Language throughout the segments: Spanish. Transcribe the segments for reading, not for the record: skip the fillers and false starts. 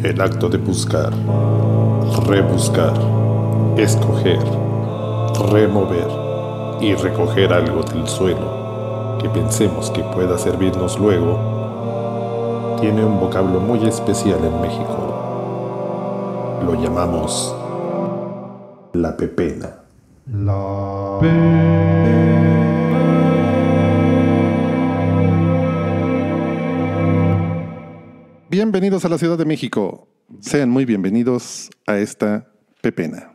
El acto de buscar, rebuscar, escoger, remover y recoger algo del suelo que pensemos que pueda servirnos luego, tiene un vocablo muy especial en México. Lo llamamos la pepena. La pepena. Bienvenidos a la Ciudad de México. Sean muy bienvenidos a esta pepena.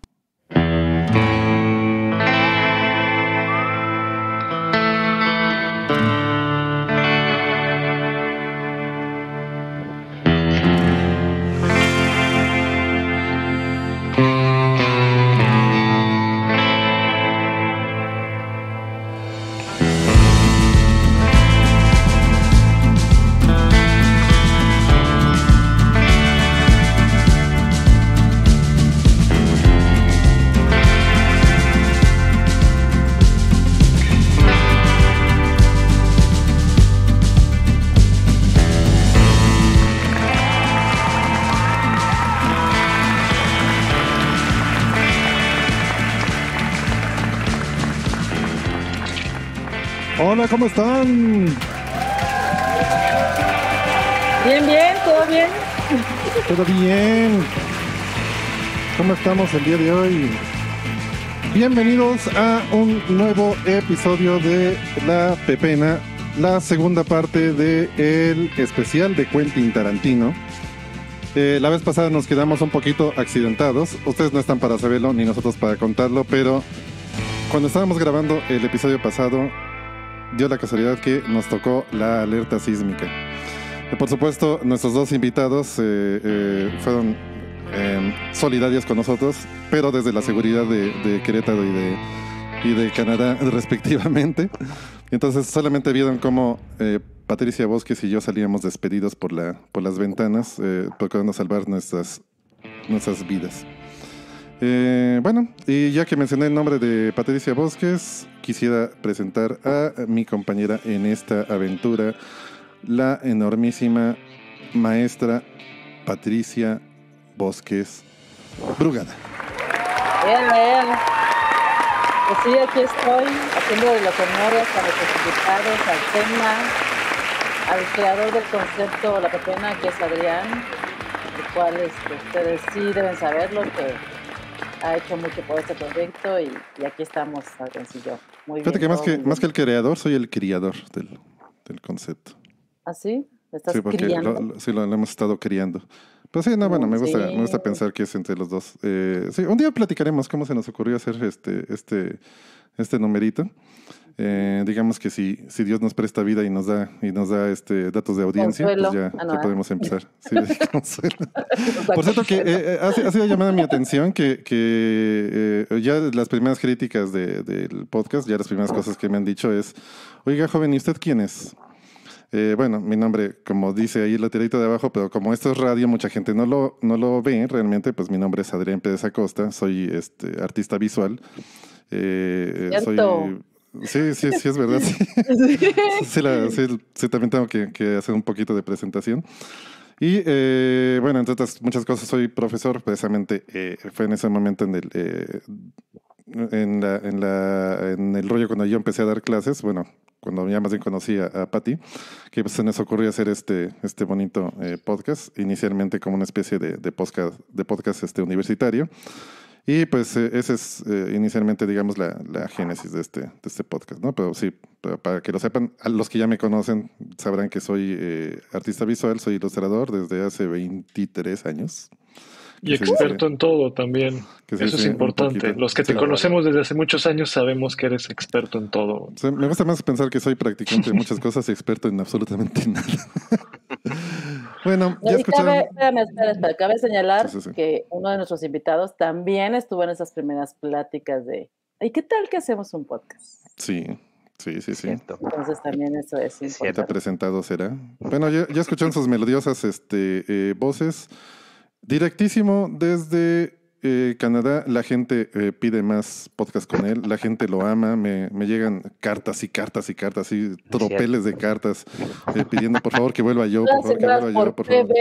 Hola, ¿cómo están? Bien, ¿todo bien? ¿Todo bien? ¿Cómo estamos el día de hoy? Bienvenidos a un nuevo episodio de La Pepena, la segunda parte del especial de Quentin Tarantino. La vez pasada nos quedamos un poquito accidentados. Ustedes no están para saberlo, ni nosotros para contarlo, pero cuando estábamos grabando el episodio pasado, dio la casualidad que nos tocó la alerta sísmica. Por supuesto, nuestros dos invitados fueron solidarios con nosotros, pero desde la seguridad de Querétaro y de Canadá, respectivamente. Entonces, solamente vieron cómo Patricia Bosques y yo salíamos despedidos por las ventanas, procurando salvar nuestras vidas. Bueno, y ya que mencioné el nombre de Patricia Bosques, quisiera presentar a mi compañera en esta aventura, la enormísima maestra Patricia Bosques Brugada. Bien. Pues sí, aquí estoy, haciendo de los honores a nuestros invitados, al tema, al creador del concepto La Pepena, que es Adrián, el cual ustedes sí deben saberlo, que ha hecho mucho por este proyecto y aquí estamos, Adriancillo. Muy Fíjate bien. Que más que el creador, soy el criador del concepto. ¿Ah, sí? ¿Lo estás Sí, porque criando? lo hemos estado criando. Pero sí, no, bueno, me gusta pensar que es entre los dos. Sí, un día platicaremos cómo se nos ocurrió hacer este numerito. Digamos que si Dios nos presta vida y nos da datos de audiencia, Consuelo. pues ya podemos empezar. Sí, consuelo. Por cierto, que ha sido llamada mi atención que ya las primeras críticas del podcast, ya las primeras cosas que me han dicho es: oiga, joven, ¿y usted quién es? Bueno, mi nombre, como dice ahí la tirita de abajo, pero como esto es radio, mucha gente no lo ve realmente, pues mi nombre es Adrián Pérez Acosta, soy artista visual. Cierto. Sí, es verdad. Sí, también tengo que hacer un poquito de presentación. Y bueno, entre otras muchas cosas, soy profesor, precisamente fue en ese momento en el rollo cuando yo empecé a dar clases, bueno, cuando ya más bien conocí a Patti, que pues, se nos ocurrió hacer este bonito podcast, inicialmente como una especie de podcast universitario. Y pues esa es inicialmente, digamos, la génesis de este podcast, ¿no? Pero sí, para que lo sepan, a los que ya me conocen sabrán que soy artista visual, soy ilustrador desde hace 23 años. Y experto en todo también. Eso es importante. Los que te conocemos desde hace muchos años sabemos que eres experto en todo. O sea, me gusta más pensar que soy practicante de muchas cosas y experto en absolutamente nada. Bueno, ya escucharon. Espera. Cabe señalar Sí. que uno de nuestros invitados también estuvo en esas primeras pláticas de ¿y qué tal que hacemos un podcast? Sí. Cierto. Entonces también eso es importante. Ahorita presentado será. Bueno, ya escucharon sus melodiosas voces. Directísimo desde Canadá, la gente pide más podcast con él, la gente lo ama, me llegan cartas y cartas y cartas, y tropeles de cartas pidiendo por favor que vuelva yo, por favor que vuelva yo, por favor.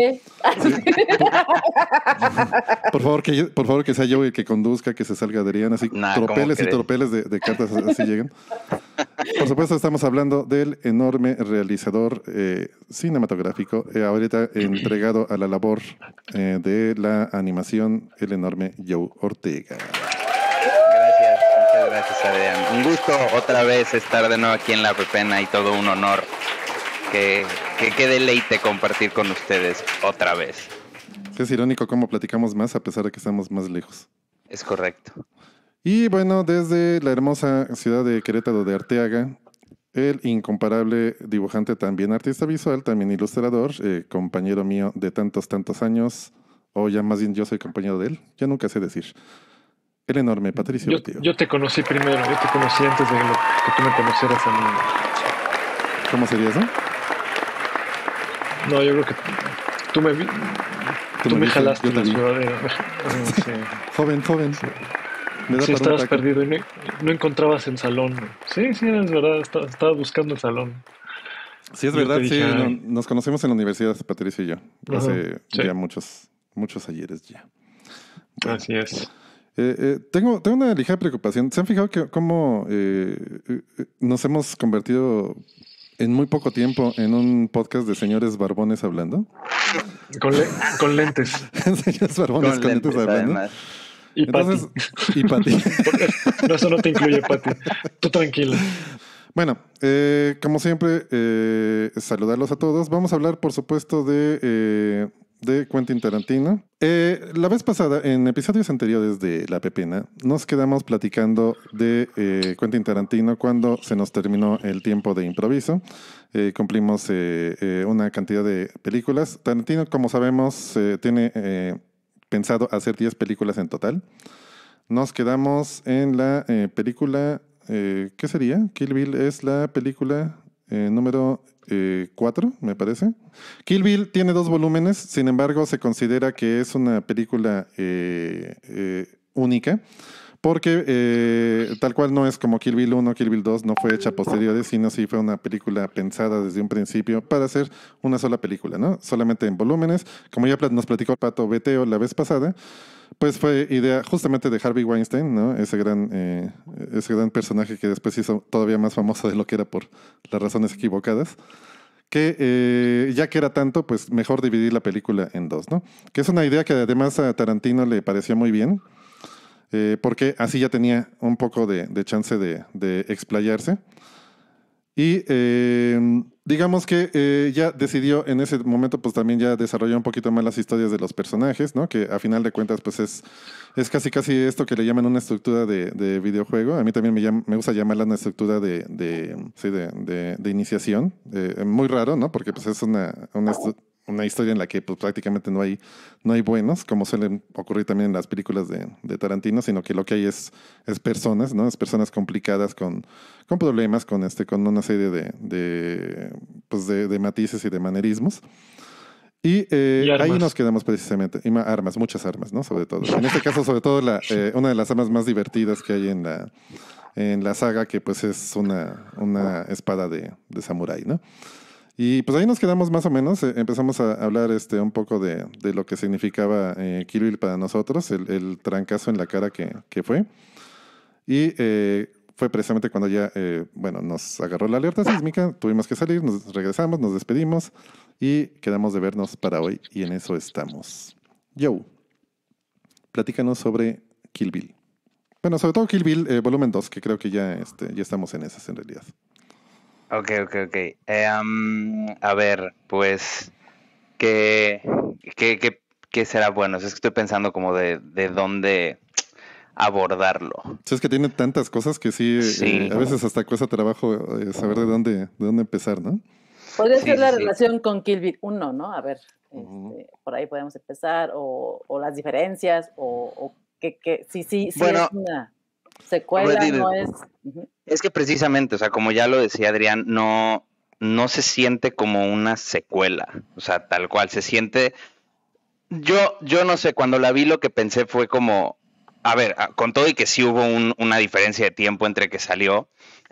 Por favor que sea yo el que conduzca, que se salga Adrián, así tropeles y tropeles de cartas así llegan. Por supuesto estamos hablando del enorme realizador cinematográfico, ahorita entregado a la labor de la animación, el enorme Joe Ortega. Gracias, muchas gracias, Adrián. Un gusto otra vez estar de nuevo aquí en La Pepena y todo un honor. Qué deleite compartir con ustedes otra vez. Es irónico cómo platicamos más a pesar de que estamos más lejos. Es correcto. Y bueno, desde la hermosa ciudad de Querétaro de Arteaga, el incomparable dibujante, también artista visual, también ilustrador, compañero mío de tantos años, o ya más bien yo soy compañero de él, ya nunca sé decir. El enorme Patricio Botillo. Yo te conocí primero, yo te conocí antes de que tú me conocieras a mí. ¿Cómo sería eso? No, yo creo que tú me jalaste la sudadera. Sí. Joven. Sí, estabas perdido y no encontrabas el salón. Sí, es verdad, estaba buscando el salón. Sí, es verdad, sí, nos conocemos en la universidad, Patricio y yo, hace ya muchos ayeres ya. Bueno, así es. Tengo una ligera preocupación. ¿Se han fijado que cómo nos hemos convertido en muy poco tiempo en un podcast de señores barbones hablando? Con lentes. Señores barbones con lentes hablando. Además. Y entonces, Pati. No, eso no te incluye, Pati. Tú tranquila. Bueno, como siempre, saludarlos a todos. Vamos a hablar, por supuesto, de Quentin Tarantino. La vez pasada, en episodios anteriores de La Pepena, nos quedamos platicando de Quentin Tarantino cuando se nos terminó el tiempo de improviso. Cumplimos una cantidad de películas. Tarantino, como sabemos, tiene pensado hacer 10 películas en total. Nos quedamos en la película, ¿qué sería? Kill Bill es la película número 4, me parece. Kill Bill tiene 2 volúmenes, sin embargo se considera que es una película única, porque tal cual no es como Kill Bill 1, Kill Bill 2, no fue hecha posteriores, sino sí fue una película pensada desde un principio para hacer una sola película, ¿no? Solamente en volúmenes. Como ya nos platicó Pato Beteo la vez pasada, pues fue idea justamente de Harvey Weinstein, ¿no? Ese gran personaje que después hizo todavía más famoso de lo que era por las razones equivocadas. Que ya que era tanto, pues mejor dividir la película en 2, ¿no? Que es una idea que además a Tarantino le pareció muy bien. Porque así ya tenía un poco de chance de explayarse. Y digamos que ya decidió en ese momento, pues también ya desarrolló un poquito más las historias de los personajes, ¿no? Que a final de cuentas, pues es casi esto que le llaman una estructura de videojuego. A mí también me gusta llamarla una estructura de iniciación. Muy raro, ¿no? Porque pues es una historia en la que pues, prácticamente no hay buenos, como suelen ocurrir también en las películas de Tarantino, sino que lo que hay es personas, ¿no? Es personas complicadas con problemas, con una serie de matices y de manerismos. Y ahí nos quedamos precisamente. Y armas, muchas armas, ¿no? Sobre todo. En este caso, sobre todo, una de las armas más divertidas que hay en la saga, que pues es una espada de samurái, ¿no? Y pues ahí nos quedamos más o menos. Empezamos a hablar un poco de lo que significaba Kill Bill para nosotros, el trancazo en la cara que fue. Y fue precisamente cuando ya, nos agarró la alerta sísmica, tuvimos que salir, nos regresamos, nos despedimos y quedamos de vernos para hoy y en eso estamos. Joe, platícanos sobre Kill Bill. Bueno, sobre todo Kill Bill volumen 2, que creo que ya estamos en esas en realidad. Ok. A ver, pues, ¿qué será bueno? Es que estoy pensando como de dónde abordarlo. Sí, es que tiene tantas cosas que sí. A veces hasta cuesta trabajo saber de dónde empezar, ¿no? Podría ser la relación con Kill Bill 1, ¿no? A ver, por ahí podemos empezar, o las diferencias, o que sí bueno, es una secuela, no es... Es que precisamente, o sea, como ya lo decía Adrián, no se siente como una secuela, o sea, tal cual, se siente... Yo no sé, cuando la vi lo que pensé fue como a ver, con todo y que sí hubo una diferencia de tiempo entre que salió,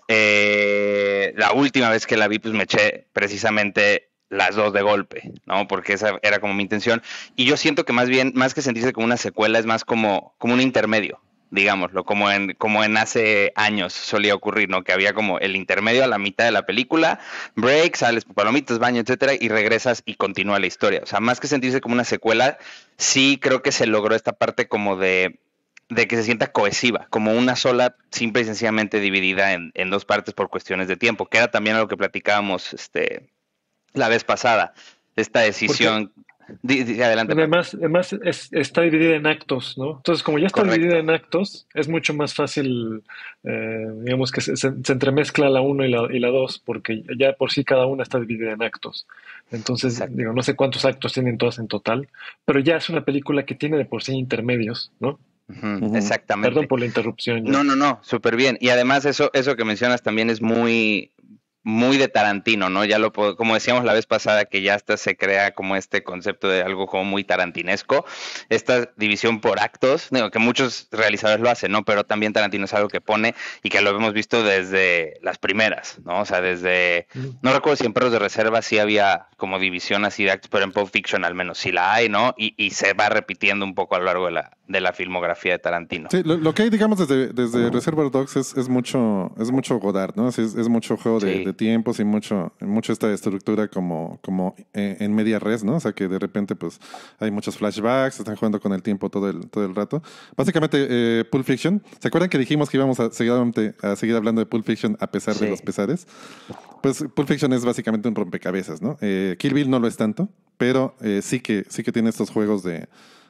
la última vez que la vi, pues me eché precisamente las dos de golpe, ¿no? Porque esa era como mi intención. Y yo siento que más bien, más que sentirse como una secuela, es más como un intermedio, digámoslo, como en hace años solía ocurrir, ¿no? Que había como el intermedio a la mitad de la película, break, sales por palomitas, baño, etcétera, y regresas y continúa la historia. O sea, más que sentirse como una secuela, sí creo que se logró esta parte como de que se sienta cohesiva, como una sola, simple y sencillamente dividida en dos partes por cuestiones de tiempo, que era también algo que platicábamos la vez pasada, esta decisión. Adelante. Además está dividida en actos, ¿no? Entonces, como ya está Correcto. dividida en actos, es mucho más fácil, digamos, que se entremezcla la 1 y la 2, porque ya por sí cada una está dividida en actos. Entonces, Exacto. digo, no sé cuántos actos tienen todas en total, pero ya es una película que tiene de por sí intermedios, ¿no? Exactamente. Perdón por la interrupción. Ya. No, súper bien. Y además eso que mencionas también es muy de Tarantino, ¿no? Ya como decíamos la vez pasada, que ya hasta se crea como este concepto de algo como muy tarantinesco, esta división por actos, digo, que muchos realizadores lo hacen, ¿no? Pero también Tarantino es algo que pone y que lo hemos visto desde las primeras, ¿no? O sea, no recuerdo si en Perros de Reserva sí había como división así de actos, pero en Pulp Fiction al menos sí la hay, ¿no? Y se va repitiendo un poco a lo largo de la filmografía de Tarantino. Sí, lo que hay, digamos, desde Reservoir Dogs es mucho Godard, ¿no? Es mucho juego de tiempos y mucho esta estructura como en media res, ¿no? O sea, que de repente pues hay muchos flashbacks, están jugando con el tiempo todo el rato. Básicamente, Pulp Fiction, ¿se acuerdan que dijimos que íbamos a seguir hablando de Pulp Fiction a pesar de los pesares? Pues Pulp Fiction es básicamente un rompecabezas, ¿no? Kill Bill no lo es tanto, pero sí que tiene estos juegos de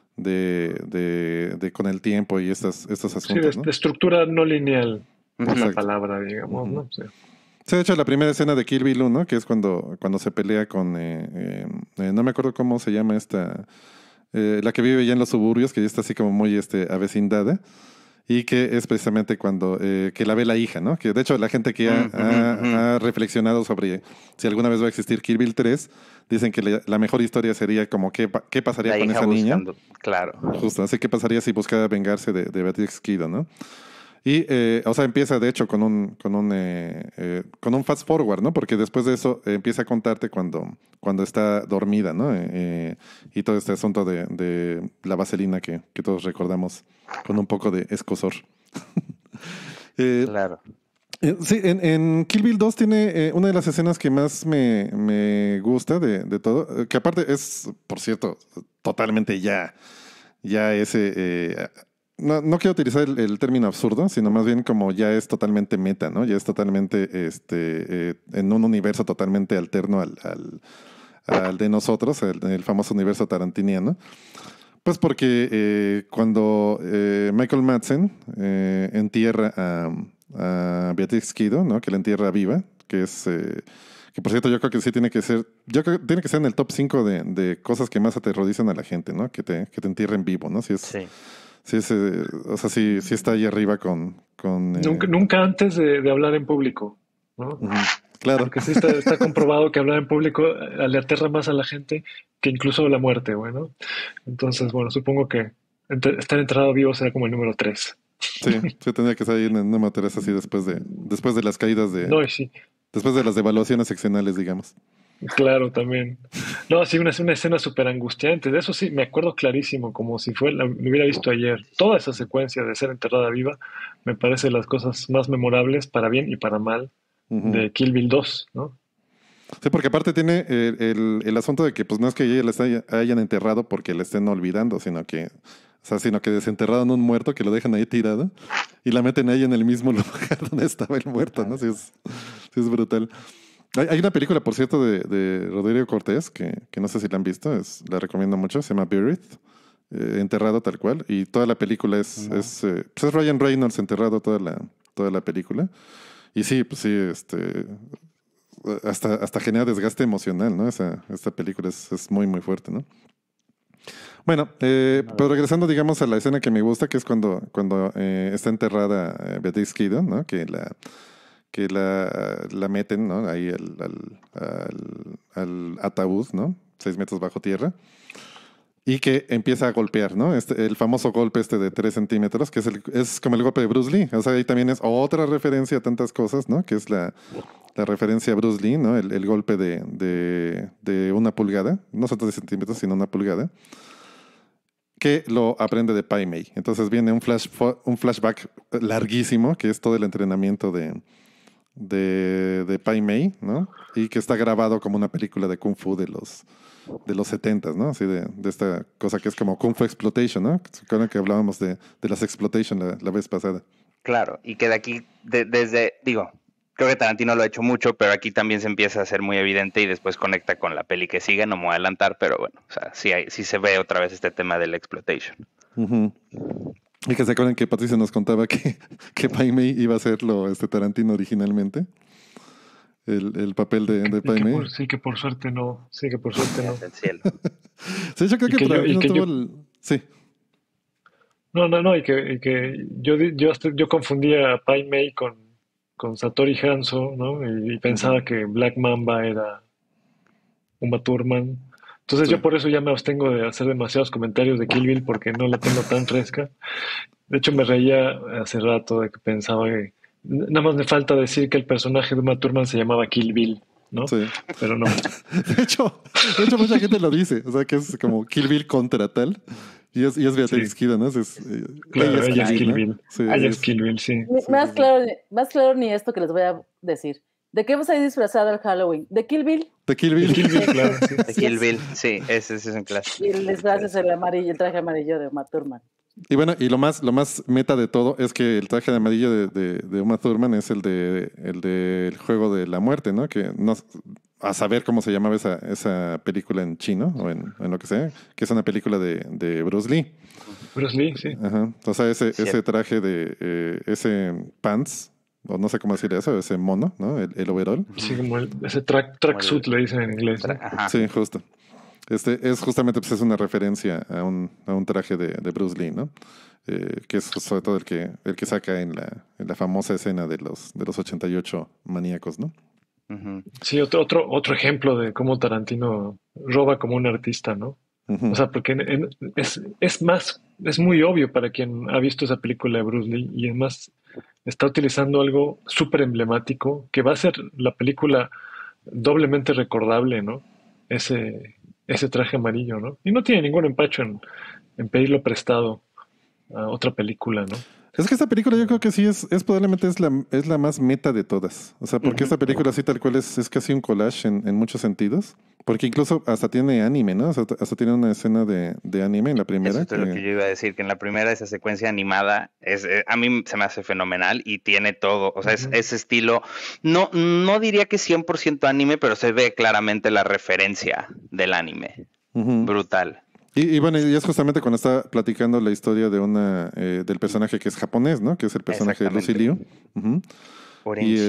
con el tiempo y estos asuntos. Sí, ¿no? de estructura no lineal, por la palabra, digamos, ¿no? Sí. Sí, de hecho, la primera escena de Kill Bill 1, que es cuando se pelea con, no me acuerdo cómo se llama esta, la que vive ya en los suburbios, que ya está así como muy avecindada, y que es precisamente cuando que la ve la hija, ¿no? Que de hecho la gente que ha reflexionado sobre si alguna vez va a existir Kill Bill 3, dicen que la mejor historia sería como qué pasaría con esa niña. Claro. Justo, así que pasaría si buscara vengarse de Beatrix Kido, ¿no? Y, o sea, empieza de hecho con un fast forward, ¿no? Porque después de eso empieza a contarte cuando está dormida, ¿no? Y todo este asunto de la vaselina que todos recordamos con un poco de escozor. Claro. Sí, en Kill Bill 2 tiene una de las escenas que más me gusta de todo, que aparte es, por cierto, totalmente ya ese... No quiero utilizar el término absurdo, sino más bien como ya es totalmente meta, ¿no? Ya es totalmente en un universo totalmente alterno al de nosotros, el famoso universo tarantiniano. Pues porque cuando Michael Madsen entierra a Beatrix Kido, ¿no? Que la entierra viva, que es... que por cierto yo creo que sí tiene que ser en el top 5 de cosas que más aterrorizan a la gente, ¿no? Que te entierren vivo, ¿no? Sí. O sea, sí está ahí arriba con Nunca antes de hablar en público, ¿no? Claro. Porque sí está comprobado que hablar en público le aterra más a la gente que incluso la muerte, bueno. Entonces, bueno, supongo que estar enterrado vivo será como el número 3. Sí, tendría que salir en el número 3 así después de las caídas No, sí. Después de las devaluaciones seccionales, digamos. Claro, también. No, sí, una escena súper angustiante. De eso sí, me acuerdo clarísimo, como si lo hubiera visto ayer. Toda esa secuencia de ser enterrada viva me parece las cosas más memorables, para bien y para mal, de Kill Bill 2, ¿no? Sí, porque aparte tiene el asunto de que pues no es que ella la hayan enterrado porque la estén olvidando, sino que desenterraron un muerto que lo dejan ahí tirado y la meten ahí en el mismo lugar donde estaba el muerto, ¿no? Sí es brutal. Hay una película, por cierto, de Rodrigo Cortés, que no sé si la han visto, la recomiendo mucho, se llama Buried, enterrado tal cual, y toda la película es Ryan Reynolds enterrado toda la película, y sí, pues sí, hasta genera desgaste emocional, ¿no? Esta película es muy, muy fuerte, ¿no? Bueno, pero regresando, digamos, a la escena que me gusta, que es cuando está enterrada Beatrix Kido, ¿no? Que la meten, ¿no? Ahí al ataúd, ¿no? 6 metros bajo tierra. y que empieza a golpear, ¿no? El famoso golpe de 3 centímetros, que es como el golpe de Bruce Lee. O sea, ahí también es otra referencia a tantas cosas, ¿no? Que es la referencia a Bruce Lee, ¿no? El golpe de 1 pulgada, no son 3 centímetros, sino 1 pulgada, que lo aprende de Pai Mei. Entonces viene un flashback larguísimo, que es todo el entrenamiento de Pai Mei, ¿no? Y que está grabado como una película de Kung Fu de los 70s, ¿no? Así de esta cosa que es como Kung Fu Exploitation, ¿no? ¿Se acuerdan que hablábamos de las Exploitation la vez pasada? Claro, y que de aquí, digo, creo que Tarantino lo ha hecho mucho, pero aquí también se empieza a hacer muy evidente y después conecta con la peli que sigue, no me voy a adelantar, pero bueno, o sea, sí se ve otra vez este tema del exploitation. Uh-huh. Y que se acuerdan que Patricia nos contaba que Pai Mei iba a hacerlo Tarantino originalmente. El papel de Pai Mei. Sí, que por suerte no. Sí, que por suerte no. El cielo. Sí, yo creo que Tarantino tuvo Sí. No, y que yo confundía a Pai Mei con Satoshi Hanzo, ¿no? Y pensaba que Black Mamba era Uma Thurman. Entonces Sí. yo por eso ya me abstengo de hacer demasiados comentarios de Kill Bill porque no la tengo tan fresca. De hecho, me reía hace rato de que pensaba que nada más me falta decir que el personaje de Uma Thurman se llamaba Kill Bill, ¿no? Sí. Pero no. De hecho, mucha gente lo dice. O sea, que es como Kill Bill contra tal. Y es Beatriz Kida, ¿no? Claro, ella es Kill ¿no? Bill. Sí, Ella es Kill Bill, sí. Más claro ni esto que les voy a decir. ¿De qué vas a ir disfrazado el Halloween? ¿De Kill Bill? De Kill Bill. Kill Bill, claro. Sí. De Kill Bill, sí, ese es un clásico. Y el disfraz es el amarillo, el traje amarillo de Uma Thurman. Y bueno, y lo más meta de todo es que el traje de amarillo de Uma Thurman es el del juego de la muerte, ¿no? Que no, a saber cómo se llamaba esa película en chino o en lo que sea, que es una película de Bruce Lee. Bruce Lee, sí. Ajá. O sea, ese traje ese pants, o no sé cómo decir eso, ese mono, ¿no? El overall. Sí, como ese tracksuit le dicen en inglés, ¿no? Ajá. Sí, justo. Es justamente pues, es una referencia a un traje de Bruce Lee, ¿no? Que es sobre todo el que saca en la famosa escena de los 88 maníacos, ¿no? Uh-huh. Sí, otro ejemplo de cómo Tarantino roba como un artista, ¿no? Uh-huh. O sea, porque es muy obvio para quien ha visto esa película de Bruce Lee y además está utilizando algo súper emblemático que va a ser la película doblemente recordable, ¿no? Ese traje amarillo, ¿no? Y no tiene ningún empacho en pedirlo prestado a otra película, ¿no? Es que esta película yo creo que sí es probablemente es la más meta de todas. O sea, porque esta película así tal cual es casi un collage en muchos sentidos. Porque incluso hasta tiene anime, ¿no? O sea, hasta tiene una escena de anime en la primera. Eso es lo que yo iba a decir, que en la primera esa secuencia animada a mí se me hace fenomenal y tiene todo, o sea, es ese estilo, no diría que 100% anime, pero se ve claramente la referencia del anime, brutal. Y bueno, y es justamente cuando está platicando la historia de del personaje que es japonés, ¿no? Que es el personaje de Lucy Liu. Y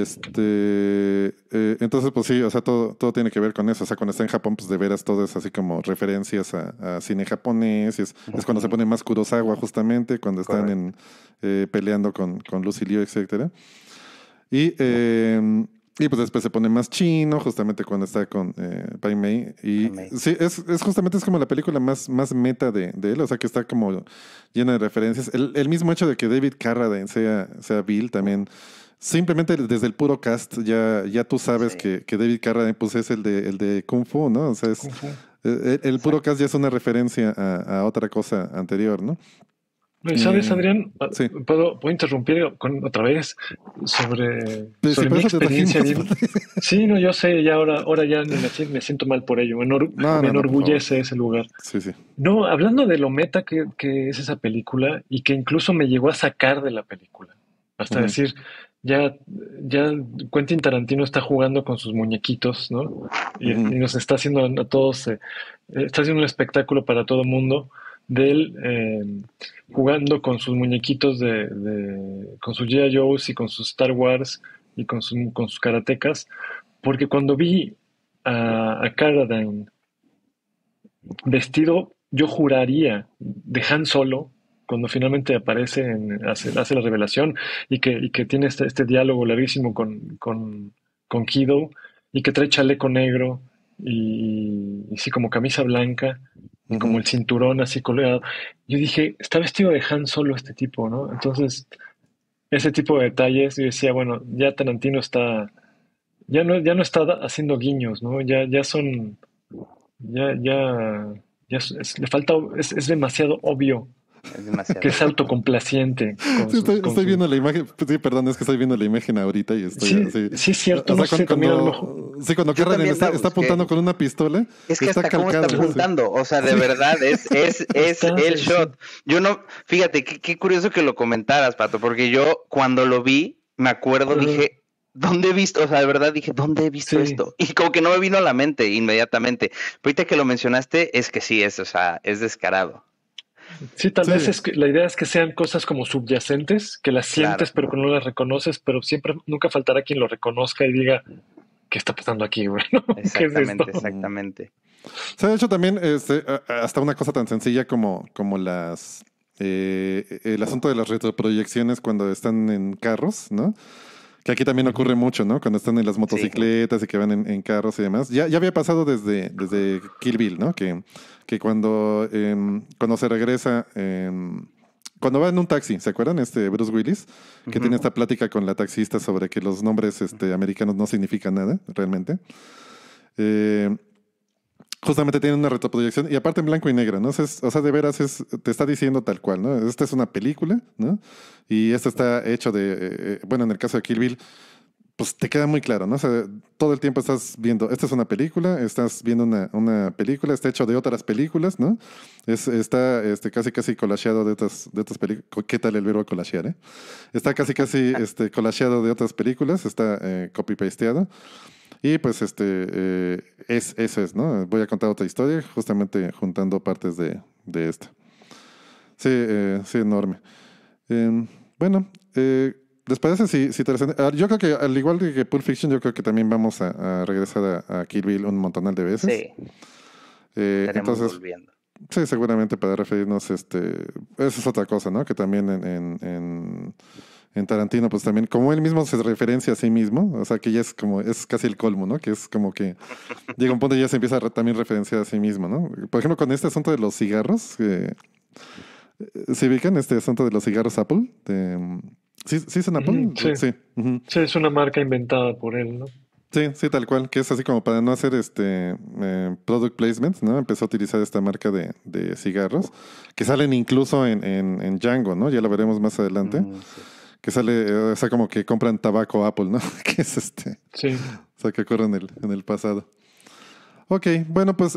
entonces pues sí, o sea, todo tiene que ver con eso. O sea, cuando está en Japón, pues de veras todo es así como referencias a cine japonés. Y es cuando se pone más Kurosawa justamente, cuando están peleando con Lucy Liu, etcétera. Y pues después se pone más chino, justamente cuando está con Pai Mei. Y sí, es justamente es como la película más meta de él, o sea que está como llena de referencias. El mismo hecho de que David Carradine sea Bill también. Simplemente desde el puro cast ya tú sabes que David Carradine pues es el de Kung Fu, ¿no? O sea, el puro cast ya es una referencia a otra cosa anterior, ¿no? ¿Sabes, Adrián? Sí. ¿Puedo interrumpir otra vez sobre mi experiencia? Sí, no, yo sé, ya ahora ya me siento mal por ello. Me enorgullece ese lugar. Sí, sí. No, hablando de lo meta que es esa película y que incluso me llegó a sacar de la película. Hasta decir, ya Quentin Tarantino está jugando con sus muñequitos, ¿no? Y nos está haciendo a todos, está haciendo un espectáculo para todo el mundo de él jugando con sus muñequitos con sus G.I. Joes y con sus Star Wars y con sus karatecas, porque cuando vi a Carradine vestido, yo juraría de Han Solo, cuando finalmente aparece, hace la revelación y que tiene este diálogo larguísimo con Kido y que trae chaleco negro y sí, como camisa blanca. y como el cinturón así colgado. Yo dije, está vestido de Han Solo este tipo, ¿no? Entonces, ese tipo de detalles, yo decía, bueno, ya Tarantino está, ya no está haciendo guiños, ¿no? Ya son, ya, ya, le falta, es demasiado obvio Es que demasiado. es autocomplaciente con Sí, sus, con estoy sus... viendo la imagen. Sí, perdón, es que estoy viendo la imagen ahorita y estoy Sí, así. sí es cierto, O no sea, sé, también a lo mejor... sí, cuando Yo Carradine también la está busqué. apuntando con una pistola, Es que está hasta cómo está calcado. Sí. apuntando, o sea, de verdad, es Está, el sí. shot. Yo no, fíjate, qué curioso que lo comentaras, Pato, porque yo cuando lo vi, me acuerdo, Ajá. dije, ¿dónde he visto? O sea, de verdad dije, ¿dónde he visto Sí, esto? Y como que no me vino a la mente inmediatamente. Pero ahorita que lo mencionaste, es que sí, o sea, es descarado. sí, tal Sí, vez es que la idea es que sean cosas como subyacentes, que las Claro, sientes pero que no las reconoces, pero siempre, nunca faltará quien lo reconozca y diga, ¿qué está pasando aquí, güey? ¿Qué es esto? exactamente, exactamente. se ha hecho también hasta una cosa tan sencilla como el asunto de las retroproyecciones cuando están en carros, ¿no? Que aquí también ocurre mucho, ¿no? Cuando están en las motocicletas y que van en carros y demás. Ya había pasado desde Kill Bill, ¿no? Que cuando se regresa, cuando va en un taxi, ¿se acuerdan? Bruce Willis, que tiene esta plática con la taxista sobre que los nombres americanos no significan nada, realmente. Justamente tiene una retroproyección y aparte en blanco y negro, ¿no? O sea, de veras te está diciendo tal cual, ¿no? Esta es una película, ¿no? Y esto está hecho bueno, en el caso de Kill Bill, pues te queda muy claro, ¿no? O sea, todo el tiempo estás viendo, esta es una película, estás viendo una película, está hecho de otras películas, ¿no? Está casi collageado de otras películas. ¿Qué tal el verbo collagear, eh? Está casi collageado de otras películas, está copy-pasteado. Y pues eso es, ¿no? Voy a contar otra historia, justamente juntando partes de esta. Sí, sí, enorme. Bueno, ¿les parece si te yo creo que al igual que Pulp Fiction, yo creo que también vamos a regresar a Kill Bill un montonal de veces. Sí, estaremos entonces, volviendo. sí, seguramente para referirnos, esa es otra cosa, ¿no? Que también en Tarantino, pues también, como él mismo se referencia a sí mismo, o sea que ya es casi el colmo, ¿no? Que es como que llega un punto y ya se empieza a también referenciar a sí mismo, ¿no? Por ejemplo, con este asunto de los cigarros, ¿se ubican este asunto de los cigarros Apple? ¿Sí son Apple? Sí, Sí. sí, es una marca inventada por él, ¿no? Sí, tal cual, que es así como para no hacer product placement, ¿no? Empezó a utilizar esta marca de cigarros, que salen incluso en Django, ¿no? Ya lo veremos más adelante. Sí. Que sale, o sea, como que compran tabaco Apple, ¿no? Que es Sí. O sea, que ocurre en el pasado. Ok, bueno, pues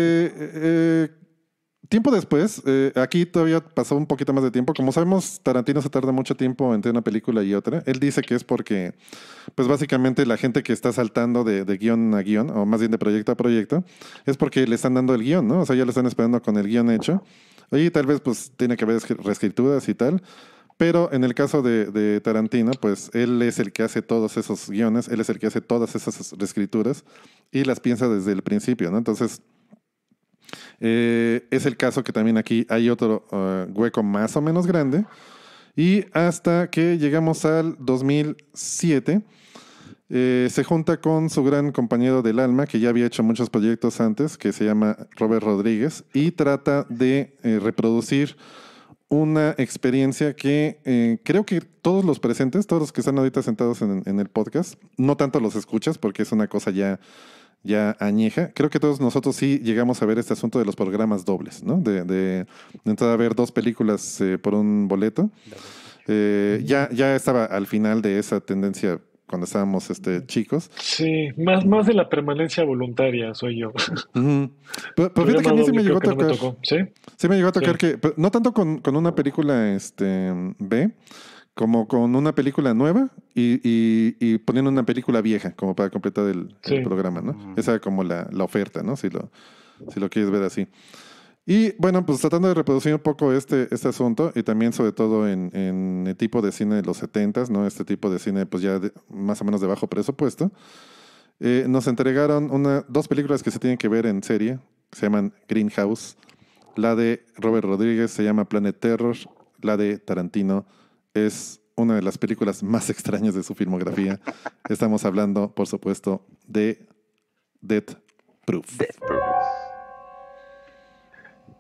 tiempo después, aquí todavía pasó un poquito más de tiempo. Como sabemos, Tarantino se tarda mucho tiempo entre una película y otra. Él dice que es porque, pues básicamente la gente que está saltando de guión a guión, o más bien de proyecto a proyecto, es porque le están dando el guión, ¿no? O sea, ya lo están esperando con el guión hecho. Y tal vez pues tiene que haber reescrituras y tal. Pero en el caso de Tarantino, pues él es el que hace todos esos guiones, él es el que hace todas esas reescrituras y las piensa desde el principio, ¿no? Entonces, es el caso que también aquí hay otro hueco más o menos grande. Y hasta que llegamos al 2007, se junta con su gran compañero del alma, que ya había hecho muchos proyectos antes, que se llama Robert Rodríguez, y trata de reproducir una experiencia que creo que todos los presentes, todos los que están ahorita sentados en el podcast, no tanto los escuchas porque es una cosa ya añeja. Creo que todos nosotros sí llegamos a ver este asunto de los programas dobles, ¿no? De entrar a ver 2 películas por un boleto. Ya estaba al final de esa tendencia cuando estábamos chicos. Sí, más de la permanencia voluntaria soy yo. Pero fíjate que a mí sí me llegó a creo que no tocar. me tocó. ¿Sí? Sí me llegó a tocar Sí. que, pero no tanto con una película B, como con una película nueva y poniendo una película vieja, como para completar el Sí. programa, ¿no? Esa era como la oferta, ¿no? Si lo quieres ver así. Y bueno, pues tratando de reproducir un poco este asunto y también sobre todo en el tipo de cine de los 70s, ¿no? Este tipo de cine pues ya más o menos de bajo presupuesto. Nos entregaron 2 películas que se tienen que ver en serie, se llaman Greenhouse. La de Robert Rodríguez se llama Planet Terror. La de Tarantino es una de las películas más extrañas de su filmografía. Estamos hablando, por supuesto, de Death Proof.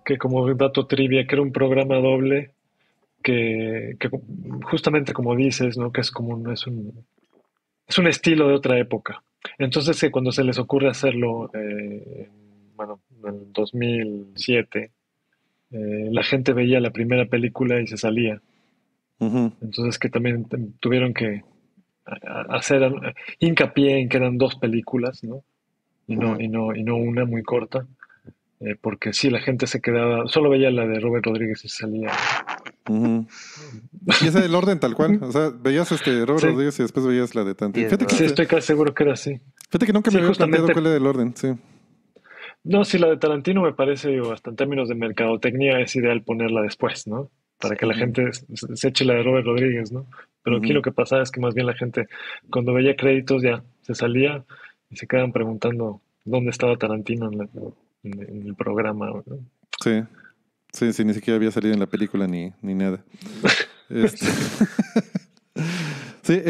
que como dato trivia, que era un programa doble que justamente como dices, ¿no? Que es como es un estilo de otra época. Entonces, que cuando se les ocurre hacerlo, bueno, en el 2007, la gente veía la primera película y se salía. Ujú. Entonces, que también tuvieron que hacer hincapié en que eran dos películas, ¿no? Y no una muy corta, porque sí, la gente se quedaba, solo veía la de Robert Rodríguez y se salía. Ujú. Y ese es el orden tal cual. O sea, veías Robert Sí, Rodríguez y después veías la de Tarantino. Sí, es Fíjate que, verdad. sí, estoy casi seguro que era así. fíjate que nunca me Sí, había planteado justamente. cuál era el orden, sí. No, sí, la de Tarantino me parece, digo, hasta en términos de mercadotecnia es ideal ponerla después, ¿no? Para que la Sí. gente se eche la de Robert Rodríguez, ¿no? Pero aquí Ujú. lo que pasaba es que más bien la gente, cuando veía créditos, ya se salía y se quedaban preguntando dónde estaba Tarantino en el programa, ¿no? Sí, sí, sí, ni siquiera había salido en la película ni nada. Este, Sí. sí,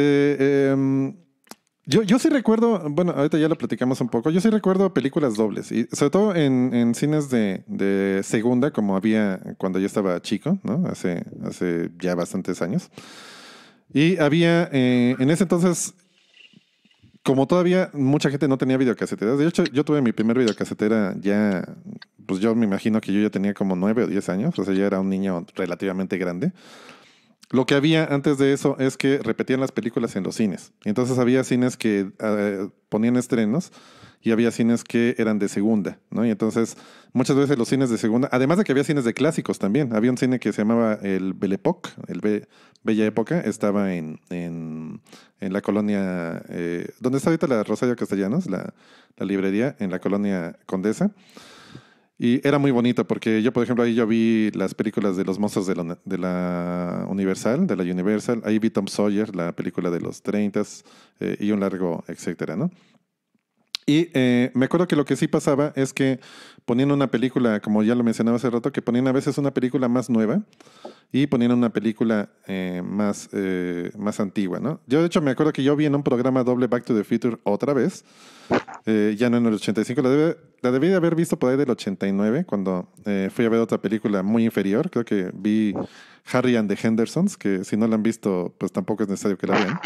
yo sí recuerdo, bueno, ahorita ya lo platicamos un poco, yo sí recuerdo películas dobles, y sobre todo en cines de segunda, como había cuando yo estaba chico, ¿no? Hace ya bastantes años. Y había, en ese entonces, como todavía mucha gente no tenía videocaseteras, de hecho yo tuve mi primer videocasetera ya, pues yo me imagino que yo ya tenía como 9 o 10 años, o sea, ya era un niño relativamente grande. Lo que había antes de eso es que repetían las películas en los cines. Entonces había cines que ponían estrenos y había cines que eran de segunda, ¿no? Y entonces muchas veces los cines de segunda, además de que había cines de clásicos también, había un cine que se llamaba el Belle Époque, Bella Época, estaba en la colonia, donde está ahorita la Rosario Castellanos, la librería, en la colonia Condesa. Y era muy bonito porque yo, por ejemplo, ahí yo vi las películas de los monstruos de la Universal, de la Universal. Ahí vi Tom Sawyer, la película de los 30 y un largo, etcétera, ¿no? Y me acuerdo que lo que sí pasaba es que ponían una película, como ya lo mencionaba hace rato, que ponían a veces una película más nueva y ponían una película más antigua, ¿no? Yo, de hecho, me acuerdo que yo vi en un programa doble Back to the Future otra vez, ya no en el 85, la debí de haber visto por ahí del 89, cuando fui a ver otra película muy inferior. Creo que vi Harry and the Hendersons, que si no la han visto, pues tampoco es necesario que la vean.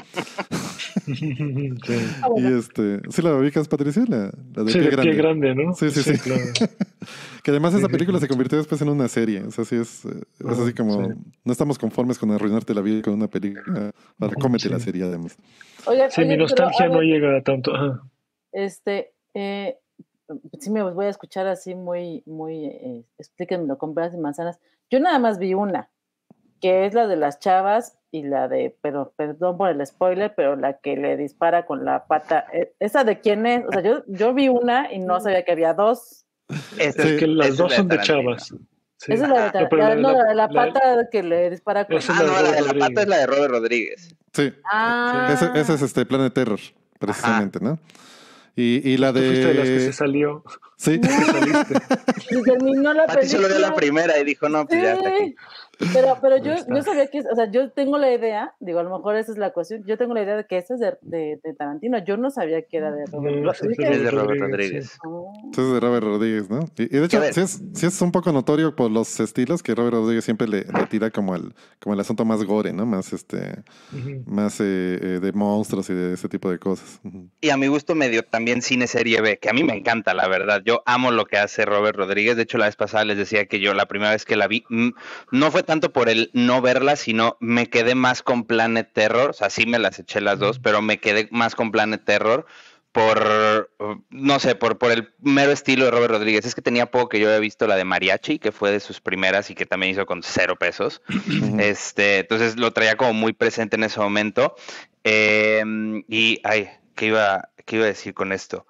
Sí. Ah, bueno. Y ¿sí la ubicas, Patricia? La de Sí, Pie de pie Grande. grande, ¿no? Sí, sí, sí. Sí, claro. Que además Sí, esa sí, película se claro. convirtió después en una serie. O sea, sí es así Sí. como, no estamos conformes con arruinarte la vida con una película. Ahora cómete la Sí. serie además. Oigan, Sí, mi pero a nostalgia no ver, llega a tanto. Ajá. este, sí me voy a escuchar así muy, explíquenmelo con peras y manzanas. Yo nada más vi una, que es la de las chavas y la de, pero perdón por el spoiler, pero la que le dispara con la pata. ¿Esa de quién es? O sea, yo vi una y no sabía que había dos. Esa Es es, Sí, que las esa es dos la de son de Tarantino. chavas. Esa Sí. es la de, Ajá. No, pero no, la de la pata que le dispara con. esa es Ah, la de no, la Robert de la pata es la Rodríguez. de Robert Rodríguez. sí. Sí. Ese es Ah, Planet Terror, Ajá. precisamente, ¿no? Y la Tú fuiste de las que se de... salió. Sí. ¿Por qué no, saliste? se terminó la Pati solo vio la película. primera y dijo, no, pues ya está aquí. Sí, pero Ahí yo está. sabía que, o sea, yo tengo la idea, digo, a lo mejor esa es la cuestión, yo tengo la idea de que esa es de Tarantino, yo no sabía que era de Robert. No, esa es de Es ¿Ubicas? de Robert Robert Rodríguez, sí. Rodríguez. Oh. Entonces de Robert Rodríguez, ¿no? Y de Que a hecho, ver, sí es un poco notorio por los estilos que Robert Rodríguez siempre le tira como el asunto más gore, ¿no? Más Ujú. más de monstruos y de ese tipo de cosas. Ujú. y a mi gusto medio también cine serie B, que a mí me encanta, la verdad. Yo amo lo que hace Robert Rodríguez. De hecho, la vez pasada les decía que yo la primera vez que la vi, no fue tanto por el no verla, sino me quedé más con Planet Terror. O sea, sí me las eché las dos, pero me quedé más con Planet Terror por, no sé, por el mero estilo de Robert Rodríguez. Es que tenía poco que yo había visto la de Mariachi, que fue de sus primeras y que también hizo con 0 pesos. Ujú. Entonces lo traía como muy presente en ese momento. Y, ay, ¿qué iba a decir con esto?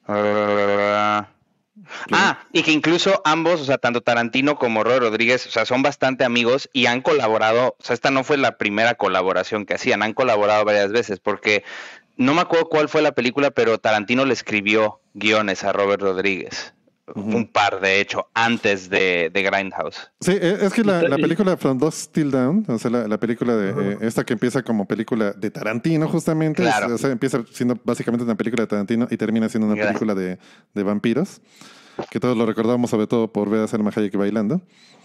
Y que incluso ambos, o sea, tanto Tarantino como Robert Rodríguez, o sea, son bastante amigos y han colaborado, o sea, esta no fue la primera colaboración que hacían, han colaborado varias veces, porque no me acuerdo cuál fue la película, pero Tarantino le escribió guiones a Robert Rodríguez, Ujú. un par, de hecho, antes de Grindhouse. Sí, es que Y, la película From Dusk Till Dawn, o sea, la película de ajá. esta que empieza como película de Tarantino justamente, Claro. o sea, empieza siendo básicamente una película de Tarantino y termina siendo una película de vampiros. que todos lo recordamos sobre todo por ver a Salma Hayek bailando.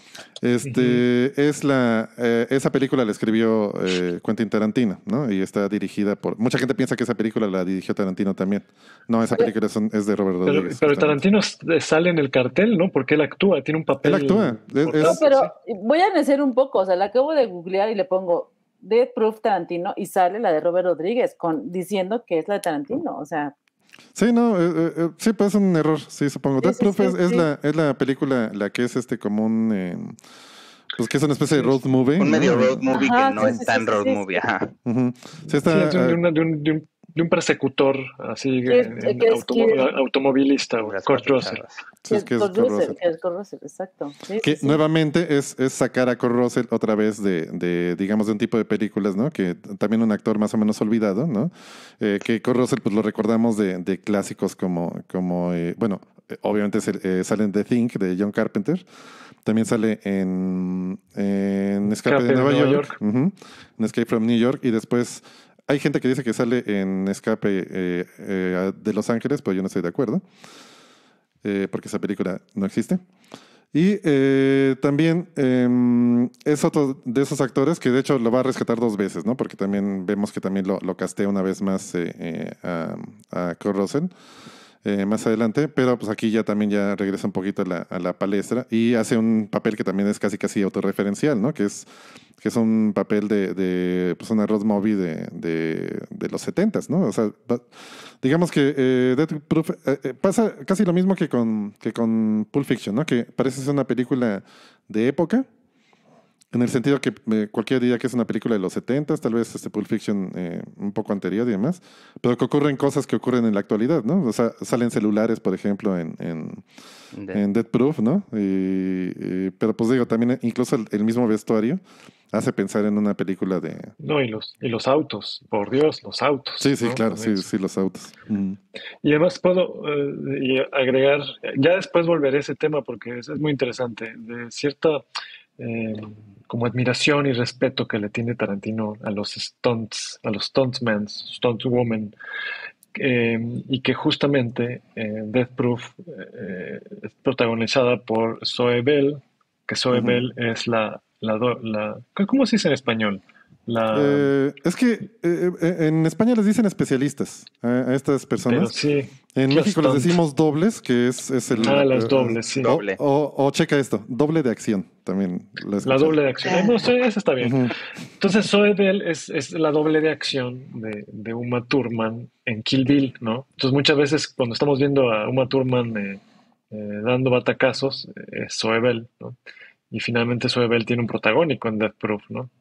Esa película la escribió Quentin Tarantino, ¿no? Y está dirigida por... Mucha gente piensa que esa película la dirigió Tarantino también. No, esa película es de Robert Rodríguez. Pero Tarantino sale en el cartel, ¿no? Porque él actúa, tiene un papel. Él actúa. No, pero voy a decir un poco, o sea, la acabo de googlear y le pongo Death Proof Tarantino y sale la de Robert Rodríguez diciendo que es la de Tarantino, o sea... Sí, no, sí, pues es un error, sí, supongo. Death Proof es la película, la que es como un... pues que es una especie de road movie. Un medio road movie Ajá, que no es tan road movie, ajá. Sí, está, es de un persecutor, así, automovilista, Kurt Russell. Sí, es que es Kurt Russell, exacto. Que nuevamente es sacar a Kurt Russell otra vez digamos, de un tipo de películas, ¿no? Que también un actor más o menos olvidado, ¿no? Que Kurt Russell, pues lo recordamos de clásicos como bueno, obviamente sale en The Thing, de John Carpenter. También sale en Escape de Nueva York. En Escape from New York. Y después hay gente que dice que sale en Escape de Los Ángeles, pero yo no estoy de acuerdo. Porque esa película no existe. Y también es otro de esos actores que de hecho lo va a rescatar 2 veces, ¿no? Porque también vemos que también lo castea una vez más a Kurt Russell. Más adelante, pero pues aquí ya regresa un poquito a la palestra y hace un papel que también es casi autorreferencial, ¿no? Que es un papel de pues una road movie de los 70s, ¿no? O sea, digamos que Death Proof pasa casi lo mismo que con Pulp Fiction, ¿no? Que parece ser una película de época, en el sentido que cualquiera diría que es una película de los 70s, tal vez Pulp Fiction un poco anterior y demás, pero que ocurren cosas que ocurren en la actualidad, ¿no? O sea, salen celulares, por ejemplo, en Death Proof, ¿no? Pero pues digo, también incluso el mismo vestuario hace pensar en una película de... No, y los autos, por Dios, los autos. Sí, ¿no? claro, sí, los autos. Y además puedo agregar, ya después volveré a ese tema porque es muy interesante, de cierta... como admiración y respeto que le tiene Tarantino a los stuntsmen, stuntwomen, y que justamente Death Proof es protagonizada por Zoe Bell, que Zoe Bell es ¿cómo se dice en español? Es que en España les dicen especialistas a estas personas. Pero sí, en México les decimos dobles, que es el... las dobles, sí. Doble. O checa esto, doble de acción también. La doble de acción. No sé, eso está bien. Entonces, Zoe Bell es la doble de acción de Uma Thurman en Kill Bill, ¿no? Entonces, muchas veces cuando estamos viendo a Uma Thurman dando batacazos, es Zoe Bell, ¿no? Y finalmente Zoe Bell tiene un protagónico en Death Proof, ¿no?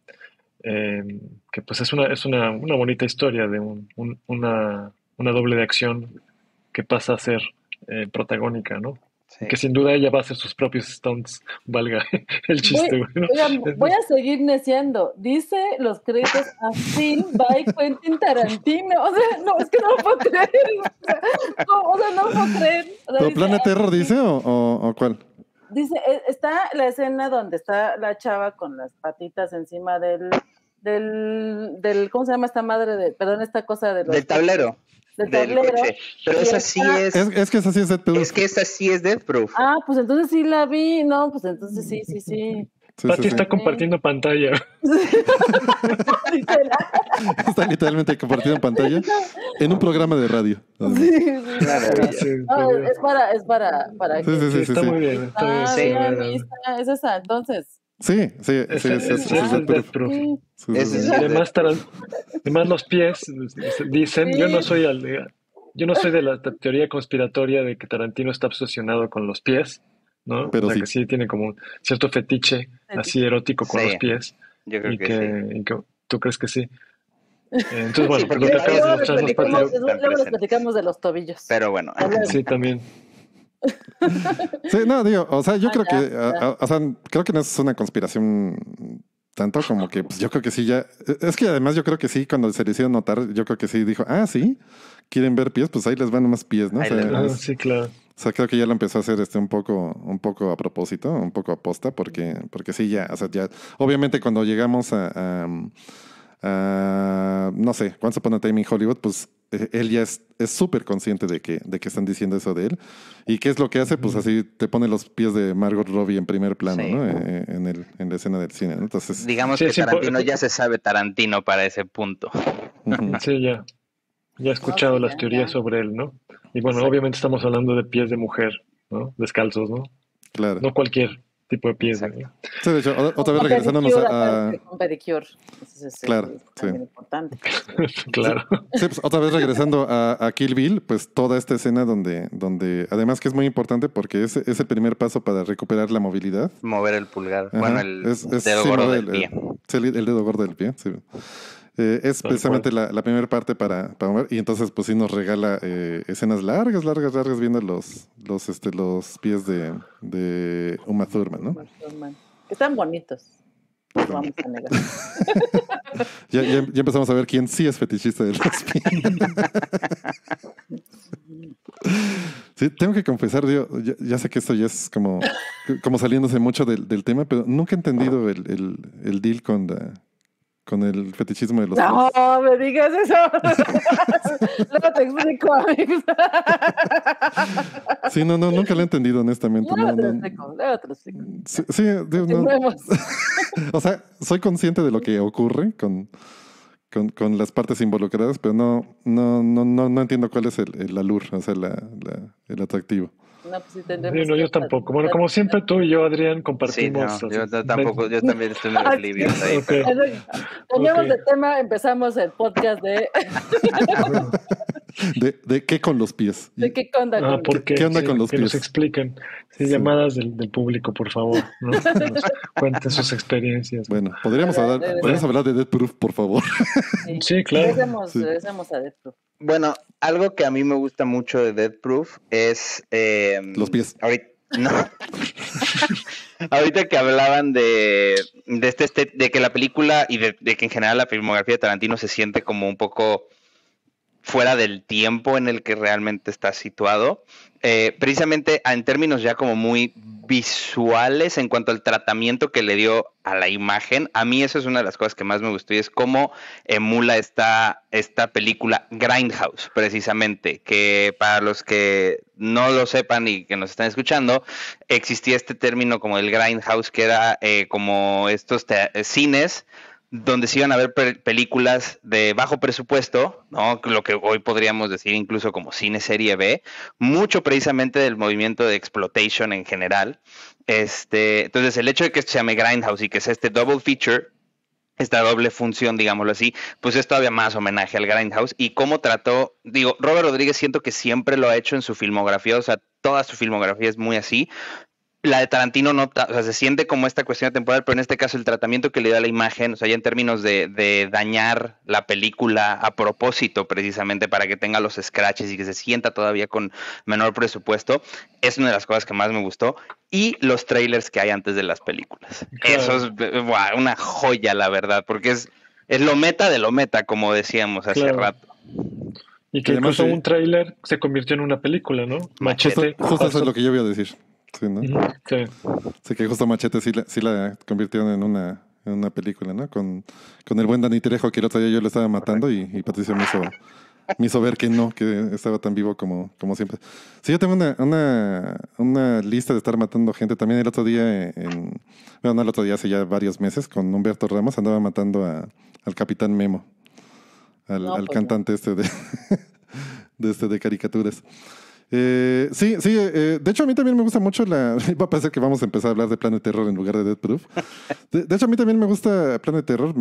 Que pues es una bonita historia de una doble de acción que pasa a ser protagónica, ¿no? Sí. Que sin duda ella va a hacer sus propios stunts, valga el chiste. Voy a seguir neciando. Dice los créditos a Film by Quentin Tarantino. O sea, no, es que no lo puedo creer. No lo puedo creer. O sea, ¿Pero Planet Terror dice o cuál? Dice, está la escena donde está la chava con las patitas encima del ¿cómo se llama esta madre? Perdón, esta cosa de los... Del tablero. Del tablero. Coche. Pero esa sí es... Es que esa sí es Death Proof. Es que esa sí es Death Proof. Ah, pues entonces sí la vi. No, pues entonces sí. Pati está compartiendo pantalla. Está literalmente compartiendo pantalla en un programa de radio. Es para sí, está muy bien. Está bien. Es esa, entonces. Sí, es Death Proof. Además los pies dicen, yo no soy de la teoría conspiratoria de que Tarantino está obsesionado con los pies, ¿no? Pero o sea, que sí tiene como un cierto fetiche así erótico con los pies. Yo creo y que tú crees que sí. Entonces, bueno, lo que acabas de mostrar luego nos platicamos de los tobillos. Pero bueno. Sí, también. Sí, no, digo, o sea, yo creo que no es una conspiración tanto como que, pues yo creo que sí ya, es que además yo creo que sí, cuando se le hicieron notar, yo creo que sí dijo, sí, quieren ver pies, pues ahí les van más pies, ¿no? Sí, claro. O sea, creo que ya lo empezó a hacer un poco a propósito, un poco a posta, porque sí, ya, o sea, ya, obviamente cuando llegamos a no sé, Once Upon a Time in Hollywood, pues él ya es súper consciente de que están diciendo eso de él. ¿Y qué es lo que hace? Pues así te pone los pies de Margot Robbie en primer plano, Sí. ¿no? En la escena del cine, ¿no? Entonces, Digamos Sí, que sí, Tarantino ya se sabe Tarantino para ese punto. ujú, Sí, ya. Ya he escuchado sí, las ya, teorías ya. sobre él, ¿no? Y bueno, Exacto. obviamente estamos hablando de pies de mujer, ¿no? Descalzos, ¿no? claro. No cualquier tipo de pies, Exacto. ¿no? Sí, de hecho, otra vez Con regresándonos pedicure, a... aparte, con pedicure. Eso Claro, es sí. también importante. Claro. Sí, pues otra vez regresando a Kill Bill, pues toda esta escena donde además que es muy importante porque es el primer paso para recuperar la movilidad. Mover el pulgar. Ajá, Bueno, el dedo sí, gordo mover del pie. sí, el dedo gordo del pie, sí. Es Tal precisamente cual. la primera parte para mover y entonces pues sí nos regala escenas largas viendo los pies de Uma Thurman, ¿no? Thurman. Que están bonitos. No lo vamos a negar. Ya empezamos a ver quién sí es fetichista de los pies. Sí, tengo que confesar, ya sé que esto ya es como saliéndose mucho del tema, pero nunca he entendido el deal con el fetichismo de los pies. No me digas eso. Luego te explico, amigos. Sí, nunca lo he entendido, honestamente. Luego te lo No. explico. Luego te lo explico. Sí, digo, no. Continuemos. O sea, soy consciente de lo que ocurre con las partes involucradas, pero no entiendo cuál es el allure, o sea, el atractivo. No, pues sí Sí, tendremos no, que yo tampoco. Bueno, como siempre, tú y yo, Adrián, Sí, compartimos no, así, yo tampoco, yo también estoy medio oblivious ahí. Ok, Cambiamos ok. de tema, empezamos el podcast de ¿De qué con los pies? ¿de qué onda con ¿Por qué? ¿Qué onda Sí, con los que nos pies? expliquen. Sí, Sí. llamadas del público, por favor, ¿no? Que nos cuenten sus experiencias. Bueno, podríamos Regresamos. hablar de Death Proof, por favor. Sí, claro. Sí. Regresamos a esto. Bueno, algo que a mí me gusta mucho de Death Proof es... Los pies. No. Ahorita que hablaban de que la película y de que en general la filmografía de Tarantino se siente como un poco fuera del tiempo en el que realmente está situado, precisamente en términos ya como muy visuales en cuanto al tratamiento que le dio a la imagen, a mí eso es una de las cosas que más me gustó y es cómo emula esta película Grindhouse, precisamente, que para los que no lo sepan y que nos están escuchando, existía este término como el Grindhouse, que era como estos cines donde se iban a ver películas de bajo presupuesto, ¿no? Lo que hoy podríamos decir incluso como cine serie B, mucho precisamente del movimiento de exploitation en general. Entonces, el hecho de que se llame Grindhouse y que sea este double feature, esta doble función, digámoslo así, pues es todavía más homenaje al Grindhouse y cómo trató, digo, Robert Rodríguez siento que siempre lo ha hecho en su filmografía, o sea, toda su filmografía es muy así. La de Tarantino no, o sea, se siente como esta cuestión temporal, pero en este caso el tratamiento que le da a la imagen, o sea, ya en términos de dañar la película a propósito, precisamente para que tenga los scratches y que se sienta todavía con menor presupuesto, es una de las cosas que más me gustó. Y los trailers que hay antes de las películas. Claro. Eso es una joya, la verdad, porque es lo meta de lo meta, como decíamos hace Claro. rato. Y que Además, incluso sí. un tráiler se convirtió en una película, ¿no? Machete. Justo eso es lo que yo iba a decir. Sí, ¿no? Ujú, sí. Sí, que justo Machete sí la convirtieron en una película, ¿no? Con el buen Dani Trejo, que el otro día yo lo estaba matando y Patricio me hizo ver que no, que estaba tan vivo como siempre. Sí, yo tengo una lista de estar matando gente. También el otro día, bueno, no el otro día, hace ya varios meses, con Humberto Ramos, andaba matando al Capitán Memo, al No, pues cantante de caricaturas. Sí, de hecho a mí también me gusta mucho va a parecer que vamos a empezar a hablar de Planet Terror en lugar de Death Proof. De hecho a mí también me gusta Planet Terror.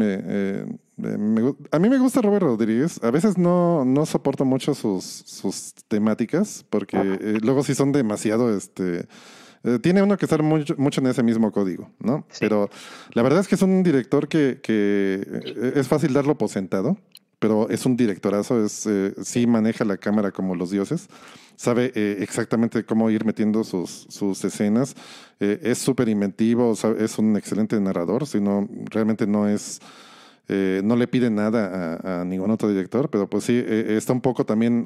A mí me gusta Robert Rodríguez. A veces no soporto mucho sus temáticas porque luego sí son demasiado tiene uno que estar mucho en ese mismo código, ¿no? Sí. Pero la verdad es que es un director que es fácil darlo por sentado, pero es un directorazo, sí maneja la cámara como los dioses, sabe exactamente cómo ir metiendo sus escenas, es súper inventivo, es un excelente narrador, realmente no le pide nada a ningún otro director, pero pues sí, está un poco también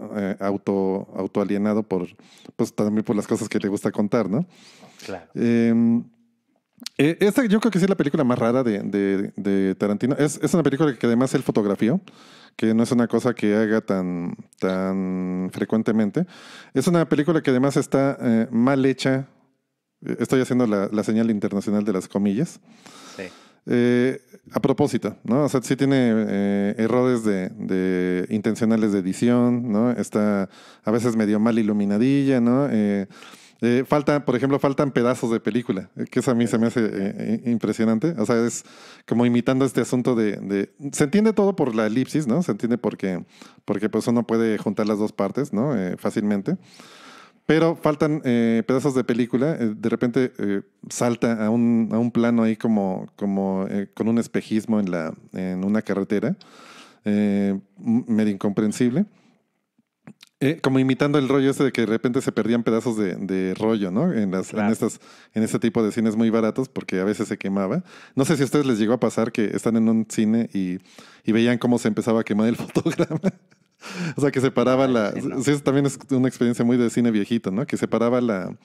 autoalienado pues también por las cosas que le gusta contar, ¿no? Claro. Esta yo creo que sí es la película más rara de Tarantino. Es una película que además él fotografió, que no es una cosa que haga tan frecuentemente. Es una película que además está mal hecha. Estoy haciendo la señal internacional de las comillas. Sí. A propósito, ¿no? O sea, sí tiene errores de intencionales de edición, ¿no? Está a veces medio mal iluminadilla, ¿no? Por ejemplo, faltan pedazos de película, que eso a mí se me hace impresionante. O sea, es como imitando este asunto se entiende todo por la elipsis, ¿no? Se entiende porque pues uno puede juntar las dos partes, ¿no? Fácilmente. Pero faltan pedazos de película. De repente salta a un plano ahí como con un espejismo en una carretera, medio incomprensible. Como imitando el rollo ese de que de repente se perdían pedazos de rollo, ¿no? Claro. En este tipo de cines muy baratos, porque a veces se quemaba. No sé si a ustedes les llegó a pasar que están en un cine y veían cómo se empezaba a quemar el fotograma. O sea, que se paraba No. Sí, eso también es una experiencia muy de cine viejito, ¿no? Que se paraba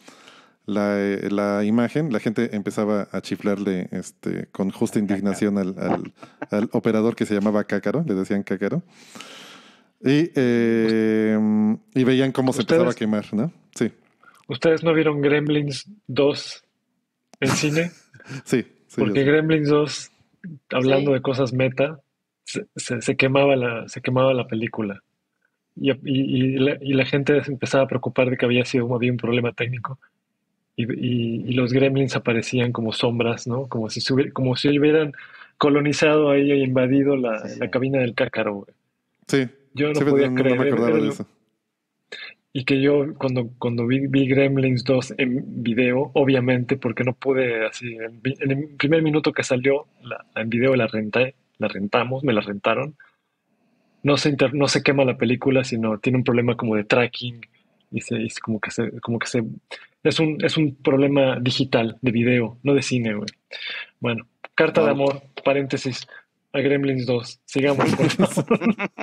la imagen, la gente empezaba a chiflarle con justa indignación al operador que se llamaba Cácaro, le decían Cácaro. Y veían cómo se empezaba a quemar, ¿no? Sí, ¿Ustedes no vieron Gremlins 2 en cine? sí, yo Porque sí. Gremlins 2, hablando Sí. de cosas meta, se quemaba la película. Y la gente se empezaba a preocupar de que había un problema técnico. Y los gremlins aparecían como sombras, ¿no? Como si hubieran colonizado ahí e invadido Sí, la sí. cabina del Cácaro, güey. Sí, Yo sí, no no, podía no me creer. acordaba de eso. Y que yo cuando vi Gremlins 2 en video, obviamente, porque no pude así, en el primer minuto que salió en video rentamos, me la rentaron. No se quema la película, sino tiene un problema como de tracking y es un problema digital de video, no de cine, güey. Bueno, carta de Wow. amor, paréntesis, a Gremlins 2. Sigamos, por favor.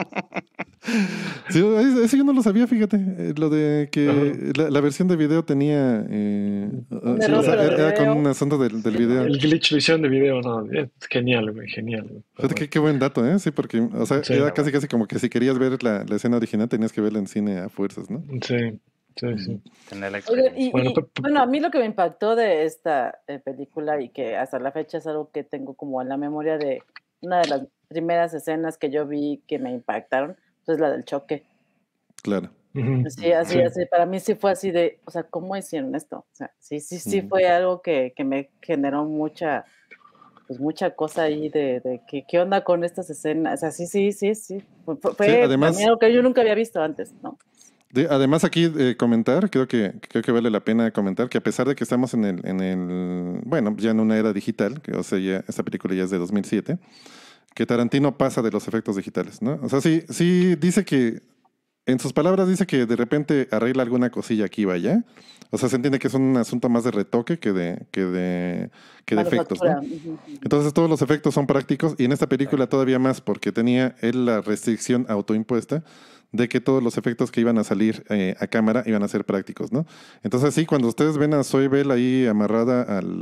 Sí, eso yo no lo sabía, fíjate. Lo de Ajá. que la versión de video tenía. Un Sí, O error, sea, pero de era con un video. asunto del Sí, video. el glitch lo hicieron de video, no, es genial, güey, genial, güey. Pero Fíjate bueno, qué buen dato, ¿eh? Sí, porque, o sea, sí, era Está casi bueno. casi como que si querías ver la escena original tenías que verla en cine a fuerzas, ¿no? sí, sí, Ujú. sí. Tener la Oigan, experiencia. Bueno, bueno, a mí lo que me impactó de esta película y que hasta la fecha es algo que tengo como en la memoria de una de las primeras escenas que yo vi que me impactaron, pues la del choque. Claro. ujú, Sí, así, sí. así, para mí sí fue así de, o sea, ¿cómo hicieron esto? O sea, sí Ujú. fue algo que me generó pues mucha cosa ahí de qué onda con estas escenas. O sea, sí. Sí, Fue para mí algo que yo nunca había visto antes, ¿no? además aquí comentar, creo que vale la pena comentar que a pesar de que estamos bueno, ya en una era digital, que o sea, esta película ya es de 2007, que Tarantino pasa de los efectos digitales, ¿no? O sea, sí dice que, en sus palabras dice que de repente arregla alguna cosilla aquí y allá. O sea, se entiende que es un asunto más de retoque que de efectos, ¿no? Manufactura. Ujú. Entonces todos los efectos son prácticos y en esta película todavía más porque tenía él la restricción autoimpuesta de que todos los efectos que iban a salir a cámara iban a ser prácticos, ¿no? Entonces sí, cuando ustedes ven a Zoe Bell ahí amarrada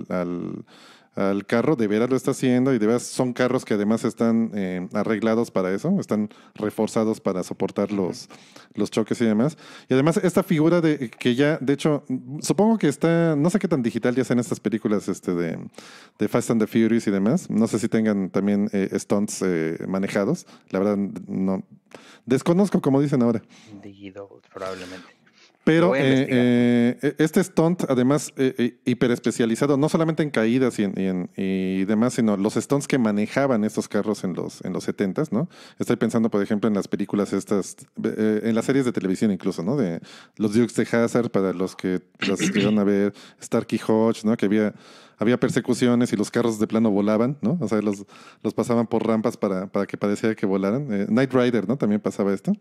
al carro, de veras lo está haciendo y de veras son carros que además están arreglados para eso, están reforzados para soportar los choques y demás. Y además esta figura de que ya, de hecho, supongo que está, no sé qué tan digital ya sean estas películas de Fast and the Furious y demás. No sé si tengan también stunts manejados. La verdad, no. Desconozco como dicen ahora. Digital, probablemente. Lo Pero voy a investigar. este stunt, además, hiperespecializado, no solamente en caídas y demás, sino los stunts que manejaban estos carros en los 70s, ¿no? Estoy pensando, por ejemplo, en las películas estas, en las series de televisión incluso, ¿no? De los Dukes de Hazzard, para los que los llegaron a ver, Starkey Hodge, ¿no? Que había persecuciones y los carros de plano volaban, ¿no? O sea, los pasaban por rampas para que parecía que volaran. Knight Rider, ¿no? También pasaba esto.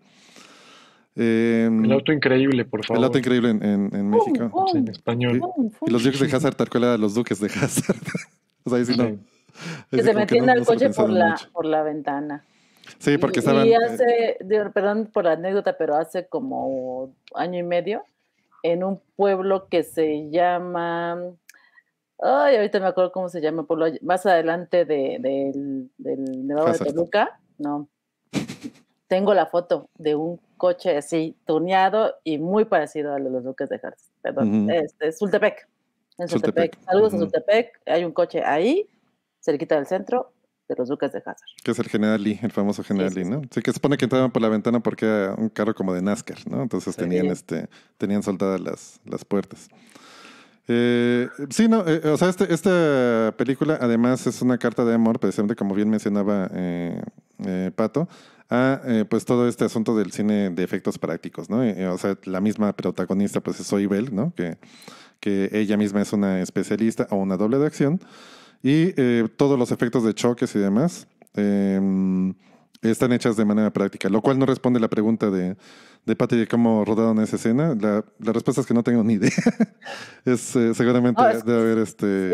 El Eh, auto increíble, por el auto favor. increíble en ¡Pum, México. Sí, en pum, Y, español. pum, y pum! los Dukes de Hazard, tal cual eran los Duques de Hazard. O sea, Sí. ahí Que sí se como que metían al no se lo coche pensaron mucho. por la ventana. Sí, porque Y estaban. hace, perdón por la anécdota, pero hace como año y medio, en un pueblo que se llama Ay, ahorita me acuerdo cómo se llama, más adelante del Nevado de Hazard. Toluca, no. Tengo la foto de un coche así, tuneado y muy parecido a los Duques de Hazzard. Perdón, Sultepec. En Sultepec. Saludos a Sultepec. Hay un coche ahí, cerquita del centro, de los Duques de Hazzard. Que es el General Lee, el famoso General Lee, ¿no? Sí, que se supone que entraban por la ventana porque era un carro como de NASCAR, ¿no? Entonces tenían soldadas las puertas. Sí, no, o sea, esta película además es una carta de amor, precisamente como bien mencionaba Pato, a pues todo este asunto del cine de efectos prácticos, ¿no? O sea, la misma protagonista pues es Zoe Bell, ¿no? Que ella misma es una especialista o una doble de acción y todos los efectos de choques y demás están hechas de manera práctica, lo cual no responde a la pregunta de Patty de cómo rodaron esa escena. La respuesta es que no tengo ni idea. Seguramente debe haber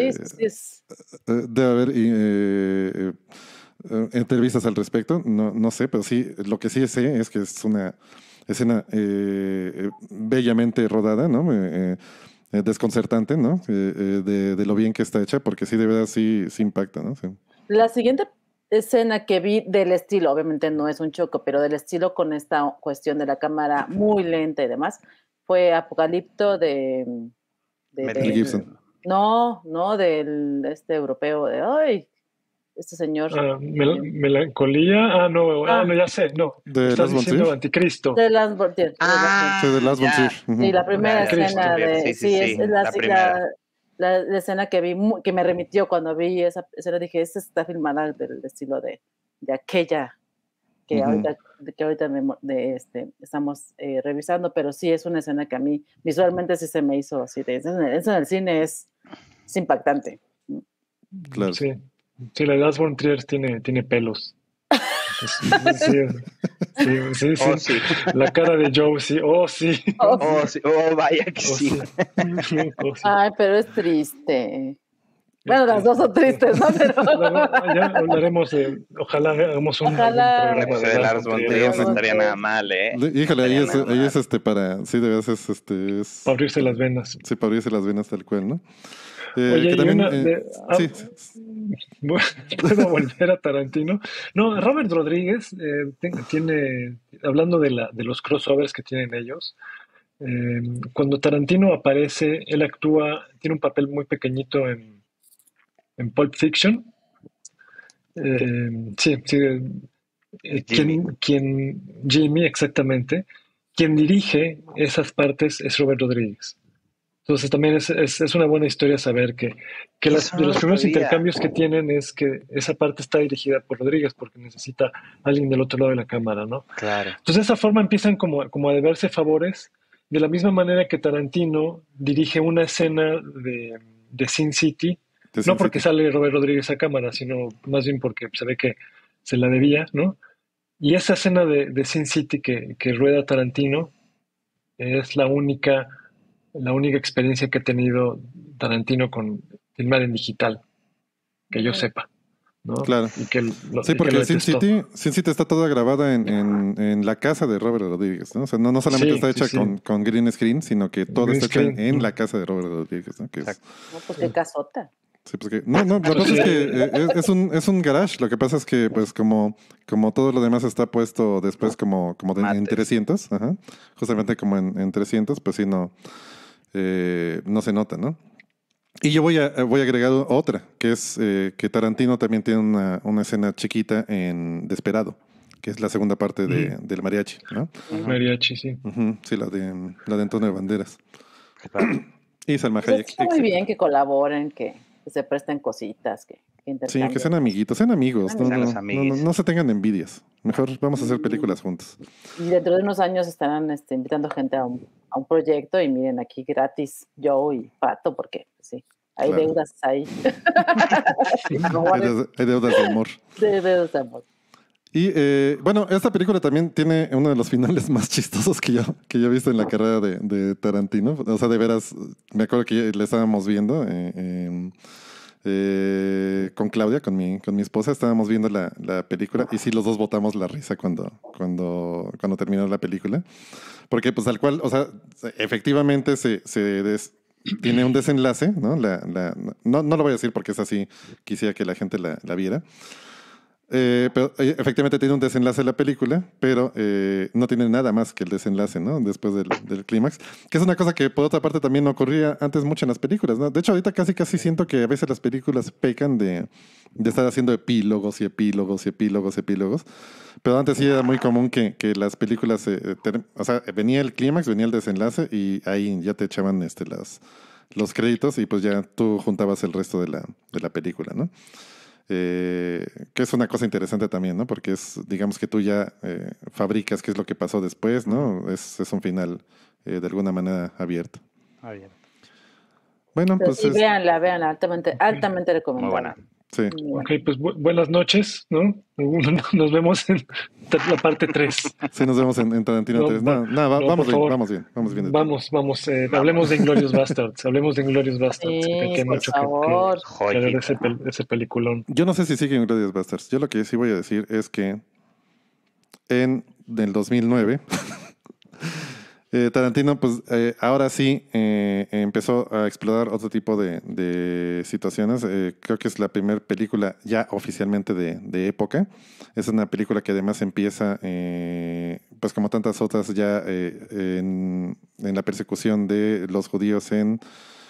debe haber entrevistas al respecto. No sé, pero sí, lo que sí sé es que es una escena bellamente rodada, ¿no? Desconcertante, ¿no? De lo bien que está hecha, porque sí, de verdad sí impacta, ¿no? Sí. La siguiente escena que vi del estilo, obviamente no es un choco, pero del estilo con esta cuestión de la cámara muy lenta y demás, fue Apocalipto de Mel Gibson. No, del europeo de este señor. Melancolía. No, ya sé, no. ¿De Estás Lars von diciendo Trier? Anticristo. De Lars von Trier. Sí, de Lars von Trier. Sí, la primera escena de... Sí, es la primera. La escena que vi, que me remitió cuando vi esa escena, dije, esta está filmada del estilo de aquella que ahorita estamos revisando, pero sí es una escena que a mí visualmente sí se me hizo así, eso en el cine es impactante. Claro. Sí, la de Lars von Trier tiene pelos. Sí. Sí. La cara de Joe, sí. Sí. Vaya que sí. Ay, pero es triste. Bueno, las dos son tristes, ¿no? Pero... Ya hablaremos ojalá hagamos un programa de Lars von Trier. No estaría nada mal, Híjole, ahí es para... Sí, de veras es... Para abrirse las venas. Sí, para abrirse las venas tal cual, ¿no? Oye, que también, sí. ¿Puedo volver a Tarantino? No, Robert Rodríguez tiene, hablando de los crossovers que tienen ellos, cuando Tarantino aparece, él tiene un papel muy pequeñito en Pulp Fiction. Jimmy, exactamente. Quien dirige esas partes es Robert Rodríguez. Entonces también es una buena historia saber que de los primeros intercambios que tienen es que esa parte está dirigida por Rodríguez porque necesita alguien del otro lado de la cámara, ¿no? Claro. Entonces de esa forma empiezan como a deberse favores, de la misma manera que Tarantino dirige una escena de Sin City, no porque sale Robert Rodríguez a cámara, sino más bien porque se ve que se la debía, ¿no? Y esa escena de Sin City que rueda Tarantino es la única experiencia que ha tenido Tarantino con filmar en digital, que yo sepa, ¿no? Claro. Sí, porque Sin City está toda grabada en la casa de Robert Rodríguez, ¿no? O sea, no solamente está hecha con green screen, sino que todo está hecho en la casa de Robert Rodríguez, ¿no? No, pues qué casota. Sí, pues que... No, lo que pasa es que es un garage. Lo que pasa es que, pues, como todo lo demás está puesto después como en 300, justamente como en 300, pues sí, no se nota, ¿no? Y yo voy a agregar otra, que es que Tarantino también tiene una escena chiquita en Desperado, que es la segunda parte del mariachi, ¿no? Mariachi, sí. Sí, la de Antonio Banderas. Y Salma Hayek. Está muy bien que colaboren, que se presten cositas, que intercambien. Sí, que sean amiguitos, sean amigos. No se tengan envidias. Mejor vamos a hacer películas juntos. Y dentro de unos años estarán invitando gente a un proyecto y miren aquí gratis Joe y Pato, porque sí, hay deudas ahí. Hay deudas de amor. Deudas de amor. Y bueno, esta película también tiene uno de los finales más chistosos que yo he visto en la carrera de Tarantino. O sea, de veras, me acuerdo que le estábamos viendo con Claudia, con mi esposa, estábamos viendo la película y sí, los dos botamos la risa cuando terminó la película. Porque pues tal cual, o sea, efectivamente tiene un desenlace, ¿no? No lo voy a decir porque es así, quisiera que la gente la viera. Pero efectivamente tiene un desenlace la película, pero no tiene nada más que el desenlace, ¿no? Después del clímax, que es una cosa que por otra parte también no ocurría antes mucho en las películas, ¿no? De hecho, ahorita casi siento que a veces las películas pecan de estar haciendo epílogos y epílogos y epílogos y epílogos, pero antes sí era muy común que las películas, o sea, venía el clímax, venía el desenlace y ahí ya te echaban los créditos y pues ya tú juntabas el resto de la película, ¿no? Que es una cosa interesante también, ¿no? Porque digamos que tú ya fabricas qué es lo que pasó después, ¿no? Es un final de alguna manera abierto. Bien. Bueno, Pero pues sí, véanla, altamente Muy recomendable. buena. sí. Muy buena. Ok, pues buenas noches, ¿no? Nos vemos en la parte 3. Sí, nos vemos en Tarantino 3. Vamos bien. Vamos, hablemos de Inglourious Basterds. Hablemos de Inglourious Basterds. Sí, que hay por mucho favor. que ver ese peliculón. Yo no sé si siguen Inglourious Basterds. Yo lo que sí voy a decir es que en el 2009 Tarantino, pues ahora sí empezó a explorar otro tipo de situaciones. Creo que es la primera película ya oficialmente de época. Es una película que además empieza, pues como tantas otras, ya en la persecución de los judíos en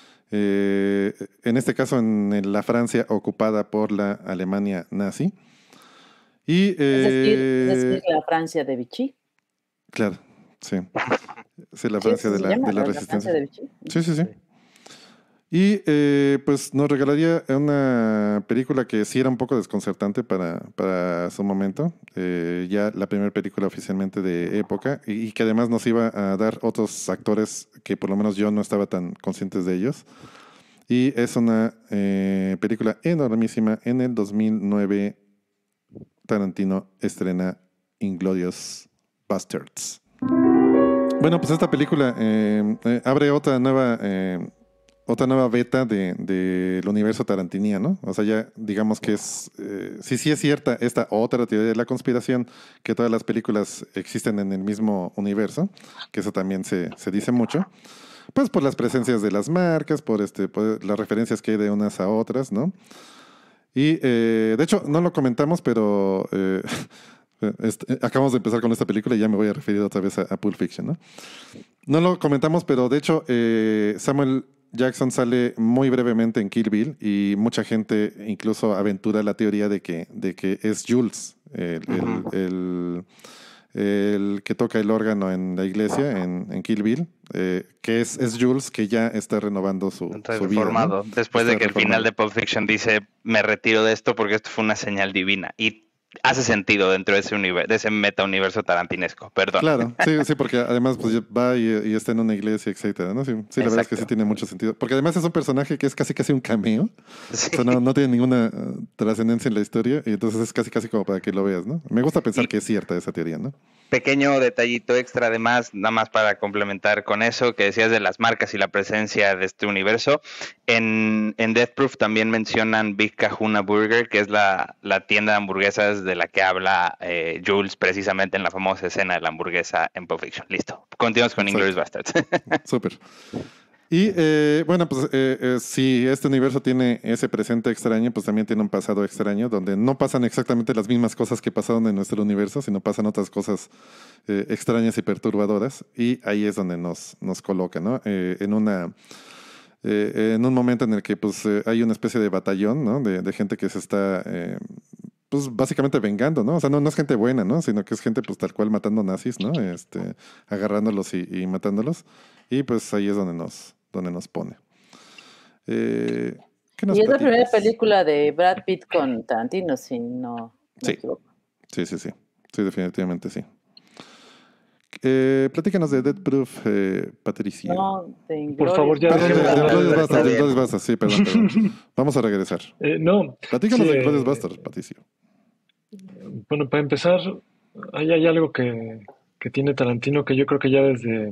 este caso en la Francia ocupada por la Alemania nazi. Y, Es decir, la Francia de Vichy. Claro, sí. Sí, la Francia de la resistencia. Francia de Vichy. Sí. Y pues nos regalaría una película que sí era un poco desconcertante para su momento. Ya la primera película oficialmente de época y que además nos iba a dar otros actores que por lo menos yo no estaba tan conscientes de ellos. Y es una película enormísima. En el 2009 Tarantino estrena Inglourious Basterds. Bueno, pues esta película abre otra nueva beta del universo tarantiniano. O sea, ya digamos que sí es cierta esta otra teoría de la conspiración, que todas las películas existen en el mismo universo, que eso también se dice mucho. Pues por las presencias de las marcas, por las referencias que hay de unas a otras, ¿no? Y de hecho, no lo comentamos, pero acabamos de empezar con esta película y ya me voy a referir otra vez a Pulp Fiction, ¿no? No lo comentamos, pero de hecho Samuel Jackson sale muy brevemente en Kill Bill y mucha gente incluso aventura la teoría de que es Jules, el que toca el órgano en la iglesia en Kill Bill, que es Jules, que ya está renovando su vida, ¿no? Después de que el final de Pulp Fiction dice, me retiro de esto porque esto fue una señal divina. Y hace sentido dentro de ese meta-universo tarantinesco, perdón. Claro, sí, porque además pues va y está en una iglesia, etcétera, ¿no? Sí, la verdad es que sí tiene mucho sentido. Porque además es un personaje que es casi un cameo. Sí. O sea, no tiene ninguna trascendencia en la historia y entonces es casi como para que lo veas, ¿no? Me gusta pensar que es cierta esa teoría, ¿no? Pequeño detallito extra además, nada más para complementar con eso que decías de las marcas y la presencia de este universo. En Death Proof también mencionan Big Kahuna Burger, que es la tienda de hamburguesas de la que habla Jules precisamente en la famosa escena de la hamburguesa en Pulp Fiction. Listo. Continuamos con Inglourious Basterds. Súper. Y bueno, pues si este universo tiene ese presente extraño, pues también tiene un pasado extraño, donde no pasan exactamente las mismas cosas que pasaron en nuestro universo, sino pasan otras cosas extrañas y perturbadoras. Y ahí es donde nos coloca, ¿no? En un momento en el que pues hay una especie de batallón, ¿no? De gente que se está pues básicamente vengando, ¿no? O sea, no es gente buena, ¿no? Sino que es gente pues tal cual matando nazis, ¿no? Agarrándolos y matándolos. Y pues ahí es donde nos pone. ¿Qué nos y es la platicas? primera película de Brad Pitt con Tarantino, si no me equivoco. Sí, definitivamente sí. Platícanos de Death Proof, Patricio. No, de Por favor, ya Perdón, dejemos de hablar de Inglourious Basterds, sí, perdón. Vamos a regresar. No. Platícanos Sí, de Inglourious Basterds, Patricio. Bueno, para empezar, hay algo que tiene Tarantino que yo creo que ya desde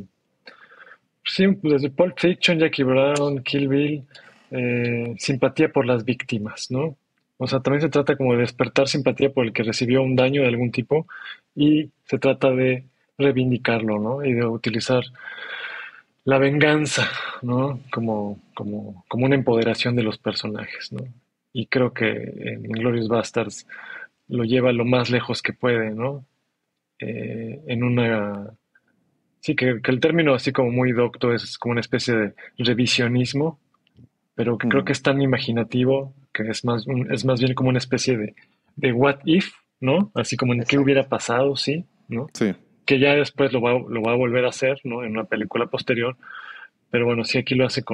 Pulp Fiction, Jackie Brown, Kill Bill, simpatía por las víctimas, ¿no? O sea, también se trata como de despertar simpatía por el que recibió un daño de algún tipo y se trata de reivindicarlo, ¿no? Y de utilizar la venganza, ¿no? Como una empoderación de los personajes, ¿no? Y creo que en Inglourious Basterds lo lleva lo más lejos que puede, ¿no? En una... Sí, que el término así como muy docto es como una especie de revisionismo, pero que creo que Ujú. es tan imaginativo que es más bien como una especie de what if, ¿no? Así como en qué Exacto. hubiera pasado, sí, ¿no? Sí. Que ya después lo va a volver a hacer, ¿no? En una película posterior, pero bueno, sí aquí lo hace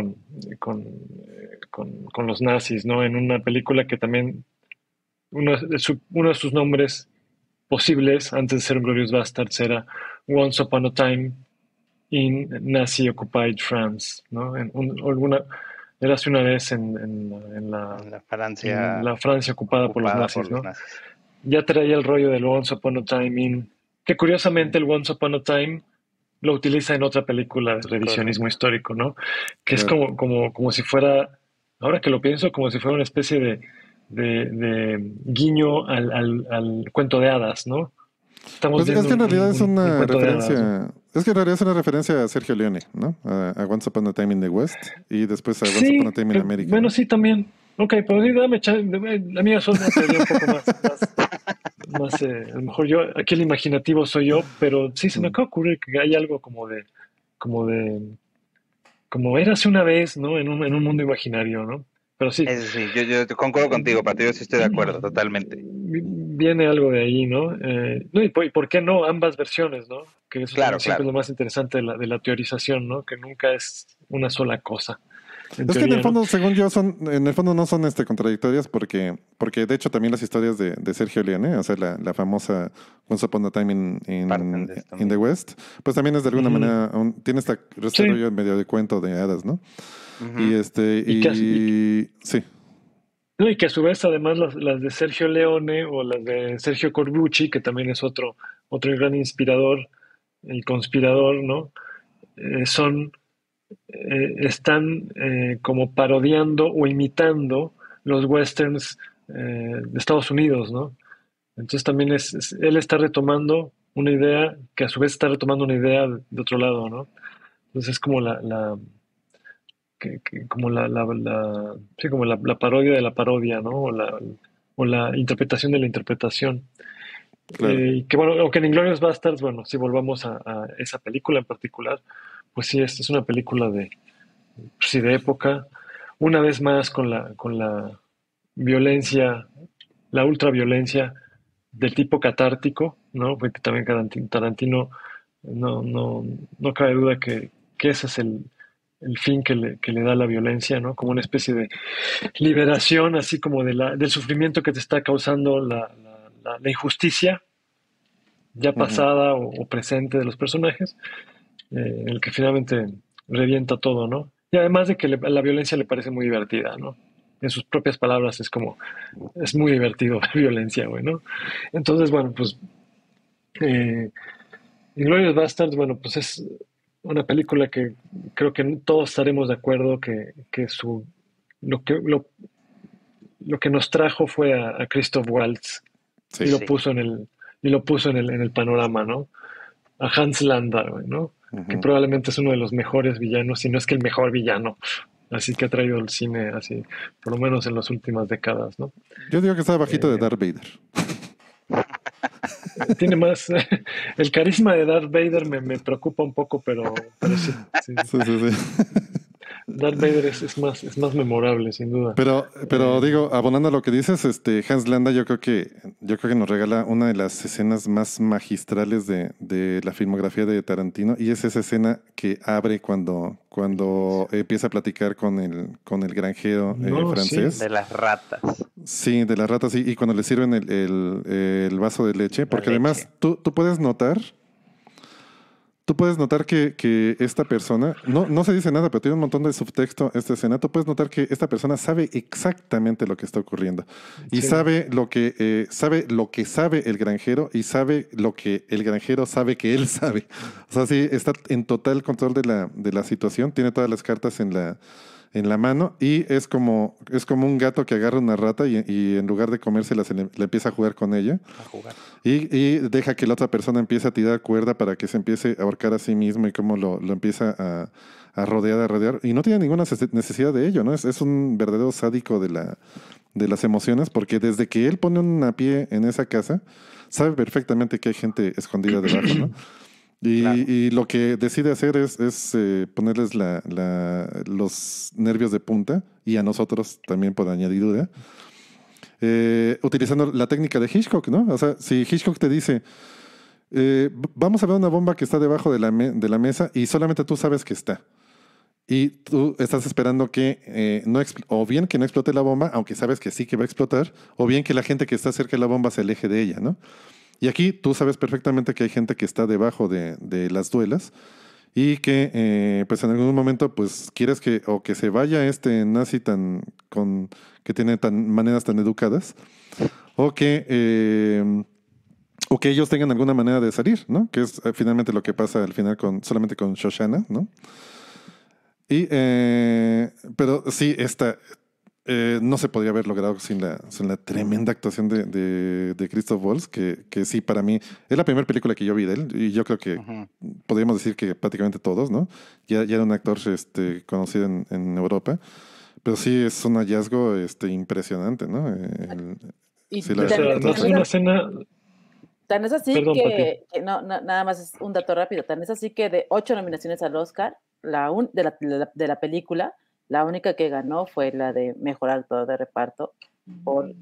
con los nazis, ¿no? En una película que también uno de sus nombres posibles antes de ser Glorious Bastards era Once Upon a Time in Nazi Occupied France, ¿no? Era hace una vez En la en Francia la Francia ocupada por los ocupada por nazis, los ¿no? nazis. Ya traía el rollo del Once Upon a Time in, que curiosamente el Once Upon a Time lo utiliza en otra película de revisionismo Correcto. histórico, ¿no? Que es Claro. como si fuera, ahora que lo pienso, como si fuera una especie de guiño al cuento de hadas, ¿no? Estamos Pues es viendo que en realidad es un una cuento de hadas, ¿no? referencia. Es que en realidad es una referencia a Sergio Leone, ¿no? A Once Upon a Time in the West y después a Once Upon a Sí, Time in America, bueno, ¿no? sí, también. Ok, pero sí, la mía son una teoría un poco a lo mejor yo, aquí el imaginativo soy yo, pero sí se me Mm. acaba de ocurrir que hay algo como de, como érase una vez, ¿no? En un mundo imaginario, ¿no? Pero sí, Eso sí, yo concuerdo contigo, Pato, yo sí estoy de acuerdo, totalmente. viene algo de ahí, ¿no? No, y por qué no ambas versiones, ¿no? Que eso también Claro, siempre es claro. lo más interesante de la teorización, ¿no? Que nunca es una sola cosa, en Es que en el teoría, ¿no? fondo, según yo, en el fondo no son contradictorias porque de hecho también las historias de Sergio Leone, o sea, la famosa Once Upon a Time Parten de esto in the mismo. West, pues también es de alguna Ujú. manera, tiene este Sí, rollo medio de cuento de hadas, ¿no? Y Ujú. y sí. no, y que a su vez además las de Sergio Leone o las de Sergio Corbucci, que también es otro gran inspirador, el conspirador, ¿no? Son están como parodiando o imitando los westerns de Estados Unidos, ¿no? Entonces también él está retomando una idea que a su vez está retomando una idea de otro lado, ¿no? Entonces es como como sí, como la parodia de la parodia, ¿no? O la interpretación de la interpretación. Claro. Y que bueno, aunque en Inglourious Basterds, bueno, si volvamos a esa película en particular, pues sí, es una película sí, de época, una vez más con la violencia, la ultraviolencia del tipo catártico, ¿no? Porque también Tarantino no cabe duda que ese es el fin que le da la violencia, ¿no? Como una especie de liberación, así como del sufrimiento que te está causando la injusticia ya Ujú. pasada o presente de los personajes, el que finalmente revienta todo, ¿no? Y además de que la violencia le parece muy divertida, ¿no? En sus propias palabras es muy divertido la violencia, güey, ¿no? Entonces, bueno, pues eh, Inglourious Basterds, bueno, pues es una película que creo que todos estaremos de acuerdo que lo que, lo, lo que nos trajo fue a Christoph Waltz y Sí. lo Sí. puso en el panorama, ¿no? A Hans Landa, güey, ¿no? Que Ujú. probablemente es uno de los mejores villanos, si no es que el mejor villano, así que ha traído el cine, así, por lo menos en las últimas décadas, ¿no? Yo digo que está bajito de Eh, Darth Vader. tiene más, el carisma de Darth Vader me preocupa un poco, pero sí, sí. Sí, sí, sí. Darth Vader es más memorable, sin duda. Pero Eh, digo, abonando a lo que dices, Hans Landa, yo creo que nos regala una de las escenas más magistrales de la filmografía de Tarantino, y es esa escena que abre cuando empieza a platicar con el granjero no, sí, francés. De las ratas, Sí, de las ratas, y cuando le sirven el vaso de leche, la porque además leche. tú puedes notar que esta persona, no se dice nada, pero tiene un montón de subtexto esta escena. Tú puedes notar que esta persona sabe exactamente lo que está ocurriendo y sí, sabe el granjero, y sabe lo que el granjero sabe que él sabe. O sea, sí, está en total control de la situación, tiene todas las cartas en la mano y es como un gato que agarra una rata y en lugar de comérsela le empieza a jugar con ella A jugar. y deja que la otra persona empiece a tirar cuerda para que se empiece a ahorcar a sí mismo y cómo lo empieza a rodear y no tiene ninguna necesidad de ello, ¿no? Es un verdadero sádico de las emociones porque desde que él pone un pie en esa casa sabe perfectamente que hay gente escondida debajo, ¿no? Claro. Y lo que decide hacer es ponerles los nervios de punta y a nosotros también por añadidura, utilizando la técnica de Hitchcock, ¿no? O sea, si Hitchcock te dice, vamos a ver una bomba que está debajo de la mesa y solamente tú sabes que está. Y tú estás esperando que o bien que no explote la bomba, aunque sabes que sí que va a explotar, o bien que la gente que está cerca de la bomba se aleje de ella, ¿no? Y aquí tú sabes perfectamente que hay gente que está debajo de las duelas y que pues en algún momento pues quieres que se vaya este nazi que tiene maneras tan educadas o que ellos tengan alguna manera de salir, ¿no? Que es finalmente lo que pasa al final solamente con Shoshana, ¿no? Pero sí, no se podría haber logrado sin la tremenda actuación de Christoph Waltz, que sí, para mí, es la primera película que yo vi de él, y yo creo que podríamos decir que prácticamente todos, ¿no? Ya era un actor conocido en Europa, pero sí es un hallazgo impresionante, ¿no? Y Sí, una escena... Tan es así Perdón, que nada más es un dato rápido, tan es así que de 8 nominaciones al Oscar, de la película, la única que ganó fue la de Mejor Actor de Reparto por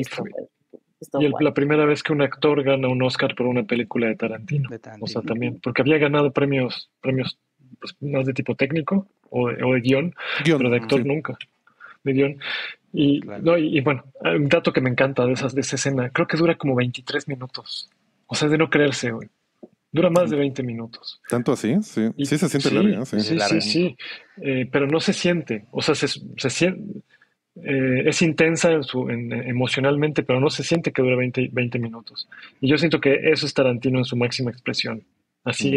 la primera vez que un actor gana un Oscar por una película de Tarantino. O sea, también, porque había ganado premios pues, más de tipo técnico o de guión, pero de actor sí. Nunca. De guión. Y, Claro. no, y bueno, un dato que me encanta de esa escena, creo que dura como 23 minutos. O sea, es de no creerse, güey. Dura más de 20 minutos. ¿Tanto así? Sí, sí se siente larga, sí. Sí. Pero no se siente. O sea, se siente... es intensa emocionalmente, pero no se siente que dura 20 minutos. Y yo siento que eso es Tarantino en su máxima expresión. Así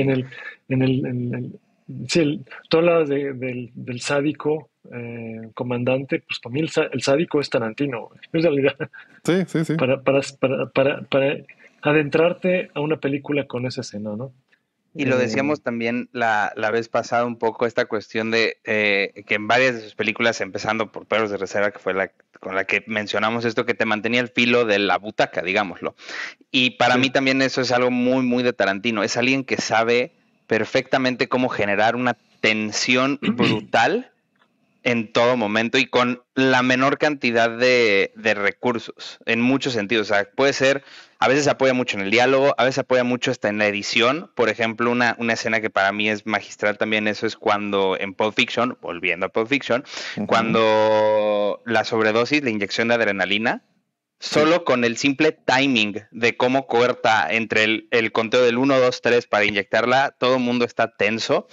tú hablabas del sádico comandante, pues para mí el sádico es Tarantino, en realidad. Sí. Para adentrarte a una película con esa escena, ¿no? Y lo decíamos también la vez pasada un poco esta cuestión de que en varias de sus películas, empezando por Perros de Reserva, que fue con la que mencionamos esto, que te mantenía el filo de la butaca, digámoslo. Y para mí también eso es algo muy, muy de Tarantino. Es alguien que sabe perfectamente cómo generar una tensión brutal en todo momento y con la menor cantidad de recursos, en muchos sentidos. O sea, puede ser, a veces se apoya mucho en el diálogo, a veces se apoya mucho hasta en la edición. Por ejemplo, una escena que para mí es magistral también, eso es cuando en Pulp Fiction, volviendo a Pulp Fiction, cuando la sobredosis, la inyección de adrenalina, solo con el simple timing de cómo corta entre el conteo del 1, 2, 3 para inyectarla, todo el mundo está tenso.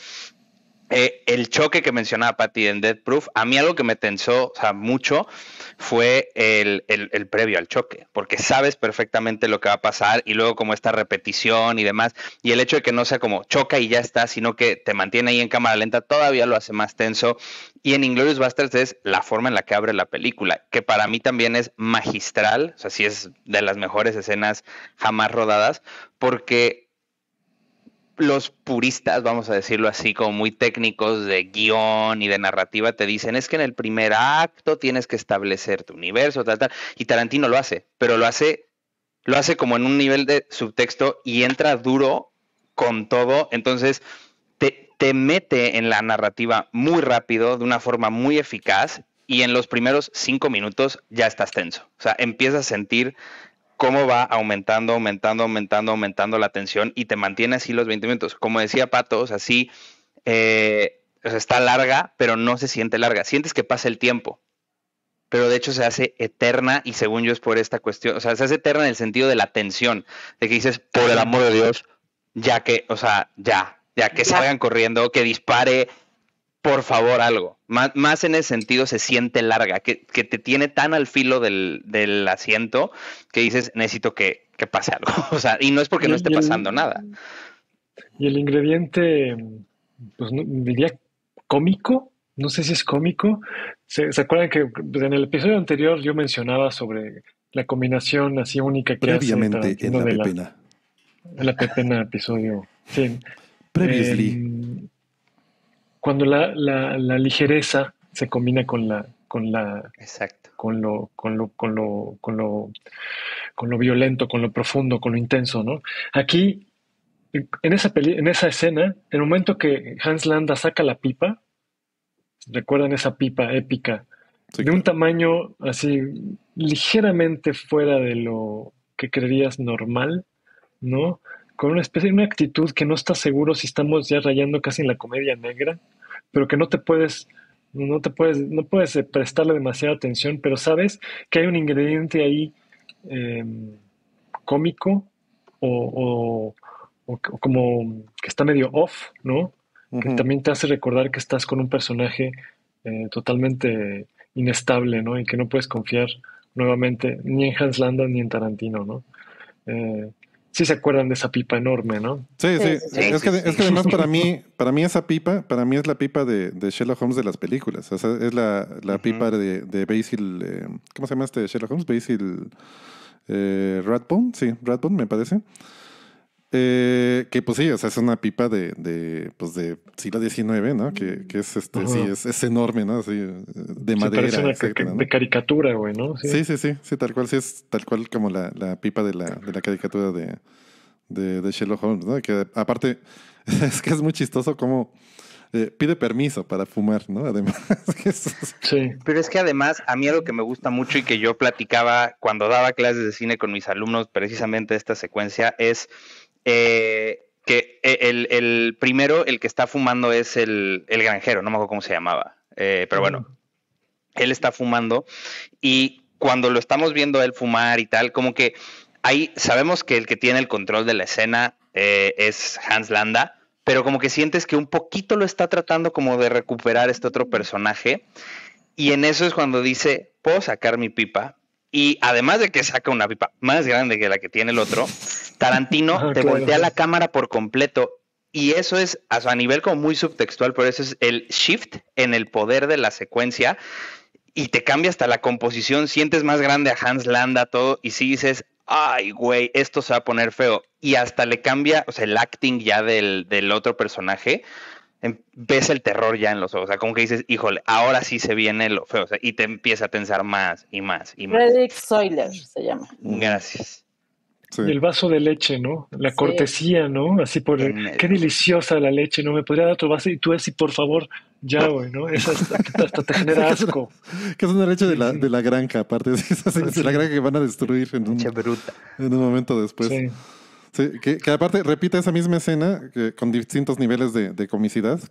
El choque que mencionaba Patty en Death Proof, a mí algo que me tensó, o sea, mucho fue el previo al choque, porque sabes perfectamente lo que va a pasar y luego como esta repetición y demás, y el hecho de que no sea como choca y ya está, sino que te mantiene ahí en cámara lenta, todavía lo hace más tenso. Y en Inglourious Basterds es la forma en la que abre la película, que para mí también es magistral, o sea, sí es de las mejores escenas jamás rodadas, porque los puristas, vamos a decirlo así, como muy técnicos de guión y de narrativa, te dicen, es que en el primer acto tienes que establecer tu universo, tal, y Tarantino lo hace, pero lo hace como en un nivel de subtexto y entra duro con todo, entonces te mete en la narrativa muy rápido, de una forma muy eficaz, y en los primeros 5 minutos ya estás tenso, o sea, empiezas a sentir cómo va aumentando la tensión y te mantiene así los 20 minutos. Como decía Pato, o sea, sí, o sea, está larga, pero no se siente larga. Sientes que pasa el tiempo, pero de hecho se hace eterna y según yo es por esta cuestión, o sea, se hace eterna en el sentido de la tensión, de que dices, por el amor de Dios, ya que, o sea, ya que salgan corriendo, que dispare, por favor, algo. Más en ese sentido se siente larga, que te tiene tan al filo del asiento que dices, necesito que pase algo. O sea, y no es porque no esté pasando nada. Y el ingrediente, pues diría cómico, no sé si es cómico. ¿Se acuerdan que en el episodio anterior yo mencionaba sobre la combinación así única que hace Previamente en Tarantino la de pepena. la pepena episodio? Sí. Previously. Cuando la ligereza se combina Exacto. con lo violento, con lo profundo, con lo intenso, ¿no? Aquí, en esa escena, en el momento que Hans Landa saca la pipa, recuerdan esa pipa épica, Sí, de un claro. tamaño así ligeramente fuera de lo que creerías normal, ¿no? Con una especie de una actitud que no estás seguro si estamos ya rayando casi en la comedia negra, pero que no puedes prestarle demasiada atención, pero sabes que hay un ingrediente ahí eh, cómico o, o como que está medio off, ¿no? Que Ujú. también te hace recordar que estás con un personaje totalmente inestable, ¿no? Y que no puedes confiar nuevamente ni en Hans Landa ni en Tarantino, ¿no? Eh, sí se acuerdan de esa pipa enorme, ¿no? Sí, sí. Sí, sí, sí. Sí, sí, Es que sí. además para mí esa pipa, para mí es la pipa de Sherlock Holmes de las películas. O sea, es la Ujú. pipa de Basil, ¿cómo se llama este Sherlock Holmes? Basil Rathbone, sí, Rathbone me parece. Que pues sí, o sea, es una pipa pues de siglo XIX, ¿no? Que es sí, Ajá. es enorme, ¿no? Así, de Sí, parece madera, una etcétera, de ¿no? caricatura, güey, ¿no? Sí. Sí, sí, sí, sí, tal cual, sí es tal cual como la pipa de la caricatura de Sherlock Holmes, ¿no? Que aparte, es que es muy chistoso como pide permiso para fumar, ¿no? Además, Sí. Pero es que además, a mí algo que me gusta mucho y que yo platicaba cuando daba clases de cine con mis alumnos, precisamente esta secuencia, es que el primero, el que está fumando es el granjero, no me acuerdo cómo se llamaba, pero Ujú. bueno, él está fumando y cuando lo estamos viendo él fumar y tal, como que ahí sabemos que el que tiene el control de la escena es Hans Landa, pero como que sientes que un poquito lo está tratando como de recuperar este otro personaje y en eso es cuando dice, puedo sacar mi pipa. Y además de que saca una pipa más grande que la que tiene el otro, Tarantino Ajá, te claro, voltea sí. la cámara por completo. Y eso es a nivel como muy subtextual, pero eso es el shift en el poder de la secuencia. Y te cambia hasta la composición. Sientes más grande a Hans Landa, todo. Y si dices, ay, güey, esto se va a poner feo. Y hasta le cambia, o sea, el acting ya del otro personaje ves el terror ya en los ojos, o sea, como que dices, híjole, ahora sí se viene lo feo, o sea, y te empieza a tensar más y más y más. Frederick Soiler se llama. Ujú, Gracias. sí. Y el vaso de leche, ¿no? La Sí. cortesía, ¿no? Así por, En qué medio. deliciosa la leche, ¿no? Me podría dar otro vaso y tú así, por favor, ya, güey, ¿no? Esa hasta te Sí, genera asco. que es una leche Sí, de sí, la granja, aparte, sí, es de la sí, granja que van a destruir Leche bruta. en un momento después. sí. Sí, que aparte repite esa misma escena con distintos niveles de comicidad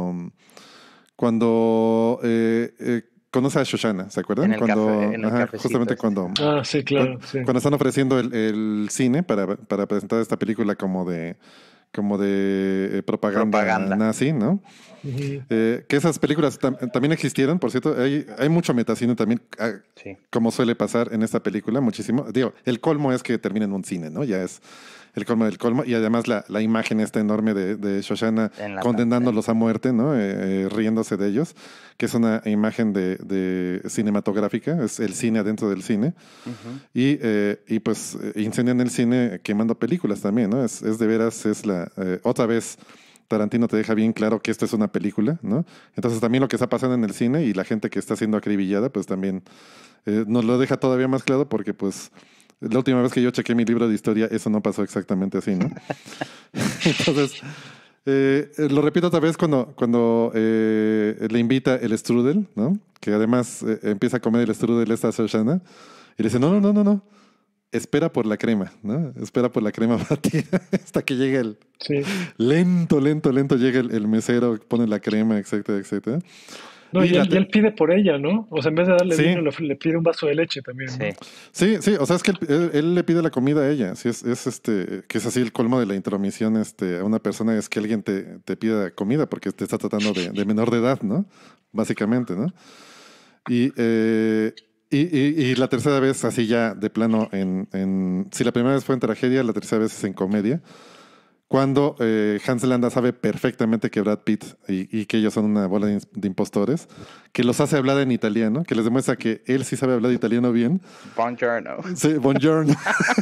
cuando conoce a Shoshana, ¿se acuerdan? Cuando, En el ajá, cafecito justamente este. Ah, sí, claro, sí. cuando están ofreciendo el cine para presentar esta película como de propaganda Propaganda. nazi, ¿no? Ujú. Que esas películas también existieron, por cierto. Hay mucho metacine también, Sí. como suele pasar en esta película, muchísimo. Digo, el colmo es que termina en un cine, ¿no? Ya es el colmo del colmo. Y además la imagen esta enorme de Shoshana En la condenándolos a muerte, ¿no? Riéndose de ellos, que es una imagen de cinematográfica, es el cine adentro del cine. Uh-huh. Y pues incendian el cine quemando películas también, ¿no? Es de veras, otra vez Tarantino te deja bien claro que esto es una película, ¿no? Entonces también lo que está pasando en el cine y la gente que está siendo acribillada, pues también nos lo deja todavía más claro porque pues la última vez que yo chequé mi libro de historia, eso no pasó exactamente así, ¿no? Entonces, lo repito otra vez cuando le invita el strudel, ¿no? Que además empieza a comer el strudel esta Shoshana y le dice, no, no, no, no, no. Espera por la crema, ¿no? Espera por la crema batida hasta que llegue Sí. lento, lento, lento llega el mesero, pone la crema, etcétera, etcétera. No, Y y él pide por ella, ¿no? O sea, en vez de darle sí, vino, le pide un vaso de leche también, ¿no? Sí. sí, sí, o sea, es que él le pide la comida a ella, sí, que es así el colmo de la intromisión a una persona, es que alguien te pida comida porque te está tratando de menor de edad, ¿no? Básicamente, ¿no? Y, y la tercera vez, así ya de plano, si la primera vez fue en tragedia, la tercera vez es en comedia. cuando Hans Landa sabe perfectamente que Brad Pitt y que ellos son una bola de impostores, que los hace hablar en italiano, que les demuestra que él sí sabe hablar italiano bien. Buongiorno. Sí, buongiorno.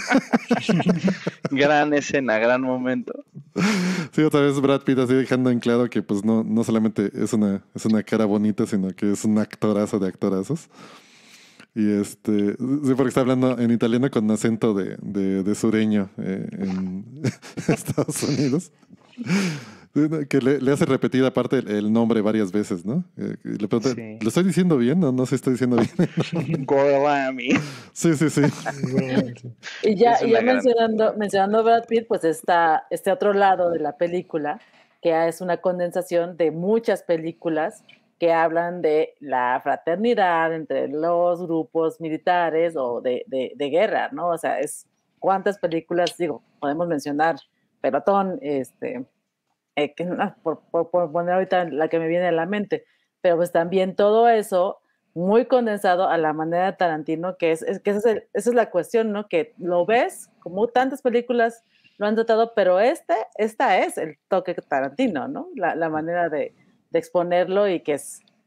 Gran escena, gran momento. Sí, otra vez Brad Pitt así dejando en claro que pues no solamente es una cara bonita, sino que es un actorazo de actorazos. Y sí, porque está hablando en italiano con acento de sureño en Estados Unidos. Que le hace repetir aparte el nombre varias veces, ¿no? Y le pregunta, Sí. ¿lo estoy diciendo bien? No sé si estoy diciendo bien. Gorlami. Sí. Y ya, Es una gran- mencionando a Brad Pitt, pues está este otro lado de la película, que es una condensación de muchas películas que hablan de la fraternidad entre los grupos militares o de guerra, ¿no? O sea, cuántas películas, digo, podemos mencionar Pelotón, por poner ahorita la que me viene a la mente, pero pues también todo eso muy condensado a la manera de Tarantino, que que esa es la cuestión, ¿no? Que lo ves, como tantas películas lo han tratado, pero esta es el toque Tarantino, ¿no? La manera de exponerlo y que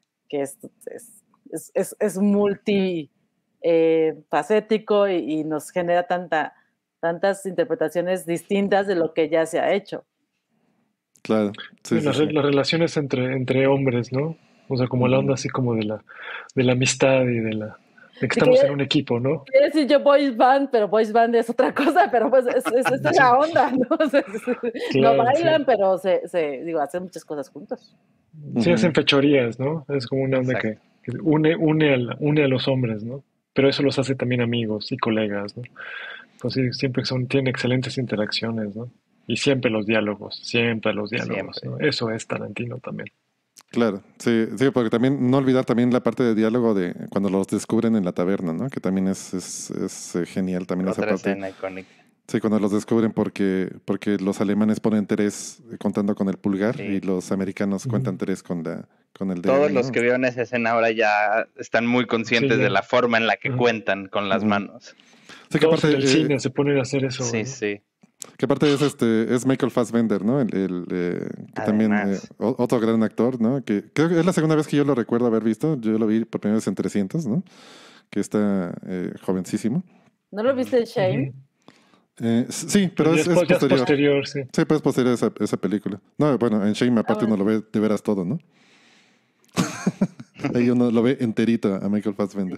es multi facético y nos genera tantas interpretaciones distintas de lo que ya se ha hecho. Claro. Sí. Las relaciones entre hombres, ¿no? O sea, como la onda así como de la amistad y de que estamos en un equipo, ¿no? Quiero decir yo boys band, pero boys band es otra cosa, pero pues esta es la onda, ¿no? O sea, Claro, no bailan, sí. pero digo, hacen muchas cosas juntos. Sí, hacen fechorías, ¿no? Es como una onda Exacto. que une a los hombres, ¿no? Pero eso los hace también amigos y colegas, ¿no? Pues sí, siempre tienen excelentes interacciones, ¿no? Y siempre los diálogos, Siempre. ¿no? Eso es Tarantino también. Claro, sí, porque también no olvidar también la parte de diálogo de cuando los descubren en la taberna, ¿no? Que también es genial también esa Otra parte. escena icónica. Sí, cuando los descubren porque los alemanes ponen tres contando con el pulgar Sí. y los americanos cuentan tres con el dedo. Todos los ¿no? que vieron esa escena ahora ya están muy conscientes Sí, ya. de la forma en la que Ajá. cuentan con las manos. Sí, que Todos en aparte, el cine se ponen a hacer eso, Sí, ¿no? sí. que aparte es Michael Fassbender, ¿no? Que también Además. otro gran actor, ¿no? Que creo que es la segunda vez que yo lo recuerdo haber visto. Yo lo vi por primera vez en 300, ¿no? Que está jovencísimo. ¿No lo viste en Shame? Sí, pero es Ya es posterior. posterior, sí. Sí, pero es posterior esa película. No, bueno, en Shame aparte bueno. uno lo ve de veras todo, ¿no? Ahí uno lo ve enterito a Michael Fassbender.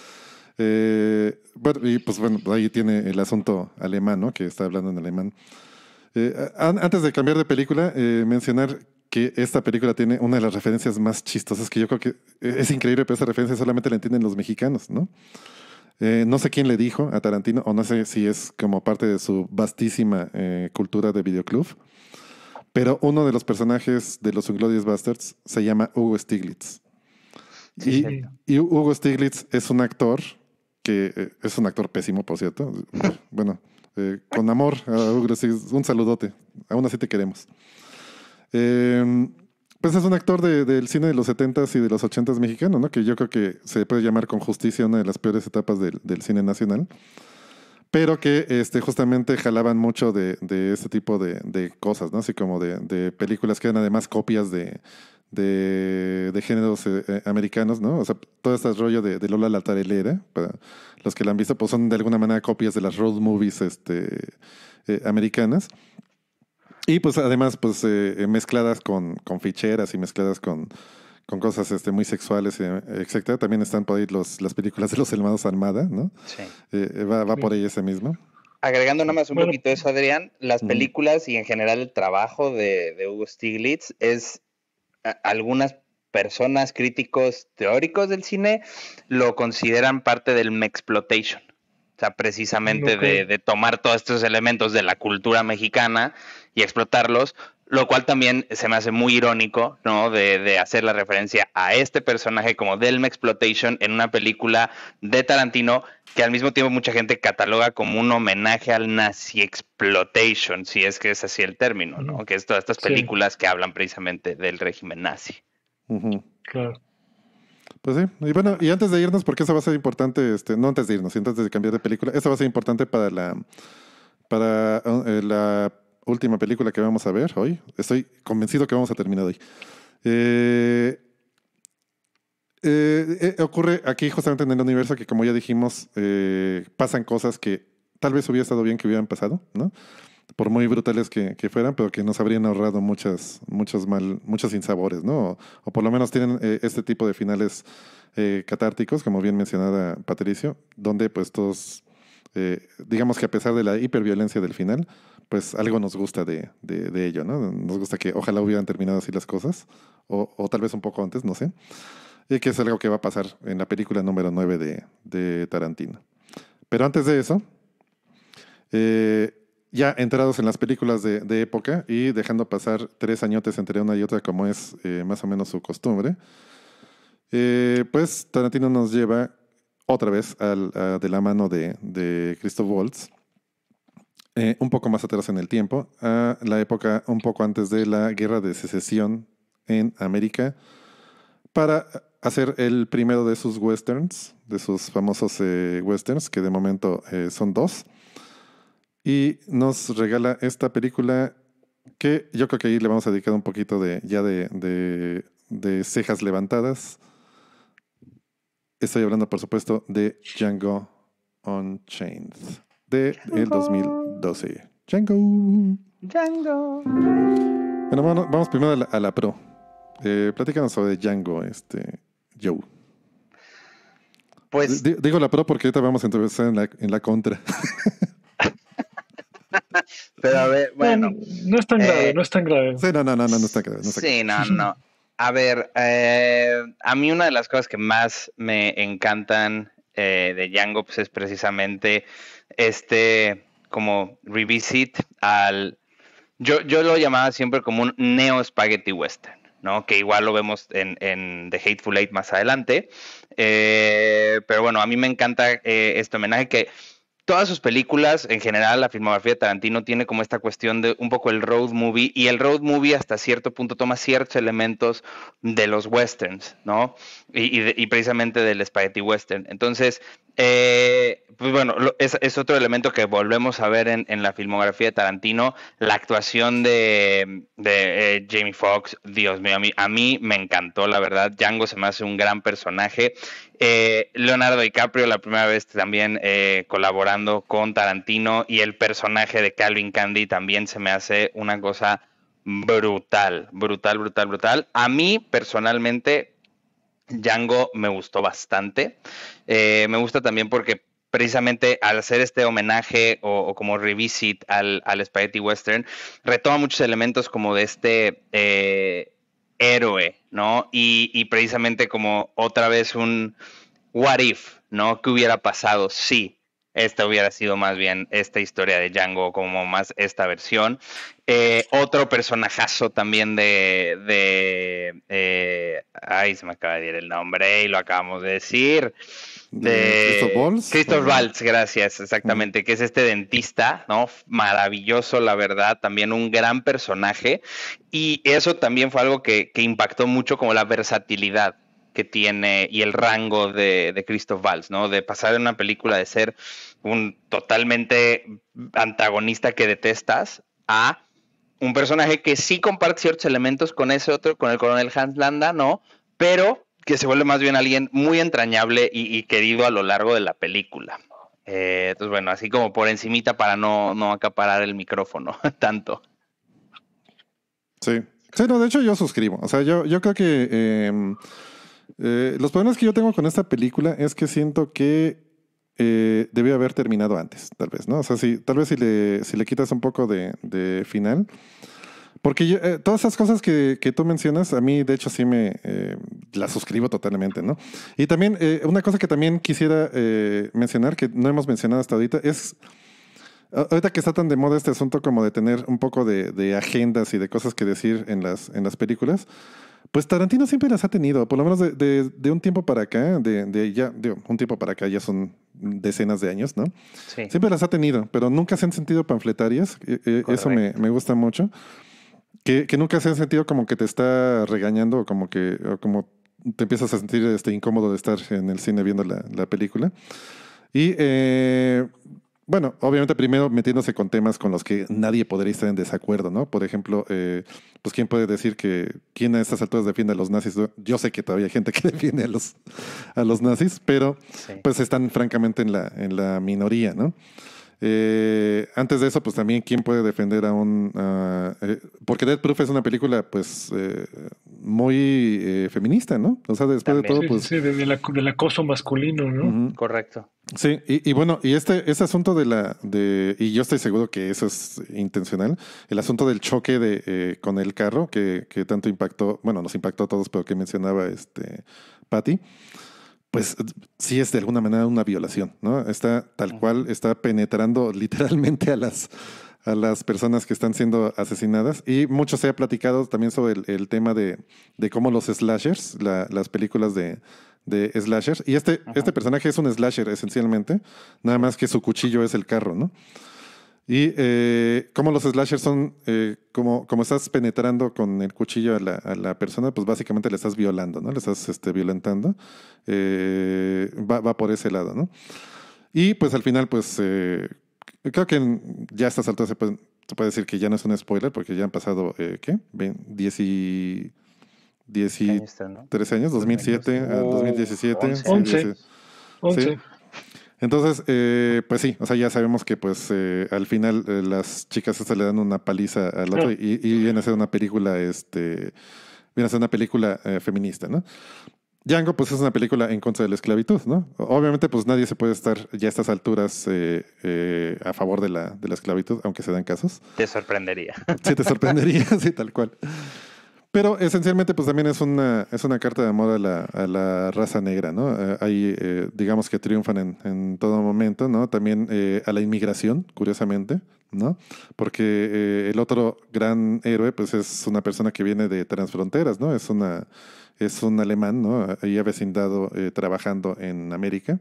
Bueno, ahí tiene el asunto alemán, ¿no? Que está hablando en alemán. Antes de cambiar de película, mencionar que esta película tiene una de las referencias más chistosas que yo creo que es increíble, pero esa referencia solamente la entienden los mexicanos, ¿no? No sé quién le dijo a Tarantino, o no sé si es como parte de su vastísima cultura de videoclub, pero uno de los personajes de los Inglourious Basterds se llama Hugo Stiglitz. Sí, Y Hugo Stiglitz es un actor que es un actor pésimo, por cierto. Bueno, con amor a Hugo Stiglitz, un saludote. Aún así te queremos. Pues es un actor del cine de los 70s y de los 80s mexicano, ¿no? Que yo creo que se puede llamar con justicia una de las peores etapas del cine nacional. Pero que justamente jalaban mucho de este tipo de cosas, ¿no? Así como de películas que eran además copias de géneros americanos, ¿no? O sea, todo este rollo de Lola la Tarelera, para los que la han visto, pues son de alguna manera copias de las road movies americanas. Y pues además, pues mezcladas con ficheras y mezcladas con cosas muy sexuales, etcétera. También están por ahí las películas de los hermanos Almada, ¿no? Sí. Va por ahí ese mismo. Agregando nada más un Bueno. poquito eso, Adrián, las películas y en general el trabajo de Hugo Stiglitz es algunas personas, críticos teóricos del cine, lo consideran parte del mexploitation. O sea, precisamente Ok. de tomar todos estos elementos de la cultura mexicana y explotarlos, lo cual también se me hace muy irónico, ¿no? De hacer la referencia a este personaje como del mexploitation en una película de Tarantino que al mismo tiempo mucha gente cataloga como un homenaje al nazi exploitation, si es que es así el término, ¿no? Que es todas estas Sí. películas que hablan precisamente del régimen nazi. Ujú. Claro. Pues sí, y bueno, y antes de irnos, porque eso va a ser importante, no antes de irnos, sino antes de cambiar de película, eso va a ser importante para la última película que vamos a ver hoy. Estoy convencido que vamos a terminar hoy. Ocurre aquí justamente en el universo que, como ya dijimos, pasan cosas que tal vez hubiera estado bien que hubieran pasado, ¿no? Por muy brutales que fueran, pero que nos habrían ahorrado muchos sinsabores, ¿no? O por lo menos tienen este tipo de finales catárticos, como bien mencionaba Patricio, donde pues todos, digamos que a pesar de la hiperviolencia del final, pues algo nos gusta de ello, ¿no? Nos gusta que ojalá hubieran terminado así las cosas, o tal vez un poco antes, no sé. Y que es algo que va a pasar en la película número 9 de Tarantino. Pero antes de eso, ya entrados en las películas de época y dejando pasar 3 añotes entre una y otra, como es más o menos su costumbre, pues Tarantino nos lleva otra vez de la mano de Christoph Waltz, un poco más atrás en el tiempo, a la época un poco antes de la Guerra de Secesión en América, para hacer el primero de sus westerns, de sus famosos westerns, que de momento son 2. Y nos regala esta película que yo creo que ahí le vamos a dedicar un poquito de cejas levantadas. Estoy hablando, por supuesto, de Django Unchained, de el 2012. Django. Bueno, vamos primero a la pro. Platícanos sobre Django, Joe. Pues digo la pro porque ahorita vamos a empezar en la contra. Pero a ver, bueno. No es tan grave, no es tan grave. Sí, no está grave. Sí, no. A ver, a mí una de las cosas que más me encantan de Django pues es precisamente como revisit al... Yo lo llamaba siempre como un neo-spaghetti western, ¿no? Que igual lo vemos en The Hateful Eight más adelante. Pero bueno, a mí me encanta este homenaje que todas sus películas, en general, la filmografía de Tarantino tiene como esta cuestión de un poco el road movie, y el road movie hasta cierto punto toma ciertos elementos de los westerns, ¿no? Y precisamente del spaghetti western. Entonces, pues bueno, es otro elemento que volvemos a ver en la filmografía de Tarantino. La actuación de Jamie Foxx, Dios mío, a mí me encantó, la verdad. Django se me hace un gran personaje. Leonardo DiCaprio, la primera vez también colaborando con Tarantino, y el personaje de Calvin Candy también se me hace una cosa brutal. A mí, personalmente, Django me gustó bastante. Me gusta también porque precisamente al hacer este homenaje o como revisit al Spaghetti Western, retoma muchos elementos como de este héroe, ¿no? Y precisamente como otra vez un what if, ¿no? ¿Qué hubiera pasado si esta hubiera sido más bien esta historia de Django, como más esta versión? Otro personajazo también ay, se me acaba de ir el nombre y lo acabamos de decir. Christoph Waltz, gracias, exactamente, que es este dentista, ¿no? Maravilloso, la verdad, también un gran personaje, y eso también fue algo que impactó mucho, como la versatilidad que tiene y el rango de Christoph Waltz, ¿no? De pasar en una película de ser un totalmente antagonista que detestas a un personaje que sí comparte ciertos elementos con ese otro, con el coronel Hans Landa, ¿no? Pero que se vuelve más bien alguien muy entrañable y querido a lo largo de la película. Entonces, bueno, así como por encimita para no acaparar el micrófono tanto. Sí, no, de hecho yo suscribo. O sea, yo creo que los problemas que yo tengo con esta película es que siento que debió haber terminado antes, tal vez, ¿no? O sea, tal vez si le quitas un poco de final. Porque todas esas cosas que tú mencionas, a mí de hecho sí las suscribo totalmente, ¿no? Y también una cosa que también quisiera mencionar, que no hemos mencionado hasta ahorita, es ahorita que está tan de moda este asunto como de tener un poco de agendas y de cosas que decir en las películas. Pues Tarantino siempre las ha tenido, por lo menos de un tiempo para acá, un tiempo para acá ya son decenas de años, ¿no? Sí. Siempre las ha tenido, pero nunca se han sentido panfletarias. Eso me gusta mucho. Que nunca se han sentido como que te está regañando o como te empiezas a sentir incómodo de estar en el cine viendo la película. Y bueno, obviamente primero metiéndose con temas con los que nadie podría estar en desacuerdo, ¿no? Por ejemplo, pues quién puede decir que quién a estas alturas defiende a los nazis. Yo sé que todavía hay gente que defiende a los nazis, pero Sí. pues están francamente en la minoría, ¿no? Antes de eso, pues también quién puede defender a porque Death Proof es una película, pues, muy feminista, ¿no? O sea, después de También. todo, Sí, pues... sí, del acoso masculino, ¿no? Ujú. Correcto. Sí, y bueno, y ese asunto y yo estoy seguro que eso es intencional, el asunto del choque con el carro que tanto impactó, bueno, nos impactó a todos, pero que mencionaba Patty, pues sí es de alguna manera una violación, ¿no? Está tal cual, está penetrando literalmente a las personas que están siendo asesinadas. Y mucho se ha platicado también sobre el tema de cómo los slashers, las películas de slashers. Y este personaje es un slasher esencialmente, nada más que su cuchillo es el carro, ¿no? Y como los slashers son, como estás penetrando con el cuchillo a la persona, pues básicamente le estás violando, ¿no? Le estás violentando. Va por ese lado, ¿no? Y pues al final, pues creo que ya a estas alturas se puede decir que ya no es un spoiler, porque ya han pasado, ¿qué? 10 y... 10 ¿Qué y año está, no? 13 años, 2007 a 2017. 11. Sí, 11. 10. 11. Sí. Entonces, pues sí, o sea, ya sabemos que pues al final las chicas estas le dan una paliza al otro y viene a ser una película, viene a ser una película feminista, ¿no? Django, pues es una película en contra de la esclavitud, ¿no? Obviamente, pues nadie se puede estar ya a estas alturas a favor de la esclavitud, aunque se dan casos. Te sorprendería. Sí, te sorprendería, sí, tal cual. Pero esencialmente, pues también es una carta de amor a la raza negra, ¿no? Hay, digamos que triunfan en todo momento, ¿no? También a la inmigración, curiosamente, ¿no? Porque el otro gran héroe, pues es una persona que viene de transfronteras, ¿no? Es un alemán, ¿no? Ahí avecindado trabajando en América.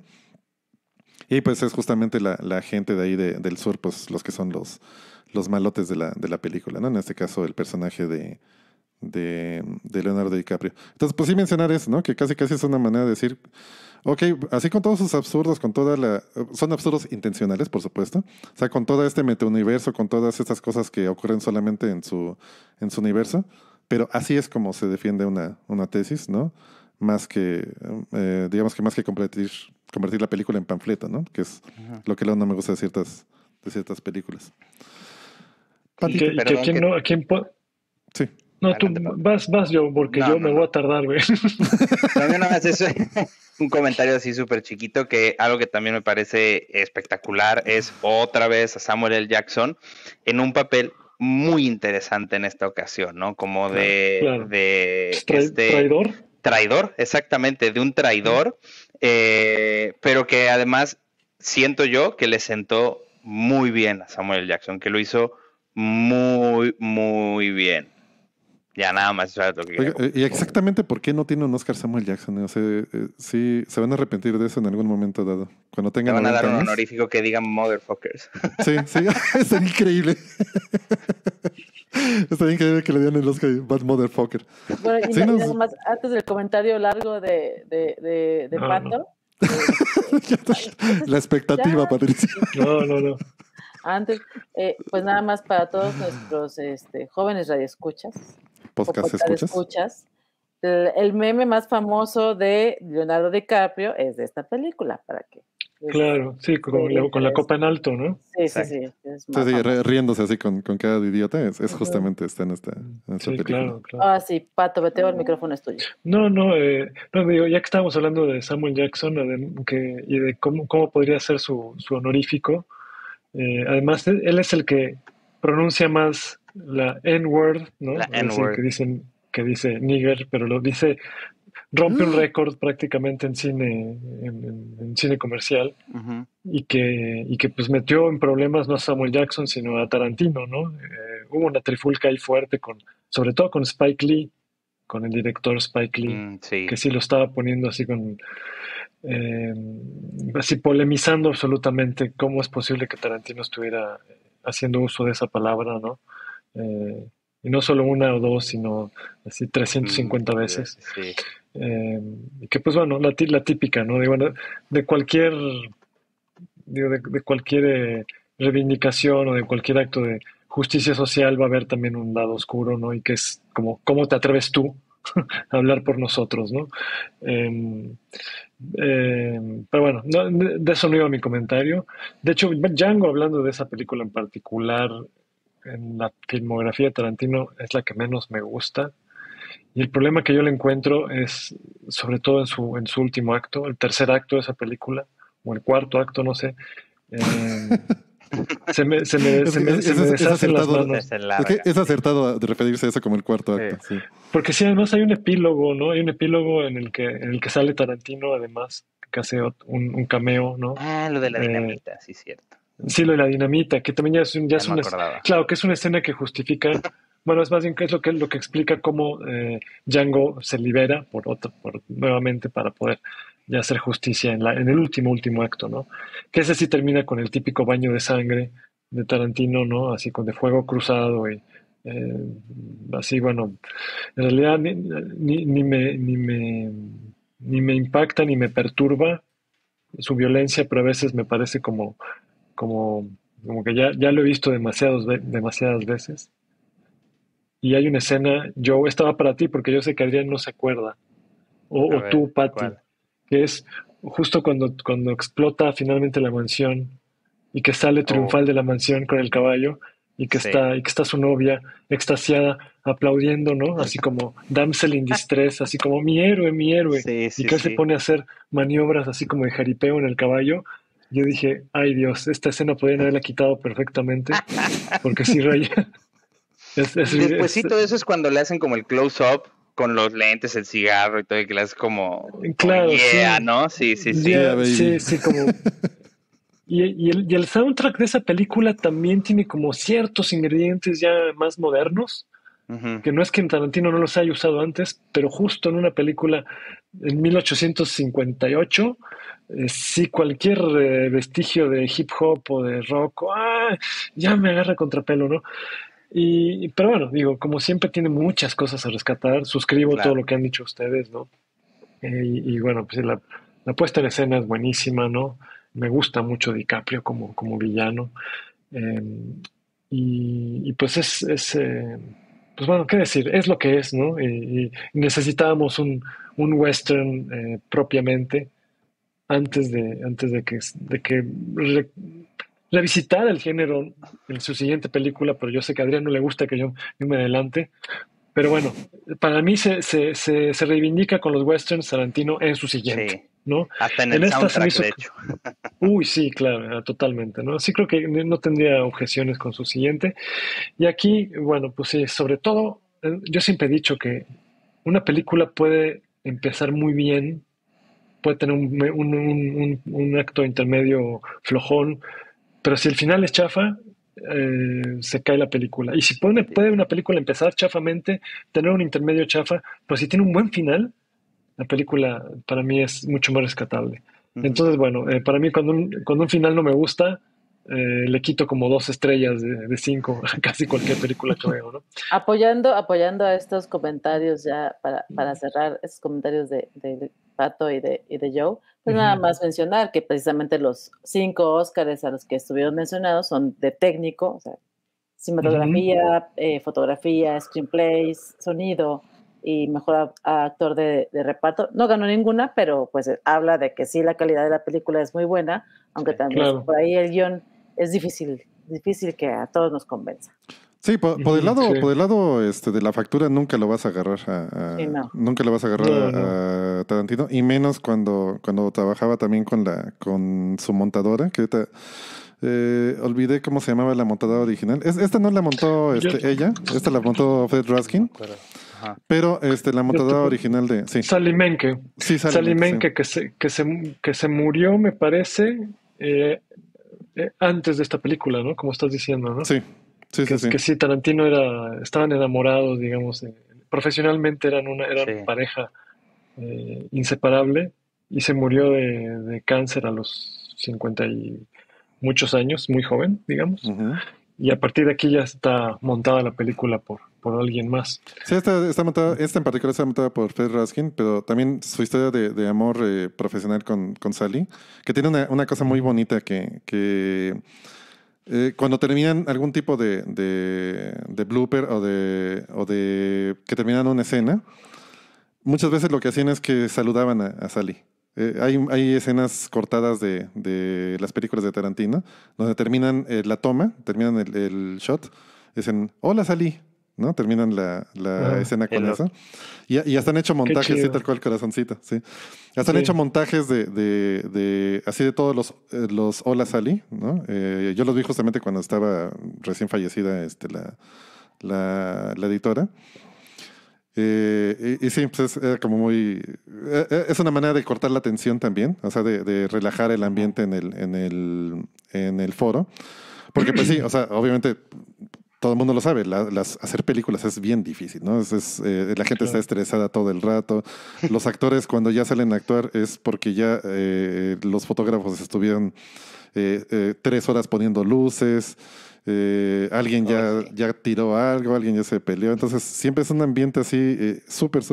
Y pues es justamente la gente de ahí del sur, pues los que son los malotes de la película, ¿no? En este caso, el personaje de Leonardo DiCaprio. Entonces, pues sí mencionar eso, ¿no? Que casi es una manera de decir, ok, así con todos sus absurdos, son absurdos intencionales, por supuesto. O sea, con todo este metauniverso, con todas estas cosas que ocurren solamente en su universo, pero así es como se defiende una tesis, ¿no? Más que, digamos que más que convertir la película en panfleto, ¿no? Que es lo que luego no me gusta de ciertas películas. Y que Perdón, quién no, a quién Sí. No, tú adelante, vas yo, porque No, yo no, me no. voy a tardar, güey. También nada más eso, un comentario así súper chiquito, que algo que también me parece espectacular es otra vez a Samuel L. Jackson en un papel muy interesante en esta ocasión, ¿no? Como Claro. de ¿Traidor? Traidor, exactamente, de un traidor, pero que además siento yo que le sentó muy bien a Samuel L. Jackson, que lo hizo muy, muy bien. Ya nada más, eso es lo que Oiga, quería. ¿y exactamente por qué no tiene un Oscar Samuel Jackson? O sea, sí, se van a arrepentir de eso en algún momento dado. Cuando Te tengan van a 90 dar un años. honorífico que diga motherfuckers. Sí, estaría increíble. Estaría increíble que le dieran el Oscar Bad Motherfucker. Bueno, y Sí, nada más, antes del comentario largo de No, Pato. La expectativa, Ya. Patricia. No. Antes, pues nada más para todos nuestros jóvenes radioescuchas. Podcast o escuchas. El meme más famoso de Leonardo DiCaprio es de esta película, para que. Claro, sí, con la copa en alto, ¿no? Sí. Es Sí, más famoso. riéndose así con cada idiota. Es justamente está en esta Sí, película. claro. Ah, sí, Pato, Beteo, el micrófono es tuyo. No, digo, ya que estábamos hablando de Samuel Jackson y de cómo podría ser su honorífico, además él es el que pronuncia más la N-word, ¿no? La Es decir, N-word. que dice nigger, pero lo dice, rompe un récord prácticamente en cine comercial. Ujú. Y que pues metió en problemas no a Samuel Jackson, sino a Tarantino, ¿no? Hubo una trifulca ahí fuerte, sobre todo con Spike Lee, con el director Spike Lee, Sí. que sí lo estaba poniendo así polemizando absolutamente cómo es posible que Tarantino estuviera haciendo uso de esa palabra, ¿no? Y no solo una o dos, sino así 350 veces. Sí. Y que pues bueno, la típica, ¿no? De cualquier digo, de cualquier reivindicación o de cualquier acto de justicia social va a haber también un lado oscuro, ¿no? Y que es como, ¿cómo te atreves tú a hablar por nosotros, ¿no? Em, pero bueno, de eso no iba mi comentario. De hecho, Django, hablando de esa película en particular, en la filmografía de Tarantino, es la que menos me gusta. Y el problema que yo le encuentro es, sobre todo en su último acto, el tercer acto de esa película, o el cuarto acto, no sé. eh, se me Es deshacen las acertado. manos. Es acertado de referirse a eso como el cuarto acto. Sí. Porque sí, además hay un epílogo, ¿no? Hay un epílogo en el que sale Tarantino, además, que hace un cameo, ¿no? Lo de la dinamita, sí, cierto. Sí, lo de la dinamita, que también ya es me una, acordaba. claro, que es una escena que justifica, bueno, es más bien que es lo que explica cómo Django se libera nuevamente para poder ya hacer justicia en el último acto, ¿no? Que ese sí termina con el típico baño de sangre de Tarantino, ¿no? Así con de fuego cruzado y eh, así, bueno, en realidad ni me impacta ni me perturba su violencia, pero a veces me parece como, como que ya lo he visto demasiadas veces. Y hay una escena, yo estaba para ti porque yo sé que Adrián no se acuerda, A o ver, tú, Patty, ¿cuál? que es justo cuando explota finalmente la mansión y que sale triunfal de la mansión con el caballo Sí. y que está su novia extasiada aplaudiendo, ¿no? Así como damsel in distress, así como mi héroe, Sí, y sí, que él se sí. pone a hacer maniobras así como de jaripeo en el caballo. Yo dije, ay Dios, esta escena podrían haberla quitado perfectamente, porque sí, Raya, Y despuesito de eso es cuando le hacen como el close-up con los lentes, el cigarro y todo, y que le hace como claro, yeah, sí, ¿no? Sí, sí, sí. Yeah, ya, baby. sí, como. Y el soundtrack de esa película también tiene como ciertos ingredientes ya más modernos, Ujú. que no es que en Tarantino no los haya usado antes, pero justo en una película en 1858, sí cualquier vestigio de hip hop o de rock, ya me agarra contrapelo, ¿no? Pero bueno, digo, como siempre tiene muchas cosas a rescatar, suscribo todo Claro. lo que han dicho ustedes, ¿no? Bueno, pues sí, la puesta en escena es buenísima, ¿no? Me gusta mucho DiCaprio como villano. Eh, pues pues bueno, ¿qué decir? Es lo que es, ¿no? Y necesitábamos un western propiamente de que revisitara el género en su siguiente película, pero yo sé que a Adrián no le gusta que yo me adelante. Pero bueno, para mí se reivindica con los westerns Tarantino en su siguiente, Sí. ¿no? Hasta en En el esta se me soundtrack, hizo. de hecho. Uy, sí, claro, totalmente, ¿no? Sí creo que no tendría objeciones con su siguiente. Y aquí, bueno, pues sí, sobre todo, yo siempre he dicho que una película puede empezar muy bien, puede tener un acto intermedio flojón, pero si el final es chafa, se cae la película. Y si puede una película empezar chafamente, tener un intermedio chafa, pero si tiene un buen final, la película para mí es mucho más rescatable. Ujú. Entonces, bueno, para mí cuando un final no me gusta, le quito como 2 estrellas de 5 a casi cualquier película que veo, ¿no? Apoyando a estos comentarios ya para cerrar estos comentarios de Pato y de Joe, pues nada Ujú. más mencionar que precisamente los 5 Óscares a los que estuvieron mencionados son de técnico, o sea, Ujú. cinematografía, fotografía, screenplays, sonido y mejor actor de reparto. No ganó ninguna, pero pues habla de que sí la calidad de la película es muy buena, aunque Sí. también Claro. por ahí el guión es difícil que a todos nos convenza. Sí, Ujú, sí. por el lado de la factura nunca lo vas a agarrar Sí, no. nunca lo vas a agarrar No, no. a Tarantino, y menos cuando trabajaba también con su montadora, que ahorita olvidé cómo se llamaba la montadora original. Esta no la montó Yo, ella, esta la montó Fred No me Raskin, acuerdo. Ajá. pero la yo te montadora puedo- original de, sí, Sally Menke. sí, Sally Sally Menke, sí. Menke que se murió, me parece, antes de esta película, ¿no? Como estás diciendo, ¿no? Sí, sí, sí, sí. Que sí, Tarantino estaban enamorados, digamos, profesionalmente eran Sí. pareja inseparable y se murió de cáncer a los 50 y muchos años, muy joven, digamos. Ujú. y a partir de aquí ya está montada la película por alguien más. Sí, está montada, esta en particular está montada por Fred Raskin, pero también su historia de amor profesional con Sally, que tiene una cosa muy bonita que cuando terminan algún tipo de blooper o de que terminan una escena, muchas veces lo que hacían es que saludaban a Sally. Hay escenas cortadas de las películas de Tarantino donde terminan la toma, terminan el shot, dicen, hola Sally, ¿no? Terminan la escena con eso. Y hasta han hecho montajes, sí, tal cual, corazoncito, sí. Hasta han hecho montajes así de todos los hola Sally, ¿no? Yo los vi justamente cuando estaba recién fallecida la editora. Y sí, pues es como muy... es una manera de cortar la tensión también, o sea, de relajar el ambiente en el foro. Porque pues sí, o sea, obviamente todo el mundo lo sabe, hacer películas es bien difícil, ¿no? La gente está estresada todo el rato. Los actores cuando ya salen a actuar es porque ya los fotógrafos estuvieron 3 horas poniendo luces. Alguien ya tiró algo, alguien ya se peleó, entonces siempre es un ambiente así súper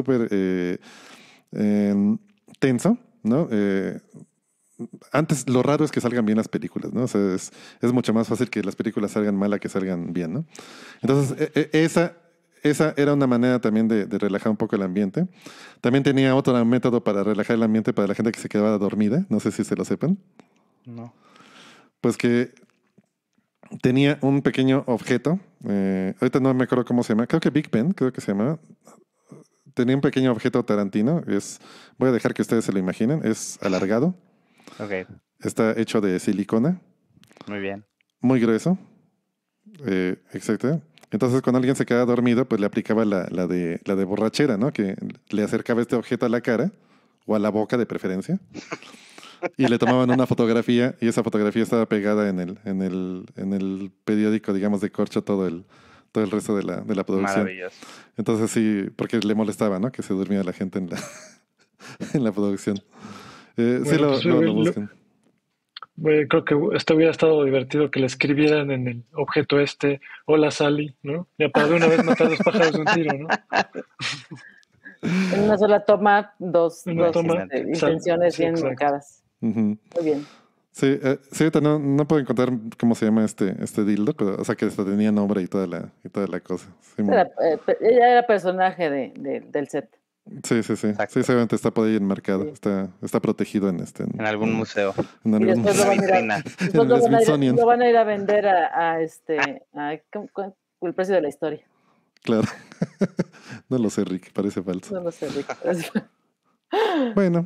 tenso, ¿no? Antes lo raro es que salgan bien las películas, ¿no? O sea, es mucho más fácil que las películas salgan mal a que salgan bien, ¿no? Entonces esa era una manera también de relajar un poco el ambiente. También tenía otro método para relajar el ambiente para la gente que se quedaba dormida, no sé si se lo sepan. No. Pues que tenía un pequeño objeto, ahorita no me acuerdo cómo se llama, creo que Big Ben, creo que se llama. Tenía un pequeño objeto Tarantino, voy a dejar que ustedes se lo imaginen, es alargado. Ok. Está hecho de silicona. Muy bien. Muy grueso. Exacto. Entonces cuando alguien se quedaba dormido, pues le aplicaba la de borrachera, ¿no? Que le acercaba este objeto a la cara, o a la boca de preferencia. Y le tomaban una fotografía y esa fotografía estaba pegada en el periódico, digamos, de corcho todo el resto de la producción. Maravilloso. Entonces sí, porque le molestaba, ¿no? Que se durmiera la gente en la producción. Bueno, sí, pues, lo buscan. Creo que esto hubiera estado divertido que le escribieran en el objeto hola Sally, ¿no? Ya para de una vez matar 2 pájaros de un tiro, ¿no? En una sola toma, dos toma, intenciones sí, bien exacto. marcadas. Uh-huh. Muy bien. Sí, ahorita no puedo encontrar cómo se llama este dildo, pero, o sea, que hasta tenía nombre y toda la cosa. Sí, Ella era personaje del set. Sí. Exacto. Sí, seguramente está por ahí enmarcado. Sí. Está protegido en algún museo. En Y algún después lo van a ir a vender a el precio de la historia. Claro. No lo sé, Rick, parece falso. No lo sé, Rick. Bueno,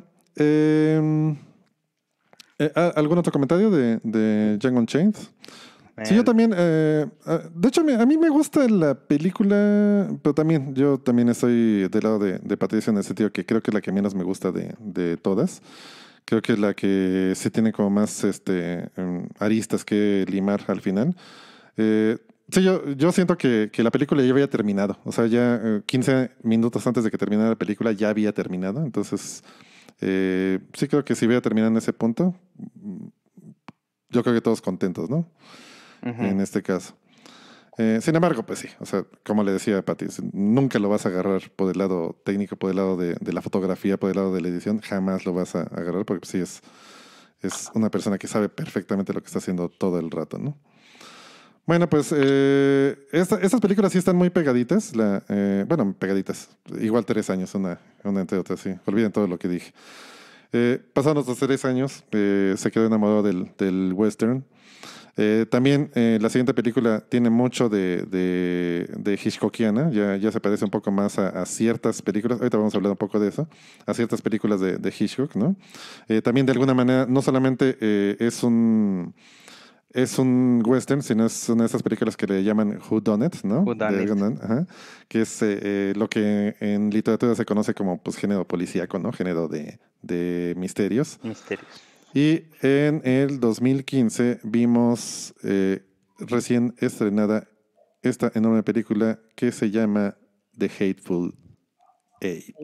¿algún otro comentario de Django Unchained? Sí, yo también. De hecho, a mí me gusta la película, pero yo también estoy del lado de Patricia en el sentido que creo que es la que menos me gusta de todas. Creo que es la que sí tiene como más aristas que limar al final. Sí, yo siento que la película ya había terminado. O sea, ya 15 minutos antes de que terminara la película ya había terminado. Entonces, sí creo que si hubiera terminado en ese punto, yo creo que todos contentos, ¿no? Uh-huh. En este caso. Sin embargo, pues sí, o sea, como le decía a Pati, nunca lo vas a agarrar por el lado técnico, por el lado de la fotografía, por el lado de la edición, jamás lo vas a agarrar porque sí es una persona que sabe perfectamente lo que está haciendo todo el rato, ¿no? Bueno, pues estas películas sí están muy pegaditas, pegaditas, igual 3 años, una entre otras, sí, olviden todo lo que dije. Pasados los 3 años, se quedó enamorado del western. También la siguiente película tiene mucho de Hitchcockiana, ya se parece un poco más a ciertas películas, ahorita vamos a hablar un poco de eso, a ciertas películas de Hitchcock, ¿no? También de alguna manera no solamente es un western, sino es una de esas películas que le llaman Who Done It, ¿no? Who Done It. Ajá, que es lo que en literatura se conoce como pues, género policíaco, ¿no? Género de misterios. Y en el 2015 vimos recién estrenada esta enorme película que se llama The Hateful Eight.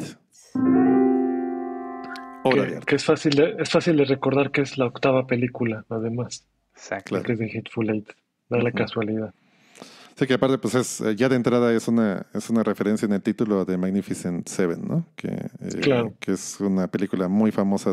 Que es fácil de recordar que es la 8ª película, además. Exacto. Claro. Que es de Hateful Eight. Da la casualidad. Sí, que aparte, pues ya de entrada es una referencia en el título de Magnificent Seven, ¿no? Claro. Que es una película muy famosa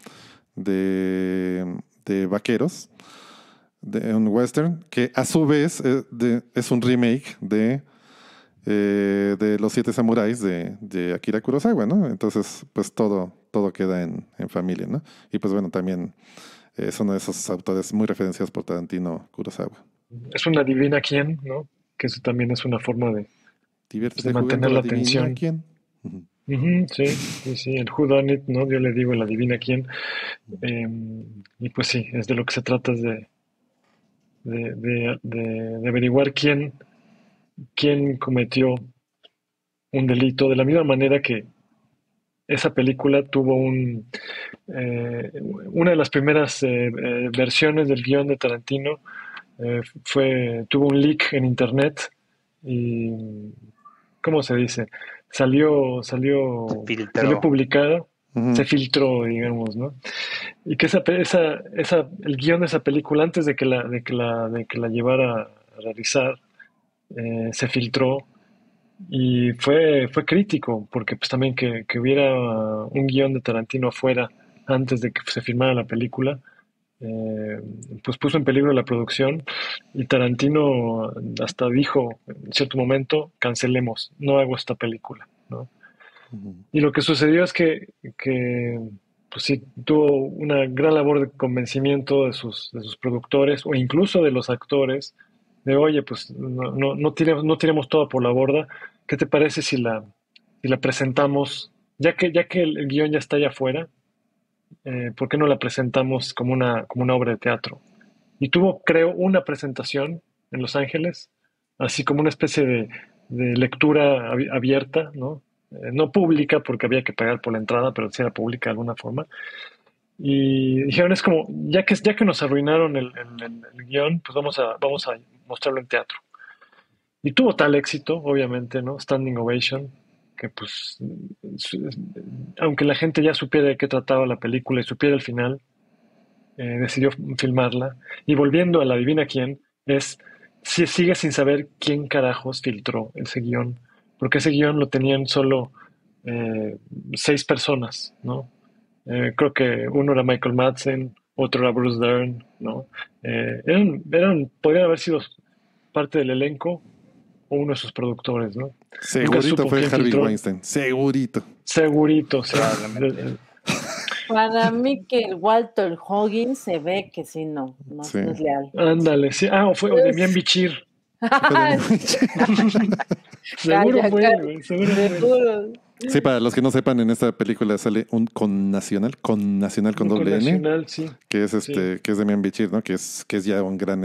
de vaqueros, de un western, que a su vez es un remake de Los Siete Samuráis de Akira Kurosawa, ¿no? Entonces, pues todo queda en familia, ¿no? Y pues bueno, también es uno de esos autores muy referenciados por Tarantino, Kurosawa. Es una adivina quién, ¿no? Que eso también es una forma de Diviértete mantener jugando, la adivina atención. quién. Ujú. Ujú, sí, el Who Done It, ¿no? Yo le digo el adivina quién. Y pues sí, es de lo que se trata, es de averiguar quién cometió un delito, de la misma manera que esa película tuvo una de las primeras versiones del guión de Tarantino, tuvo un leak en internet y, ¿cómo se dice? Salió Filtró. publicada, Ujú. se filtró, digamos, ¿no? Y que el guión de esa película, antes de que la llevara a realizar, se filtró y fue crítico, porque pues también que hubiera un guión de Tarantino afuera antes de que se filmara la película, eh, pues puso en peligro la producción y Tarantino hasta dijo en cierto momento, cancelemos, no hago esta película, ¿no? Ujú. Y lo que sucedió es que pues sí, tuvo una gran labor de convencimiento de sus productores o incluso de los actores, de oye, pues no tiremos todo por la borda. ¿Qué te parece si la presentamos, ya que el guión ya está allá afuera, ¿por qué no la presentamos como una obra de teatro? Y tuvo, creo, una presentación en Los Ángeles, así como una especie de lectura abierta, ¿no? No pública porque había que pagar por la entrada, pero sí era pública de alguna forma. Y dijeron, es como, ya que nos arruinaron el guión, pues vamos a mostrarlo en teatro. Y tuvo tal éxito, obviamente, ¿no? Standing Ovation, que pues, aunque la gente ya supiera de qué trataba la película y supiera el final, decidió filmarla. Y volviendo a la Adivina quién, sigue sin saber quién carajos filtró ese guión, porque ese guión lo tenían solo 6 personas, ¿no? Creo que uno era Michael Madsen, otro era Bruce Dern, ¿no? Podrían haber sido parte del elenco o uno de sus productores, ¿no? Nunca Segurito supo fue quién Harvey filtró. Weinstein. Segurito. Segurito, sí. Probablemente. Para mí que el Walter Hoggins se ve que sí, no Sí. es leal. Ándale, sí. O de Mian Bichir. Seguro Calla, fue calla. él, güey. Seguro fue él. Seguro. Sí, para los que no sepan, en esta película sale un connacional con doble N, Nacional, sí. que es Sí. que es Demian Bichir, ¿no? Que es ya un gran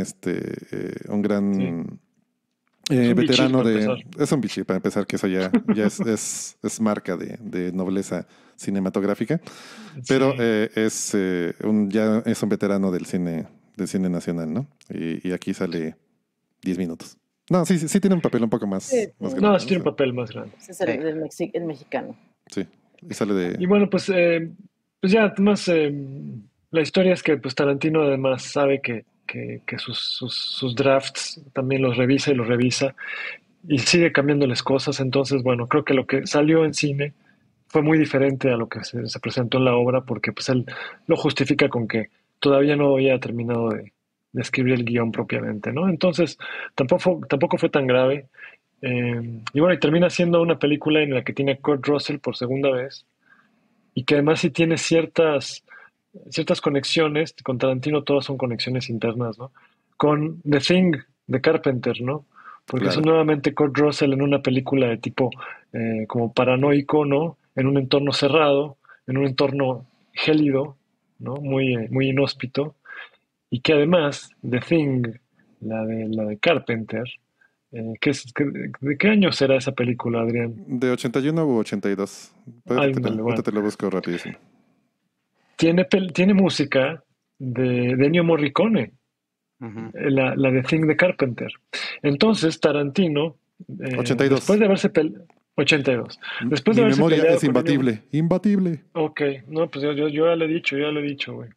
Es un veterano Bichir, para empezar. es un Bichir para empezar, que eso ya es marca de nobleza cinematográfica, pero Sí. ya es un veterano del cine nacional, ¿no? Y aquí sale 10 minutos. No, sí tiene un papel un poco más Sí, más sí. grande, No, sí tiene un papel más grande. Ese es el mexicano. Sí, y sale Y bueno, pues ya, además, la historia es que pues Tarantino además sabe que sus drafts también los revisa y los revisa y sigue cambiándoles cosas. Entonces, bueno, creo que lo que salió en cine fue muy diferente a lo que se presentó en la obra, porque pues él lo justifica con que todavía no había terminado de escribir el guión propiamente, ¿no? Entonces, tampoco fue tan grave. Y bueno, y termina siendo una película en la que tiene a Kurt Russell por segunda vez y que además sí tiene ciertas conexiones, con Tarantino todas son conexiones internas, ¿no? Con The Thing, de Carpenter, ¿no? Porque son claro. nuevamente Kurt Russell en una película de tipo como paranoico, ¿no? En un entorno cerrado, en un entorno gélido, ¿no? Muy inhóspito. Y que además, The Thing, la de Carpenter, ¿de qué año será esa película, Adrián? De 81 u 82. Ándale, Ahorita bueno. te lo busco rapidísimo. Tiene música de Ennio Morricone, Ujú. la de Thing de Carpenter. Entonces, Tarantino, 82. después de haberse 82. Después de Mi haberse memoria peleado es con Ennio. imbatible. Imbatible. Ok, no, pues yo ya lo he dicho, güey.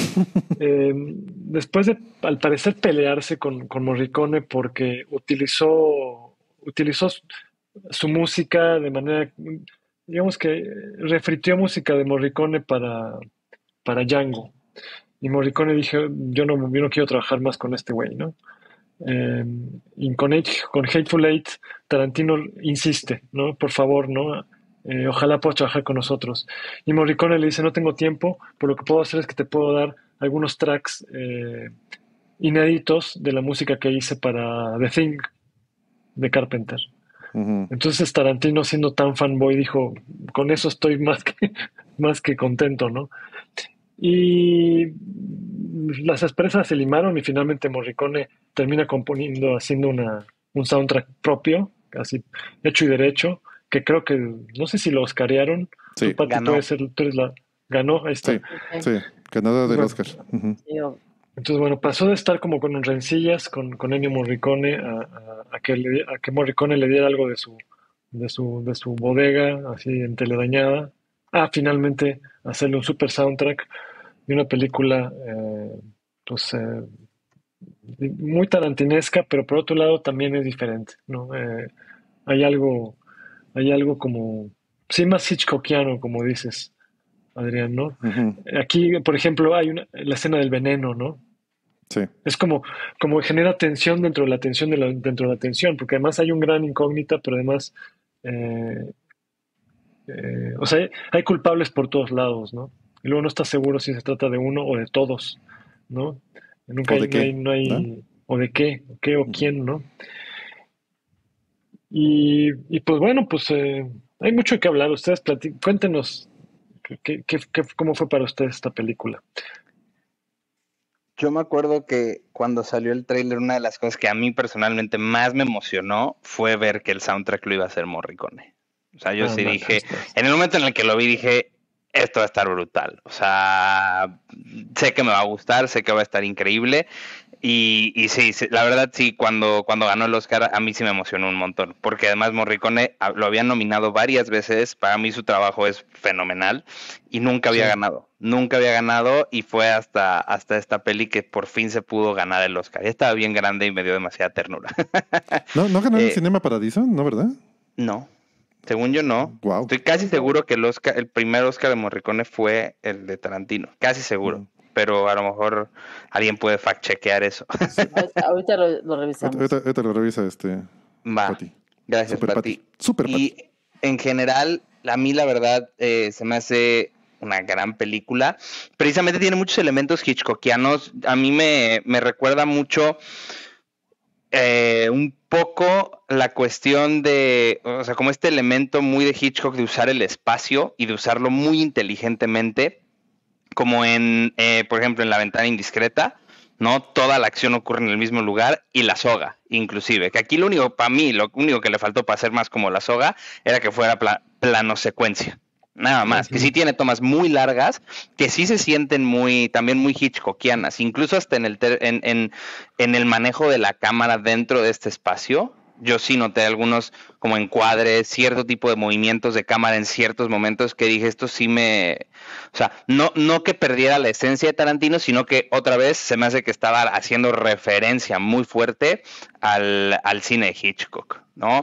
Después de, al parecer, pelearse con Morricone porque utilizó su música de manera, digamos que refritió música de Morricone para Django. Y Morricone dijo, yo no quiero trabajar más con este güey, ¿no? Y con Hateful Eight, Tarantino insiste, ¿no? Por favor, ¿no? Ojalá puedas trabajar con nosotros. Y Morricone le dice, no tengo tiempo, pero lo que puedo hacer es que te puedo dar algunos tracks inéditos de la música que hice para The Thing de Carpenter. Ujú. Entonces Tarantino, siendo tan fanboy, dijo, con eso estoy más que contento, ¿no? Y las asperezas se limaron y finalmente Morricone termina componiendo, haciendo un soundtrack propio, casi hecho y derecho, que creo que, no sé si lo oscarearon. Sí. Tú, Pati, Ganó. tú eres ganó, ahí está. Sí, sí, ganador del Bueno. Oscar. Ujú. Yo, Entonces, bueno, pasó de estar como con rencillas con Ennio Morricone a que Morricone le diera algo de su bodega, así en teledañada, a finalmente hacerle un super soundtrack de una película, pues, muy tarantinesca, pero por otro lado también es diferente, ¿no? Hay algo, hay algo como, sí, más Hitchcockiano, como dices, Adrián, ¿no? Ujú. Aquí, por ejemplo, hay la escena del veneno, ¿no? Sí. Es como genera tensión dentro de la tensión dentro de la tensión, porque además hay un gran incógnita, pero además, eh, o sea, hay culpables por todos lados, ¿no? Y luego no estás seguro si se trata de uno o de todos, ¿no? Nunca ¿O de hay, qué? no ¿No? hay, o de qué o quién, ¿no? Y pues bueno, pues hay mucho que hablar. Ustedes cuéntenos cómo fue para ustedes esta película. Yo me acuerdo que cuando salió el tráiler, una de las cosas que a mí personalmente más me emocionó fue ver que el soundtrack lo iba a hacer Morricone. O sea, yo sí Ándale, ahí dije, está. en el momento en el que lo vi, dije, esto va a estar brutal. O sea, sé que me va a gustar, sé que va a estar increíble. Y sí, la verdad sí, cuando ganó el Oscar, a mí sí me emocionó un montón. Porque además Morricone lo habían nominado varias veces. Para mí su trabajo es fenomenal. Y nunca había Sí. ganado. Nunca había ganado. Y fue hasta esta peli que por fin se pudo ganar el Oscar. Ya estaba bien grande y me dio demasiada ternura. ¿No ganó el Eh, Cinema Paradiso? ¿No, verdad? no, según yo no. Wow. Estoy casi seguro que el primer Oscar de Morricone fue el de Tarantino. Casi seguro. Pero a lo mejor alguien puede fact-chequear eso. ahorita lo revisamos. Ahorita lo revisa Va, Pati. gracias, Super Pati. Pati. Super Pati. Y en general, a mí la verdad se me hace una gran película. Precisamente tiene muchos elementos hitchcockianos. A mí me recuerda mucho un poco la cuestión de, o sea, como este elemento muy de Hitchcock de usar el espacio y de usarlo muy inteligentemente, como por ejemplo, en La Ventana Indiscreta, ¿no? Toda la acción ocurre en el mismo lugar y La Soga, inclusive. Que aquí lo único que le faltó para hacer más como La Soga era que fuera plano secuencia. Nada más, que sí tiene tomas muy largas, que sí se sienten también muy hitchcockianas, incluso hasta en el manejo de la cámara dentro de este espacio. Yo sí noté algunos como encuadres, cierto tipo de movimientos de cámara en ciertos momentos que dije, esto sí o sea, no que perdiera la esencia de Tarantino, sino que otra vez se me hace que estaba haciendo referencia muy fuerte al cine de Hitchcock, ¿no?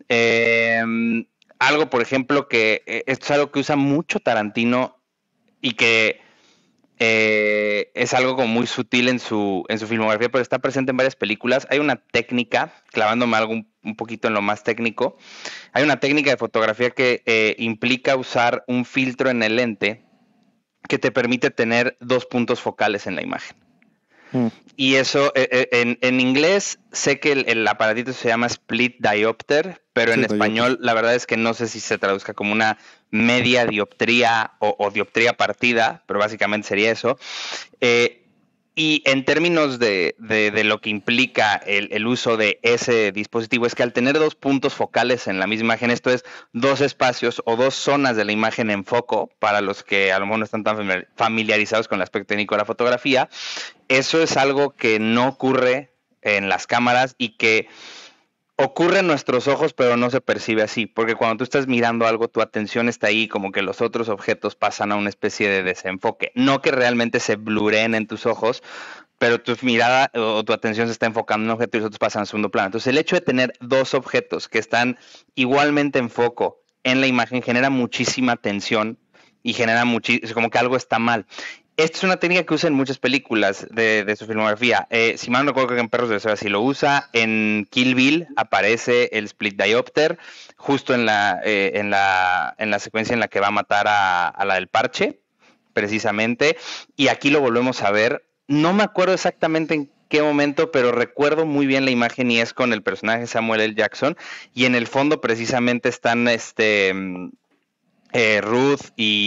Algo, por ejemplo, que esto es algo que usa mucho Tarantino y que es algo como muy sutil en su filmografía, pero está presente en varias películas. Hay una técnica, clavándome algo un poquito en lo más técnico, hay una técnica de fotografía que implica usar un filtro en el lente que te permite tener dos puntos focales en la imagen. Y eso, en inglés, sé que el aparatito se llama split diopter, pero en español la verdad es que no sé si se traduzca como una media dioptría o dioptría partida, pero básicamente sería eso. Y en términos de lo que implica el uso de ese dispositivo, es que al tener dos puntos focales en la misma imagen, esto es dos espacios o dos zonas de la imagen en foco, para los que a lo mejor no están tan familiarizados con el aspecto técnico de la fotografía, eso es algo que no ocurre en las cámaras y que ocurre en nuestros ojos, pero no se percibe así, porque cuando tú estás mirando algo, tu atención está ahí, como que los otros objetos pasan a una especie de desenfoque. No que realmente se blureen en tus ojos, pero tu mirada o tu atención se está enfocando en un objeto y los otros pasan al segundo plano. Entonces, el hecho de tener dos objetos que están igualmente en foco en la imagen genera muchísima tensión y genera como que algo está mal. Esta es una técnica que usa en muchas películas de su filmografía. Si mal no recuerdo, que en Perros de Reserva sí lo usa. En Kill Bill aparece el split diopter justo en la secuencia en la que va a matar a la del parche, precisamente. Y aquí lo volvemos a ver. No me acuerdo exactamente en qué momento, pero recuerdo muy bien la imagen y es con el personaje Samuel L. Jackson. Y en el fondo precisamente están Ruth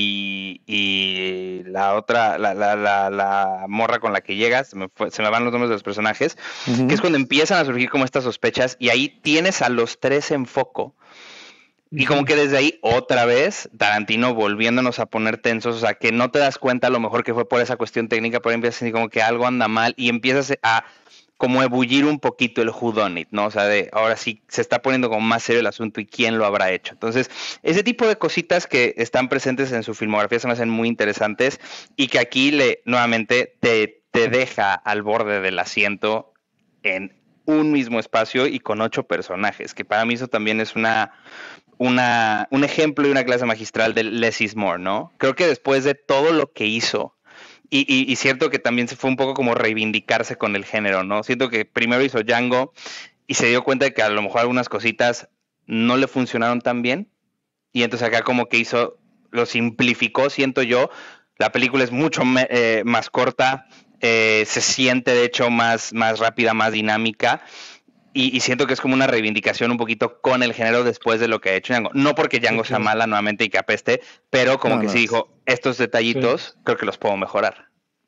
y la otra, la morra con la que llegas, se me van los nombres de los personajes, que es cuando empiezan a surgir como estas sospechas y ahí tienes a los tres en foco. Y como que desde ahí otra vez Tarantino volviéndonos a poner tensos, o sea, que no te das cuenta a lo mejor que fue por esa cuestión técnica, pero empiezas a sentir como que algo anda mal y empiezas a como ebullir un poquito el who done it, ¿no? O sea, ahora sí se está poniendo como más serio el asunto y quién lo habrá hecho. Entonces, ese tipo de cositas que están presentes en su filmografía se me hacen muy interesantes y que aquí nuevamente te deja al borde del asiento en un mismo espacio y con 8 personajes, que para mí eso también es un ejemplo y una clase magistral de less is more, ¿no? Creo que después de todo lo que hizo, y cierto que también se fue un poco como reivindicarse con el género, ¿no? Siento que primero hizo Django y se dio cuenta de que a lo mejor algunas cositas no le funcionaron tan bien, y entonces acá como que lo simplificó, siento yo. La película es mucho más corta, se siente de hecho más rápida, más dinámica, y siento que es como una reivindicación un poquito con el género después de lo que ha hecho Django. No porque Django sea mala nuevamente y que apeste, pero como que sí dijo, estos detallitos creo que los puedo mejorar.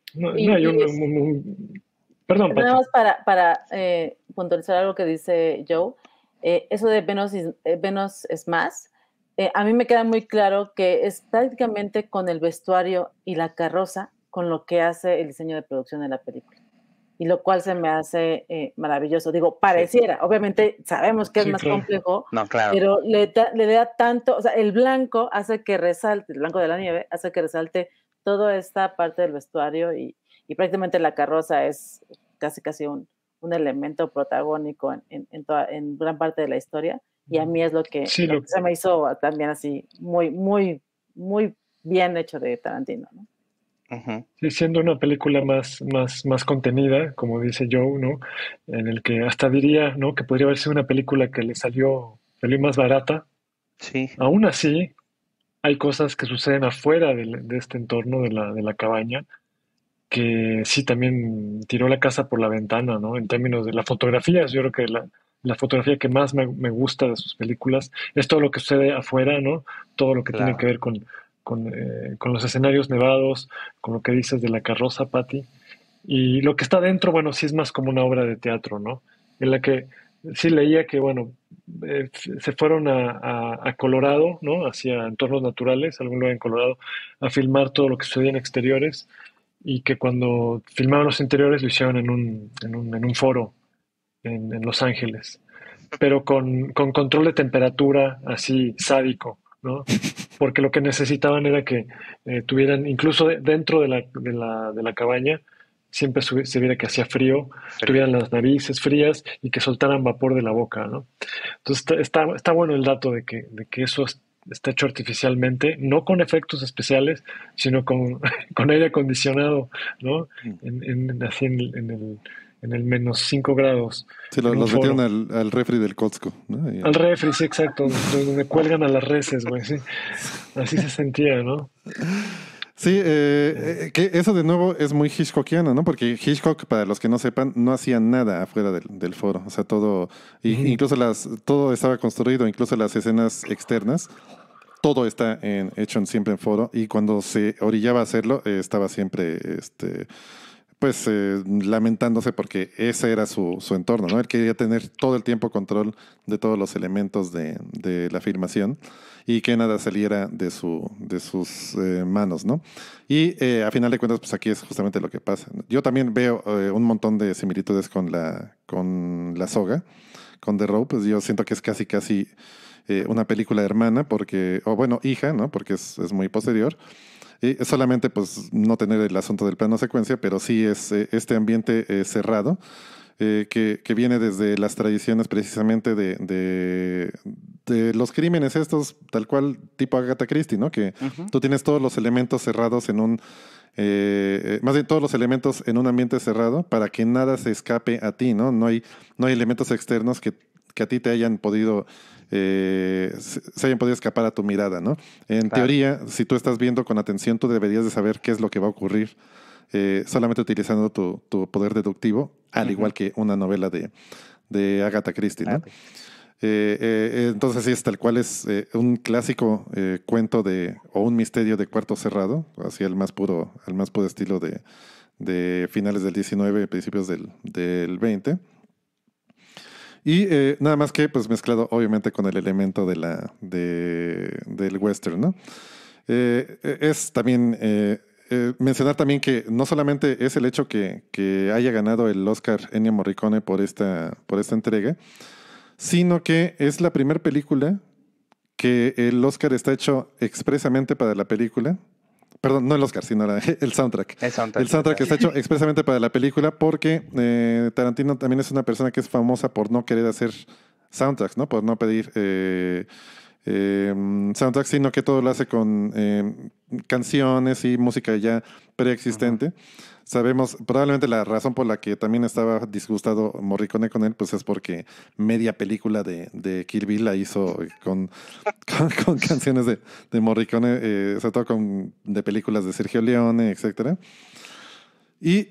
Perdón, nada más para puntualizar algo que dice Joe, eso de Menos es más. A mí me queda muy claro que es prácticamente con el vestuario y la carroza con lo que hace el diseño de producción de la película. Y lo cual se me hace maravilloso. Digo, pareciera, obviamente sabemos que es más complejo, pero le da tanto, o sea, el blanco hace que resalte, el blanco de la nieve hace que resalte toda esta parte del vestuario y prácticamente la carroza es casi un elemento protagónico en gran parte de la historia, y a mí es lo que se me hizo también así muy, muy, muy bien hecho de Tarantino, ¿no? Sí, siendo una película más contenida, como dice Joe, ¿no? En el que hasta diría, ¿no?, que podría haber sido una película que le salió más barata. Sí. Aún así, hay cosas que suceden afuera de este entorno de la cabaña que sí también tiró la casa por la ventana, ¿no? En términos de la fotografía, yo creo que la fotografía que más me gusta de sus películas es todo lo que sucede afuera, ¿no? Todo lo que tiene que ver con los escenarios nevados, con lo que dices de la carroza, Patty. Y lo que está dentro, bueno, sí es más como una obra de teatro, ¿no? En la que sí leía que, bueno, se fueron a Colorado, ¿no? Hacia entornos naturales, algún lugar en Colorado, a filmar todo lo que sucedía en exteriores, y que cuando filmaron los interiores lo hicieron en un foro en Los Ángeles, pero con control de temperatura así sádico, ¿no? Porque lo que necesitaban era que tuvieran, incluso dentro de la cabaña, siempre se viera que hacía frío, tuvieran las narices frías y que soltaran vapor de la boca, ¿no? Entonces está bueno el dato de que eso está hecho artificialmente, no con efectos especiales, sino con aire acondicionado, ¿no? Así en el menos 5 grados. Sí, los metieron al refri del Costco, ¿no? Al refri, sí, exacto, donde cuelgan a las reses, güey, sí. Así se sentía, ¿no? Sí, que eso de nuevo es muy Hitchcockiano, ¿no? Porque Hitchcock, para los que no sepan, no hacía nada afuera del foro. O sea, todo, incluso todo estaba construido, incluso las escenas externas, todo está hecho siempre en foro. Y cuando se orillaba a hacerlo, estaba siempre, lamentándose porque ese era su entorno, ¿no? Él quería tener todo el tiempo control de todos los elementos de la filmación. y que nada saliera de sus manos, ¿no? Y a final de cuentas, pues aquí es justamente lo que pasa. Yo también veo un montón de similitudes con la soga, con The Rope. Pues yo siento que es casi una película hermana, o bueno, hija, ¿no? Porque es muy posterior. Y solamente pues no tener el asunto del plano secuencia, pero sí es este ambiente cerrado, que viene desde las tradiciones precisamente de los crímenes estos, tal cual tipo Agatha Christie, ¿no? Que tú tienes todos los elementos cerrados más bien todos los elementos en un ambiente cerrado para que nada se escape a ti, ¿no? No hay elementos externos que a ti te hayan podido se hayan podido escapar a tu mirada, ¿no? En teoría, si tú estás viendo con atención, tú deberías de saber qué es lo que va a ocurrir, solamente utilizando tu poder deductivo, al igual que una novela de Agatha Christie, ¿no? Entonces sí, es tal cual, es un clásico cuento o un misterio de cuarto cerrado, así al más puro estilo de finales del 19, principios del 20. Y nada más que pues mezclado obviamente con el elemento del western, ¿no? Es también mencionar también que no solamente es el hecho que haya ganado el Oscar Ennio Morricone por esta entrega, sino que es la primera película que el Oscar está hecho expresamente para la película. Perdón, no el Oscar, sino el soundtrack. El soundtrack está hecho expresamente para la película porque Tarantino también es una persona que es famosa por no querer hacer soundtracks, ¿no? Por no pedir soundtracks, sino que todo lo hace con canciones y música ya preexistente. Sabemos, probablemente la razón por la que también estaba disgustado Morricone con él, pues es porque media película de Kill Bill la hizo con canciones de Morricone, sobre todo de películas de Sergio Leone, etcétera. Y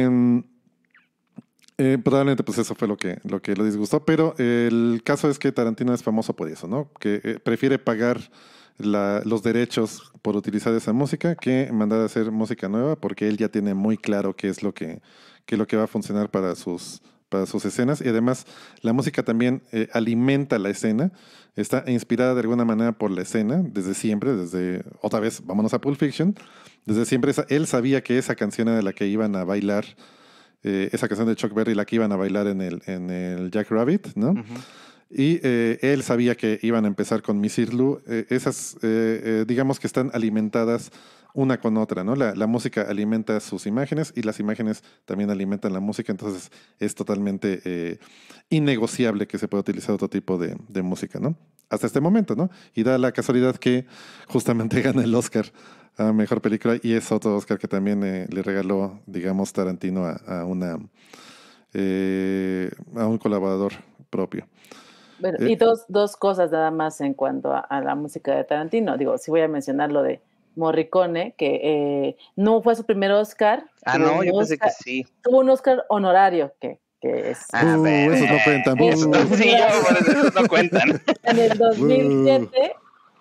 probablemente pues eso fue lo que lo disgustó, pero el caso es que Tarantino es famoso por eso, ¿no? Que prefiere pagar los derechos por utilizar esa música que mandar a hacer música nueva, porque él ya tiene muy claro qué es lo que va a funcionar para sus escenas. Y además la música también alimenta la escena, está inspirada de alguna manera por la escena desde siempre, otra vez vámonos a Pulp Fiction, desde siempre él sabía que esa canción era la que iban a bailar, esa canción de Chuck Berry la que iban a bailar en el Jack Rabbit, ¿no? Y él sabía que iban a empezar con Miss Irlu. Esas, digamos que están alimentadas una con otra, ¿no? La música alimenta sus imágenes y las imágenes también alimentan la música, entonces es totalmente innegociable que se pueda utilizar otro tipo de música, ¿no? Hasta este momento, ¿no? Y da la casualidad que justamente gana el Oscar a Mejor Película y es otro Oscar que también le regaló, digamos, Tarantino a un colaborador propio. Bueno, y dos cosas nada más en cuanto a la música de Tarantino. Digo, sí voy a mencionar lo de Morricone, que no fue su primer Oscar. No, yo pensé que sí. Tuvo un Oscar honorario, que es... esos no cuentan. Esos no cuentan. En el 2007,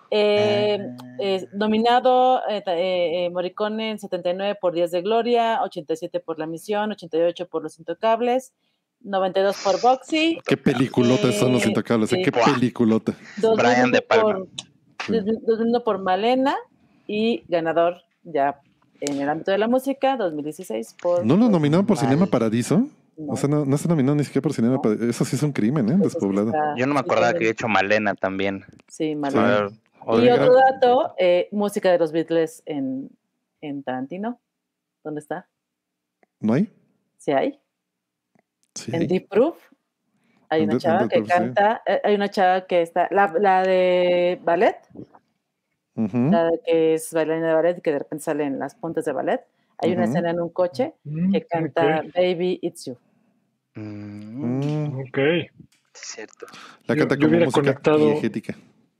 nominado Morricone en 79 por Días de Gloria, 87 por La Misión, 88 por Los Intocables, 92 por Boxy. Qué peliculotas son Los Intocables, qué peliculota. Brian De Palma. 2001 por Malena y ganador ya en el ámbito de la música, 2016 por... ¿No lo nominaron por Cinema Paradiso? No. O sea, no se nominó ni siquiera por Cinema Paradiso. Eso sí es un crimen, Despoblado. Yo no me acordaba que había hecho Malena también. Sí, Malena. Y otro dato, música de los Beatles en Tarantino. ¿Dónde está? ¿No hay? Sí hay. Sí. En Deep Proof hay una chava que canta, hay una chava que está, la de ballet, la que es bailarina de ballet y que de repente sale en las puntas de ballet. Hay una escena en un coche que canta Baby It's You. Ok. Cierto. La canta como música conectado, diegética.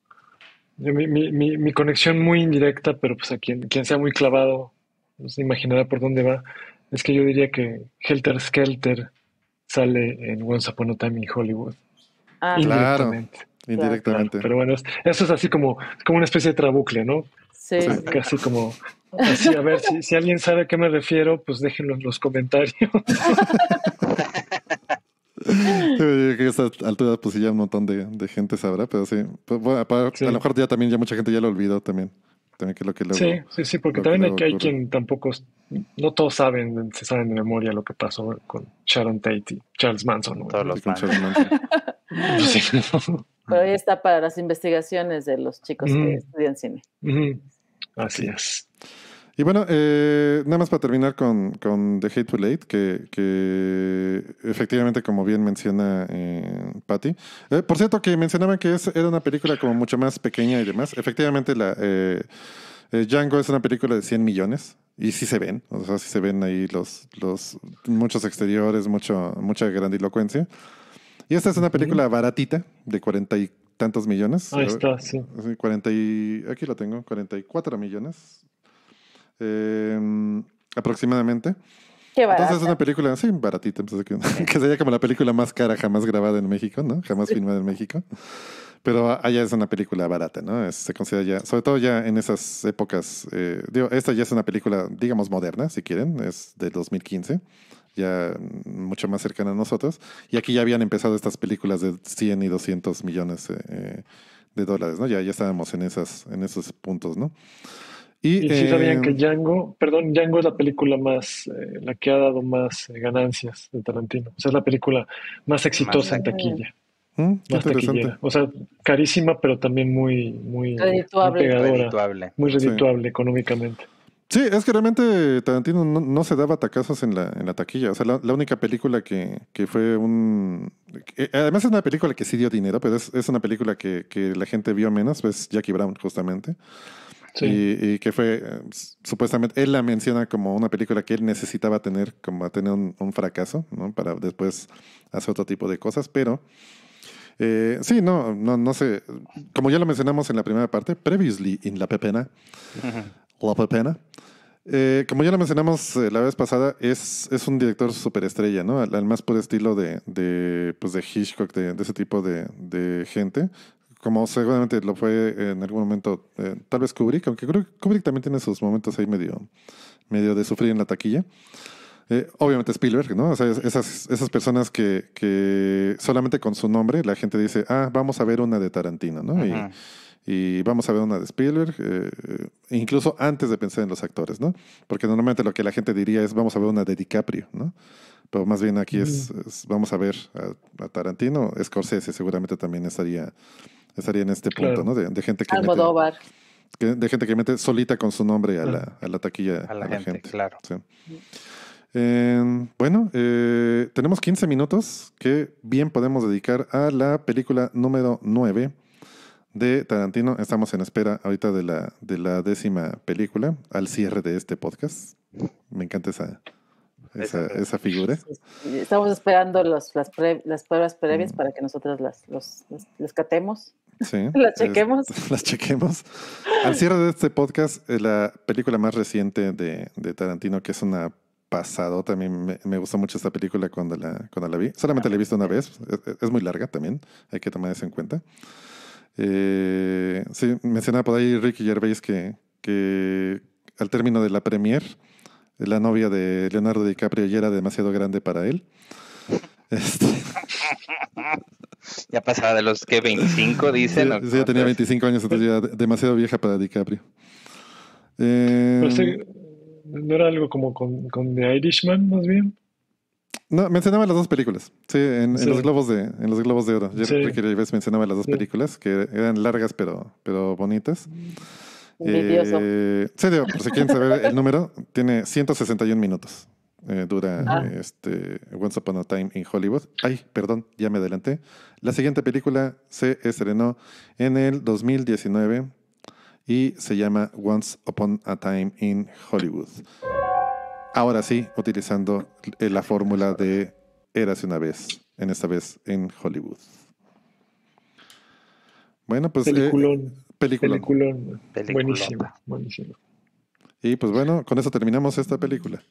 Mi conexión muy indirecta, pero pues a quien sea muy clavado se imaginará por dónde va. Es que yo diría que Helter Skelter sale en Once Upon a Time in Hollywood. Indirectamente. Claro, indirectamente. Claro, pero bueno, eso es así como una especie de trabucle, ¿no? Sí. O sea, casi como, así, a ver, si alguien sabe a qué me refiero, pues déjenlo en los comentarios. Que esta altura, pues sí, ya un montón de gente sabrá, pero sí. Pues, bueno, Sí. a lo mejor ya también, ya mucha gente ya lo olvidó también. También que es lo que Sí, luego, sí, sí, porque lo que también luego hay ocurre. quien tampoco, no todos se saben de memoria lo que pasó con Sharon Tate y Charles Manson, Con güey, todos ¿no? Sí, los con Manson. Charles Manson. Sí. Pero ahí está para las investigaciones de los chicos que Ujú, estudian cine. ujú. Así Ok. es. Y bueno, nada más para terminar con The Hateful Eight, que efectivamente, como bien menciona Patty. Por cierto, que mencionaban que era una película como mucho más pequeña y demás. Efectivamente, Django es una película de 100 millones. Y sí se ven, o sea, sí se ven ahí muchos exteriores, mucha grandilocuencia. Y esta es una Ujú. película baratita, de 40 y tantos millones. Ahí está, sí. Sí, 40 aquí lo tengo, 44 millones aproximadamente. Qué Entonces es barata. una película, sí, baratita, pues, que sería como la película más cara jamás grabada en México, ¿no? Jamás filmada en México. Pero allá es una película barata, ¿no? Se considera ya, sobre todo ya en esas épocas, digo, esta ya es una película, digamos, moderna, si quieren, es de 2015, ya mucho más cercana a nosotros. Y aquí ya habían empezado estas películas de 100 y 200 millones de dólares, ¿no? Ya estábamos en esos puntos, ¿no? Y Y sí sabían que Django es la película más, la que ha dado más ganancias de Tarantino. O sea, es la película más Más exitosa en taquilla. taquilla, qué más interesante. taquillera. O sea, carísima, pero también muy Redituable. pegadora, Redituable. muy Sí. redituable económicamente. Sí, es que realmente Tarantino no se daba tacazos en la taquilla. O sea, la única película que fue además es una película que sí dio dinero, pero es una película que la gente vio menos, pues Jackie Brown, justamente. Sí, Y que fue, supuestamente, él la menciona como una película que él necesitaba tener, como tener un fracaso, ¿no? Para después hacer otro tipo de cosas, pero sí, no sé. Como ya lo mencionamos en la primera parte, previously in La Pepena, La Pepena. Como ya lo mencionamos la vez pasada, es un director superestrella, ¿no? Al más puro estilo pues de Hitchcock, de ese tipo de gente. Como seguramente lo fue en algún momento, tal vez Kubrick, aunque creo que Kubrick también tiene sus momentos ahí medio de sufrir en la taquilla. Obviamente Spielberg, ¿no? O sea, esas personas que solamente con su nombre la gente dice, vamos a ver una de Tarantino, ¿no? Ujú. Y vamos a ver una de Spielberg, incluso antes de pensar en los actores, ¿no? Porque normalmente lo que la gente diría es, vamos a ver una de DiCaprio, ¿no? Pero más bien aquí ujú, vamos a ver a Tarantino. Scorsese seguramente también estaría en este punto, claro. ¿no? De gente Almodóvar. de gente que mete solita con su nombre a Ah, la taquilla A a la la gente, gente. claro. Sí. Bueno, tenemos 15 minutos que bien podemos dedicar a la película número 9 de Tarantino. Estamos en espera ahorita de la 10ª película, al cierre de este podcast. Me encanta esa figura. Estamos esperando las pruebas previas para que nosotros las catemos, Sí, las chequemos. las chequemos. Al cierre de este podcast, la película más reciente de Tarantino, que es una pasado, también me gustó mucho esta película cuando la vi. Solamente la he visto una vez, es muy larga también, hay que tomar eso en cuenta. Sí, mencionaba por ahí Ricky Gervais que al término de la premiere, la novia de Leonardo DiCaprio ya era demasiado grande para él. Ya pasaba de los que 25, dicen. Sí, ya tenía 25 años, entonces ya demasiado vieja para DiCaprio. Pero sí, ¿no era algo como con The Irishman, más bien? No, mencionaba las dos películas. Sí, en los Sí, globos de oro. sí, Ricky Gervais mencionaba las dos sí. películas que eran largas pero bonitas. Envidioso. Sí, digo, por si quieren saber el número, tiene 161 minutos. Dura Ah, Once Upon a Time in Hollywood. Ay, perdón, ya me adelanté. La siguiente película se estrenó en el 2019 y se llama Once Upon a Time in Hollywood. Ahora sí, utilizando la fórmula de Érase una vez, en esta vez en Hollywood. Bueno, pues Peliculón, peliculón. peliculón. Buenísimo, Peliculota. buenísimo. Y pues bueno, con eso terminamos esta película.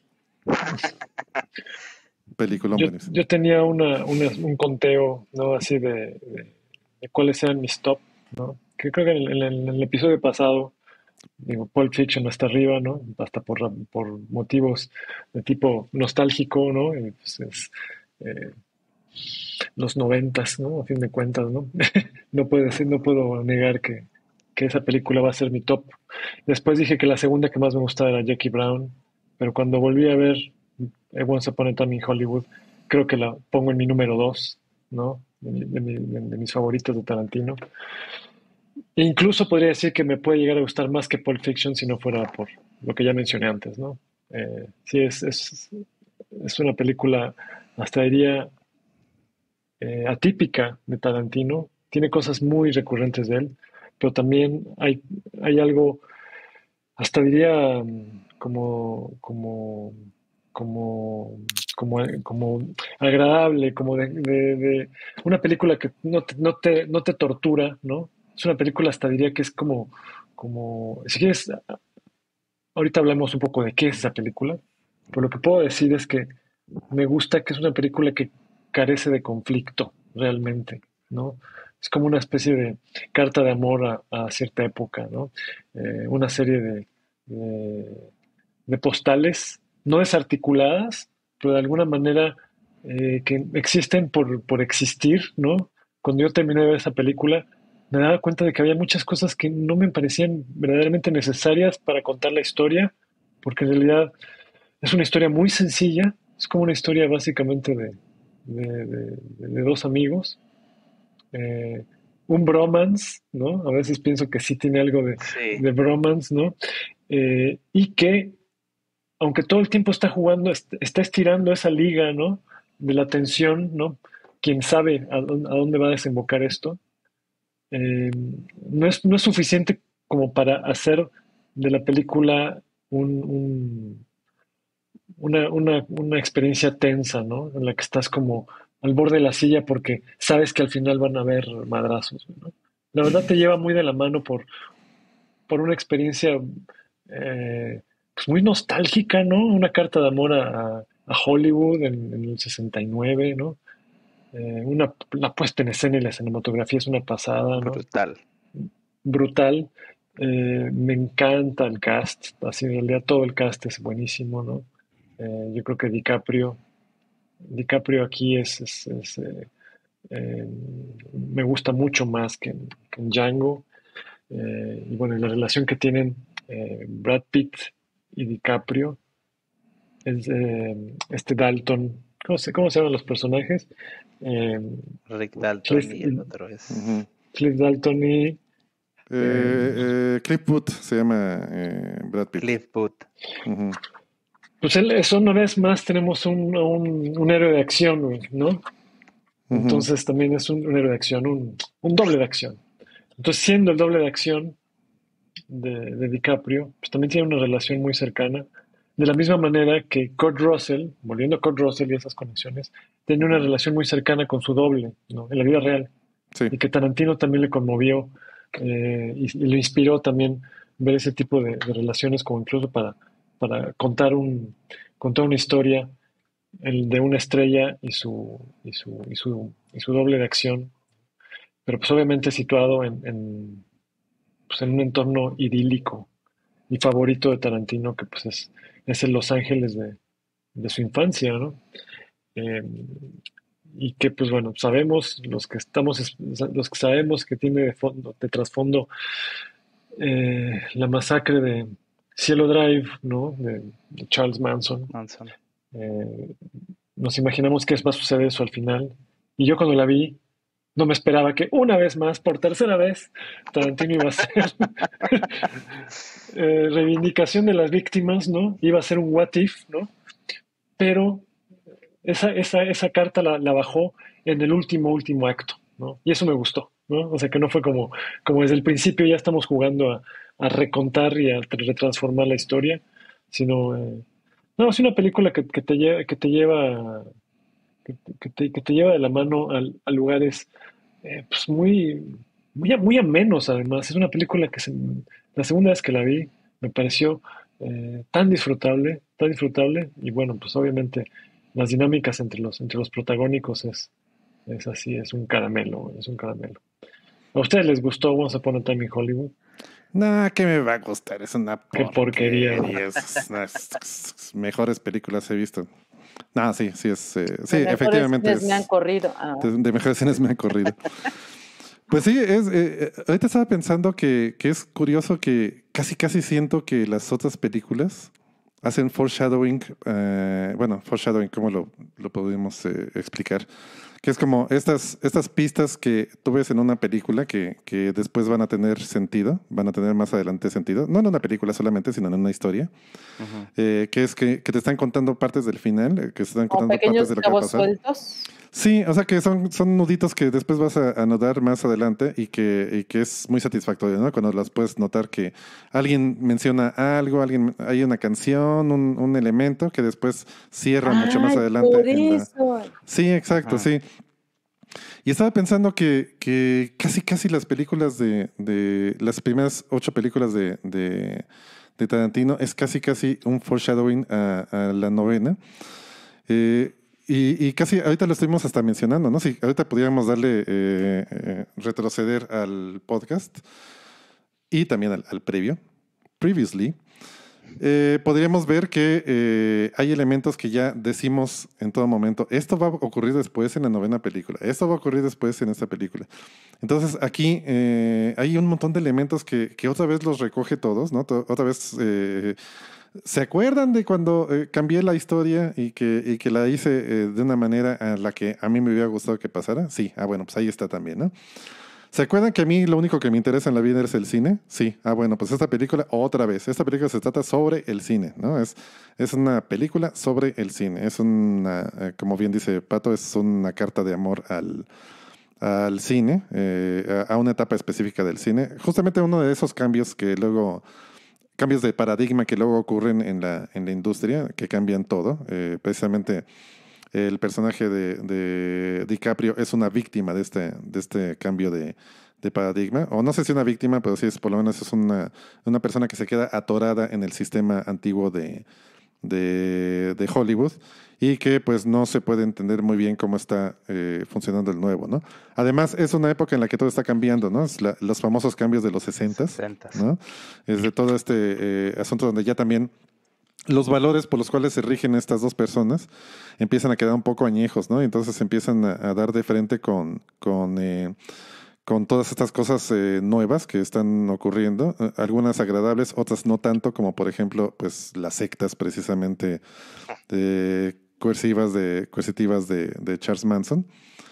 Peliculón Yo, buenísimo. yo tenía un conteo, ¿no? Así de cuáles eran mis top, ¿no? Que creo que en el episodio pasado, digo, Pulp Fiction hasta arriba, ¿no? Hasta por motivos de tipo nostálgico, ¿no? Y, pues, eh, los 90s, ¿no? A fin de cuentas, ¿no? No puedo negar que esa película va a ser mi top. Después dije que la segunda que más me gustaba era Jackie Brown, pero cuando volví a ver Once Upon a Time in Hollywood, creo que la pongo en mi número 2, ¿no? De mis favoritos de Tarantino. E incluso podría decir que me puede llegar a gustar más que Pulp Fiction si no fuera por lo que ya mencioné antes, ¿no? Sí, es una película, hasta diría, atípica de Tarantino. Tiene cosas muy recurrentes de él, pero también hay algo, hasta diría, como, como, como agradable, como de una película que no te tortura, ¿no? Es una película, hasta diría que es si quieres, ahorita hablamos un poco de qué es esa película, pero lo que puedo decir es que me gusta que es una película que carece de conflicto, realmente, ¿no? Es como una especie de carta de amor a cierta época, ¿no? Una serie de, de postales no desarticuladas, pero de alguna manera que existen por existir, ¿no? Cuando yo terminé de ver esa película, me daba cuenta de que había muchas cosas que no me parecían verdaderamente necesarias para contar la historia, porque en realidad es una historia muy sencilla, es como una historia básicamente de dos amigos, eh, un bromance, ¿no? A veces pienso que sí tiene algo Sí, de bromance, ¿no? Y que, aunque todo el tiempo está jugando, está estirando esa liga, ¿no? De la tensión, ¿no? Quién sabe a dónde va a desembocar esto. eh, no es suficiente como para hacer de la película una experiencia tensa, ¿no? En la que estás como al borde de la silla porque sabes que al final van a haber madrazos, ¿no? La verdad te lleva muy de la mano por una experiencia pues muy nostálgica, ¿no? Una carta de amor a Hollywood en el 69, ¿no? La puesta en escena y la cinematografía es una pasada, ¿no? brutal. Brutal. Me encanta el cast, así en realidad todo el cast es buenísimo, ¿no? Yo creo que DiCaprio aquí eh, me gusta mucho más que en Django. Y bueno, y la relación que tienen Brad Pitt y DiCaprio es este Dalton, cómo se llaman los personajes? Eh, Rick Dalton Cliff, y el otro es Ujú. Cliff Dalton y Cliff Booth se llama Brad Pitt. Cliff Booth. Ujú, pues él, eso una vez más tenemos un héroe de acción, güey, ¿no? ujú. Entonces también es un héroe de acción, un doble de acción. Entonces, siendo el doble de acción de DiCaprio, pues también tiene una relación muy cercana. De la misma manera que Kurt Russell, volviendo a Kurt Russell y esas conexiones, tiene una relación muy cercana con su doble, ¿no? En la vida real. Sí. Y que Tarantino también le conmovió y le inspiró también ver ese tipo de relaciones como incluso para contar una historia de una estrella y su doble de acción, pero pues obviamente situado pues, en un entorno idílico. Mi favorito de Tarantino, que pues es el Los Ángeles de su infancia, ¿no? Eh, y que pues bueno, sabemos, los que sabemos que tiene de trasfondo la masacre de Cielo Drive, ¿no? De Charles Manson. Manson. Eh, Nos imaginamos que va a suceder eso al final. Y yo cuando la vi, no me esperaba que una vez más, por tercera vez, Tarantino iba a ser reivindicación de las víctimas, ¿no? Iba a ser un what if, ¿no? Pero esa carta la bajó en el último acto, ¿no? Y eso me gustó, ¿no? O sea, que no fue como desde el principio ya estamos jugando a recontar y a retransformar la historia, sino, no, es una película que te lleva, que te lleva de la mano a lugares pues muy amenos, además. Es una película la segunda vez que la vi me pareció tan disfrutable, y bueno, pues obviamente las dinámicas entre los protagónicos es así, es un caramelo, es un caramelo. ¿A ustedes les gustó Once Upon a Time in Hollywood? Nah, ¿qué me va a gustar? Es una Qué porquería, porquería. Es las mejores películas he visto. No, sí, sí, sí, Los mejores efectivamente cines me han corrido. de mejores cines me han corrido. Pues sí, ahorita estaba pensando que es curioso que casi siento que las otras películas hacen foreshadowing, foreshadowing, ¿cómo lo podemos explicar? Que es como estas pistas que tú ves en una película que después van a tener sentido, van a tener más adelante sentido, no en una película solamente, sino en una historia, que es que te están contando partes del final, que te están Como contando partes pequeños de lo que va a cabos pasar. sueltos. Sí, o sea que son nuditos que después vas a anudar más adelante y que es muy satisfactorio, ¿no? Cuando las puedes notar que alguien menciona algo, hay una canción, un elemento que después cierra mucho más Ay, adelante por en la... eso. Sí, exacto, Ajá. sí. Y estaba pensando que casi las películas de las primeras 8 películas de Tarantino es casi un foreshadowing a la novena. Y casi ahorita lo estuvimos hasta mencionando, ¿no? Si ahorita pudiéramos darle retroceder al podcast y también al previo, previously, podríamos ver que hay elementos que ya decimos en todo momento, esto va a ocurrir después en la novena película, esto va a ocurrir después en esta película. Entonces aquí hay un montón de elementos que otra vez los recoge todos, ¿no? Otra vez... ¿Se acuerdan de cuando cambié la historia y que la hice de una manera a la que a mí me hubiera gustado que pasara? Sí, bueno, pues ahí está también, ¿no? ¿Se acuerdan que a mí lo único que me interesa en la vida es el cine? Sí, bueno, pues esta película, otra vez, esta película se trata sobre el cine, ¿no? Es una película sobre el cine, es una, como bien dice Pato, es una carta de amor al cine, a una etapa específica del cine. Justamente uno de esos cambios cambios de paradigma que luego ocurren en la industria, que cambian todo. Precisamente el personaje de DiCaprio es una víctima de este cambio de paradigma. O no sé si una víctima, pero sí por lo menos es una persona que se queda atorada en el sistema antiguo de Hollywood y que pues no se puede entender muy bien cómo está funcionando el nuevo, ¿no? Además, es una época en la que todo está cambiando, ¿no? Es los famosos cambios de los 60s, ¿no? Es de todo este asunto donde ya también los valores por los cuales se rigen estas dos personas empiezan a quedar un poco añejos, ¿no? Y entonces empiezan a dar de frente con todas estas cosas nuevas que están ocurriendo, algunas agradables, otras no tanto, como por ejemplo, pues las sectas precisamente coercitivas de Charles Manson.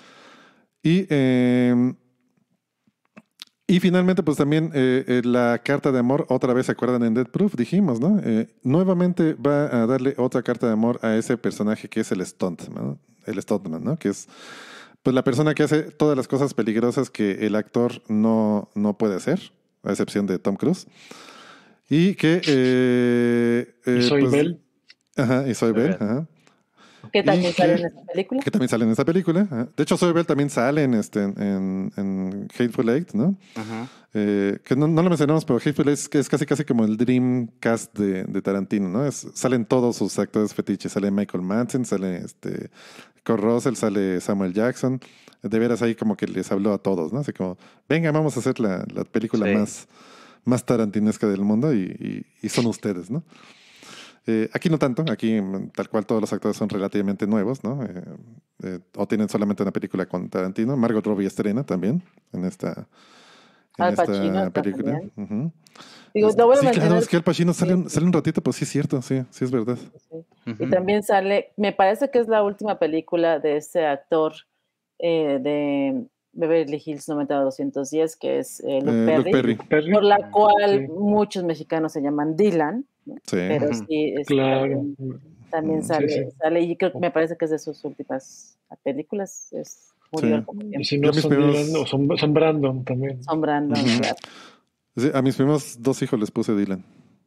Y finalmente, pues también la carta de amor, otra vez se acuerdan en Death Proof, dijimos, ¿no? Nuevamente va a darle otra carta de amor a ese personaje que es el Stuntman, ¿no? Que es pues la persona que hace todas las cosas peligrosas que el actor no puede hacer, a excepción de Tom Cruise. Y que... y soy pues, Bell. Ajá, y soy Bell, ajá. Que también sale en esta película. Que también sale en esta película. Ajá. De hecho, Zoe Bell también sale en Hateful Eight, ¿no? Ajá. Que no lo mencionamos, pero Hateful Eight es casi como el dream cast de Tarantino, ¿no? Salen todos sus actores fetiches. Sale Michael Madsen, sale Kurt Russell, sale Samuel Jackson. De veras ahí como que les habló a todos, ¿no? Así como, venga, vamos a hacer la película más tarantinesca del mundo y son ustedes, ¿no? Aquí no tanto, aquí tal cual todos los actores son relativamente nuevos, ¿no? O tienen solamente una película con Tarantino. Margot Robbie estrena también en esta película. Uh-huh. Digo, sí, claro, es que Al Pacino sale un ratito, pues sí es cierto, sí es verdad. Sí. Uh-huh. Y también sale, me parece que es la última película de este actor de Beverly Hills 90210, que es Luke Perry, por la cual muchos mexicanos se llaman Dylan, ¿no? Sí. Pero sí, claro. también sale, y creo que me parece que es de sus últimas películas. Murió al poco tiempo. Y si no son Dylan, o son Brandon también. Son Brandon, uh-huh. Claro. Sí, a mis primeros 2 hijos les puse Dylan.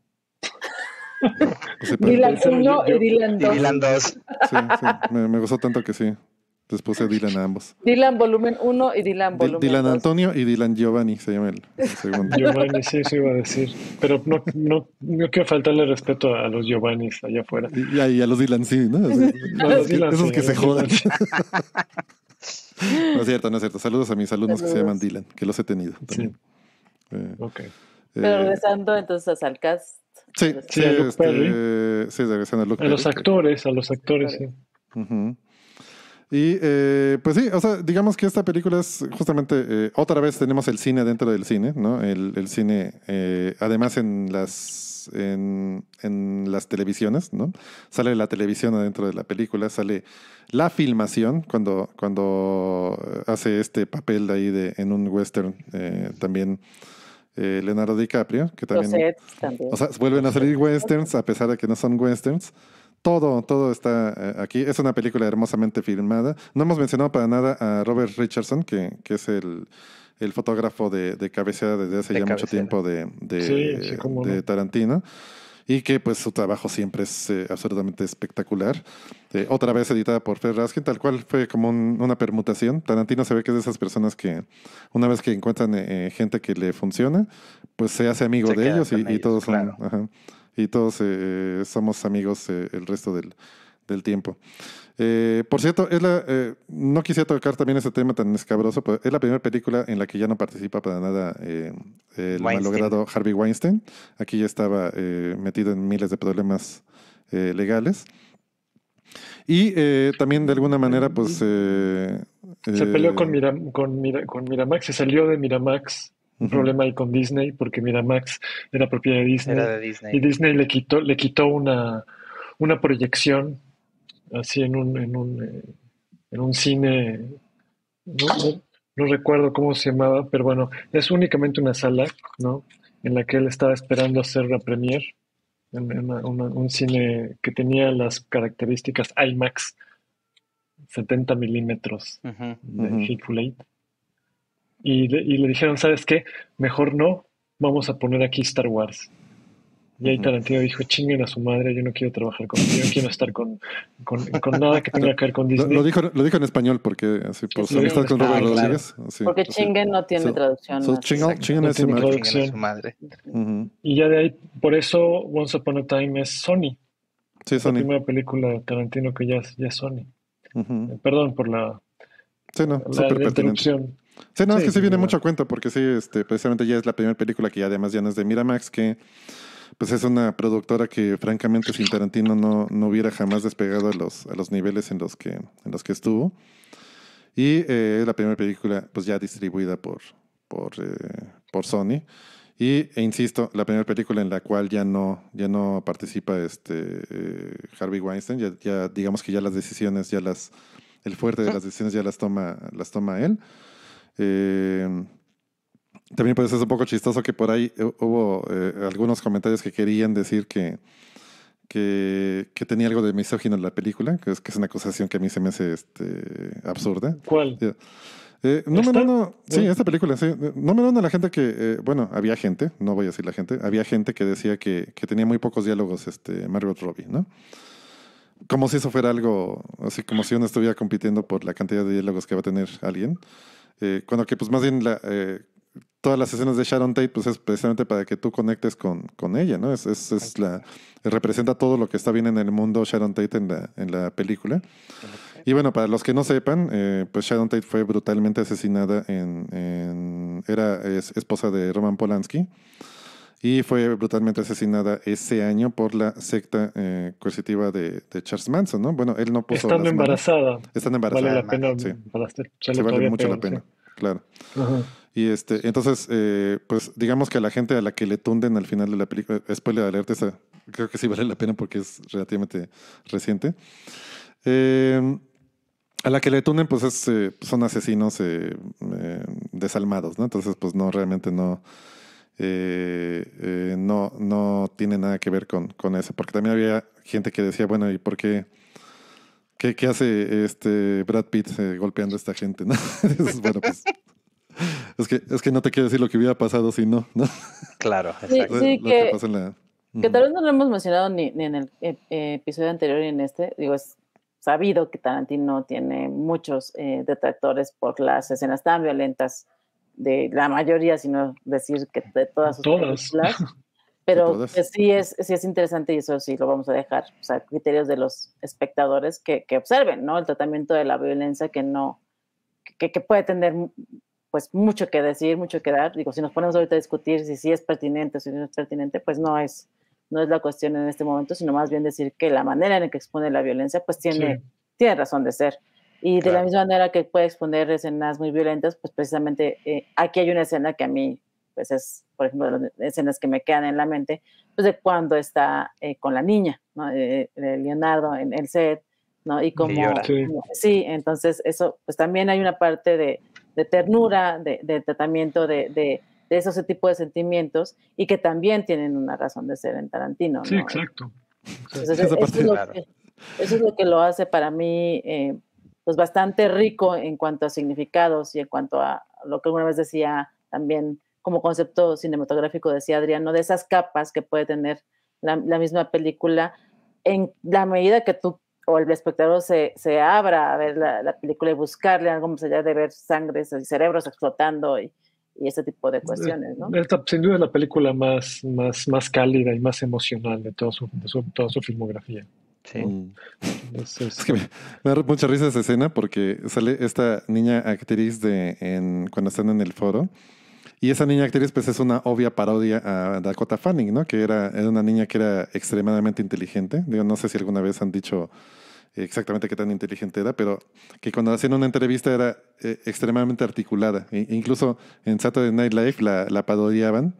Dylan 1 y Dylan 2. Dylan 2. Sí, me gustó tanto que sí. Les puse Dylan a ambos. Dylan volumen 1 y Dylan volumen 2. Dylan Antonio y Dylan Giovanni se llama el segundo. Giovanni, sí, eso iba a decir. Pero no quiero faltarle respeto a los Giovannis allá afuera. Y a los Dylan, sí, ¿no? Esos que se jodan. No es cierto. Saludos a mis alumnos que se llaman Dylan, que los he tenido también. Ok. Pero regresando entonces al cast. Sí, Sí, a Luke Perry. Sí, regresan a Luke A Perry. los actores, sí. Ujú. Y pues sí, o sea, digamos que esta película es justamente, otra vez tenemos el cine dentro del cine, ¿no? El cine, además en las televisiones, ¿no? Sale la televisión adentro de la película, sale la filmación cuando hace este papel ahí en un western, también Leonardo DiCaprio, que Los también, sets también. o sea, vuelven a salir westerns a pesar de que no son westerns. Todo está aquí. Es una película hermosamente filmada. No hemos mencionado para nada a Robert Richardson, que es el fotógrafo de cabecera desde hace De ya mucho cabecera. tiempo Sí, cómo de no. Tarantino. Y que pues su trabajo siempre es absolutamente espectacular. Otra vez editada por Fred Raskin, tal cual fue como una permutación. Tarantino se ve que es de esas personas que una vez que encuentran gente que le funciona, pues se hace amigo Se de queda ellos con y ellos, todos claro. son, ajá, y todos somos amigos el resto del tiempo. Por cierto, no quisiera tocar también ese tema tan escabroso, pero es la primera película en la que ya no participa para nada el Weinstein. malogrado Harvey Weinstein. Aquí ya estaba metido en miles de problemas legales. Y también de alguna manera, pues... Se peleó con Miramax, se salió de Miramax. Un ujú, problema ahí con Disney, porque Miramax era propiedad de Era Disney. de Y Disney. Disney le quitó una proyección así en un cine. No, no recuerdo cómo se llamaba, pero bueno, es únicamente una sala, ¿no? En la que él estaba esperando hacer la premiere, un cine que tenía las características IMAX 70 milímetros Ujú. de ujú. Hateful Eight. Y le dijeron, ¿sabes qué? Mejor no, vamos a poner aquí Star Wars. Y ahí Ujú. Tarantino dijo, chinguen a su madre, yo no quiero trabajar yo no quiero estar con nada que tenga que ver con Lo Disney. dijo en español porque así Sí, por su sí. Lo dijo amistad en con Robert Ah, español, sí. claro. Rodríguez. Sí, Porque sí. chinguen no tiene traducción así. Exacto. Chingan No a su tiene madre. Chinguen a su traducción. madre. Ujú. Y ya de ahí, por eso Once Upon a Time es Sony. Sí, Es la Sony. primera película de Tarantino que ya es Sony. Ujú. Perdón por la, Sí, no, la, súper la pertinente. interrupción. Sí, no, es Sí, que sí sí, viene igual. mucho a cuento, porque sí, precisamente ya es la primera película que ya además ya no es de Miramax, que pues es una productora que francamente sin Tarantino no hubiera jamás despegado a los niveles en los que estuvo. Y es la primera película pues ya distribuida por Sony. E insisto, la primera película en la cual ya no participa Harvey Weinstein, ya digamos que ya las decisiones, el fuerte de las decisiones ya las toma él. Eh, También pues es un poco chistoso que por ahí hubo algunos comentarios que querían decir que tenía algo de misógino en la película, que es una acusación que a mí se me hace absurda. ¿Cuál? Número ¿Esta? uno, sí, esta película, sí. Número uno, la gente bueno, había gente, no voy a decir la gente, había gente que decía que tenía muy pocos diálogos, Margot Robbie, ¿no? Como si eso fuera algo, así como si uno estuviera compitiendo por la cantidad de diálogos que va a tener alguien. Cuando que pues más bien todas las escenas de Sharon Tate pues es precisamente para que tú conectes con ella, ¿no? Representa todo lo que está bien en el mundo Sharon Tate en la película. Y bueno, para los que no sepan, pues Sharon Tate fue brutalmente asesinada era esposa de Roman Polanski y fue brutalmente asesinada ese año por la secta coercitiva de Charles Manson, ¿no? Bueno, él no puso Estando las manos. embarazada, Están vale embarazadas, la Además, pena sí. para Sí hacerlo vale todavía mucho la peor, sí. pena, claro. Ajá. Y entonces, pues digamos que a la gente a la que le tunden al final de la película, spoiler alert, esa creo que sí vale la pena porque es relativamente reciente. A la que le tunden, pues son asesinos desalmados, ¿no? Entonces, pues no, realmente no tiene nada que ver con eso. Porque también había gente que decía, bueno, ¿y por qué? ¿Qué hace Brad Pitt golpeando a esta gente, ¿no? Entonces, bueno, pues es que no te quiero decir lo que hubiera pasado si no. claro, Sí, exacto. sí, Lo que pasa en la... que Ujú. tal vez no lo hemos mencionado ni en el episodio anterior ni en este. Digo, es sabido que Tarantino tiene muchos detractores por las escenas tan violentas de la mayoría, sino decir que de todas sus Todas. películas. Sí, Pero todas. pues, sí es interesante y eso sí lo vamos a dejar, o sea, criterios de los espectadores que observen, ¿no? El tratamiento de la violencia que puede tener pues mucho que decir, mucho que dar. Digo, si nos ponemos ahorita a discutir si sí es pertinente o si no es pertinente, pues no es la cuestión en este momento, sino más bien decir que la manera en la que expone la violencia pues tiene razón de ser. Y de la misma manera que puede exponer escenas muy violentas, pues precisamente aquí hay una escena que a mí pues es, por ejemplo, de las escenas que me quedan en la mente, pues de cuando está con la niña, ¿no? Leonardo en el set, ¿no? Y como, sí, entonces eso, pues también hay una parte de ternura, de tratamiento de esos tipos de sentimientos y que también tienen una razón de ser en Tarantino, ¿no? Sí, exacto. Entonces, eso es lo que lo hace para mí pues bastante rico en cuanto a significados y en cuanto a lo que alguna vez decía también como concepto cinematográfico, decía Adrián, ¿no? De esas capas que puede tener la misma película en la medida que tú o el espectador se abra a ver la película y buscarle algo más allá de ver sangre y cerebros explotando y ese tipo de cuestiones, ¿no? Esta, sin duda, es la película más cálida y más emocional de toda su filmografía. Sí. Es que me da mucha risa esa escena porque sale esta niña actriz cuando están en el foro. Y esa niña actriz pues es una obvia parodia a Dakota Fanning, ¿no? Que era una niña que era extremadamente inteligente. Digo, no sé si alguna vez han dicho exactamente qué tan inteligente era, pero que cuando hacían una entrevista era extremadamente articulada. Incluso en Saturday Night Live la parodiaban.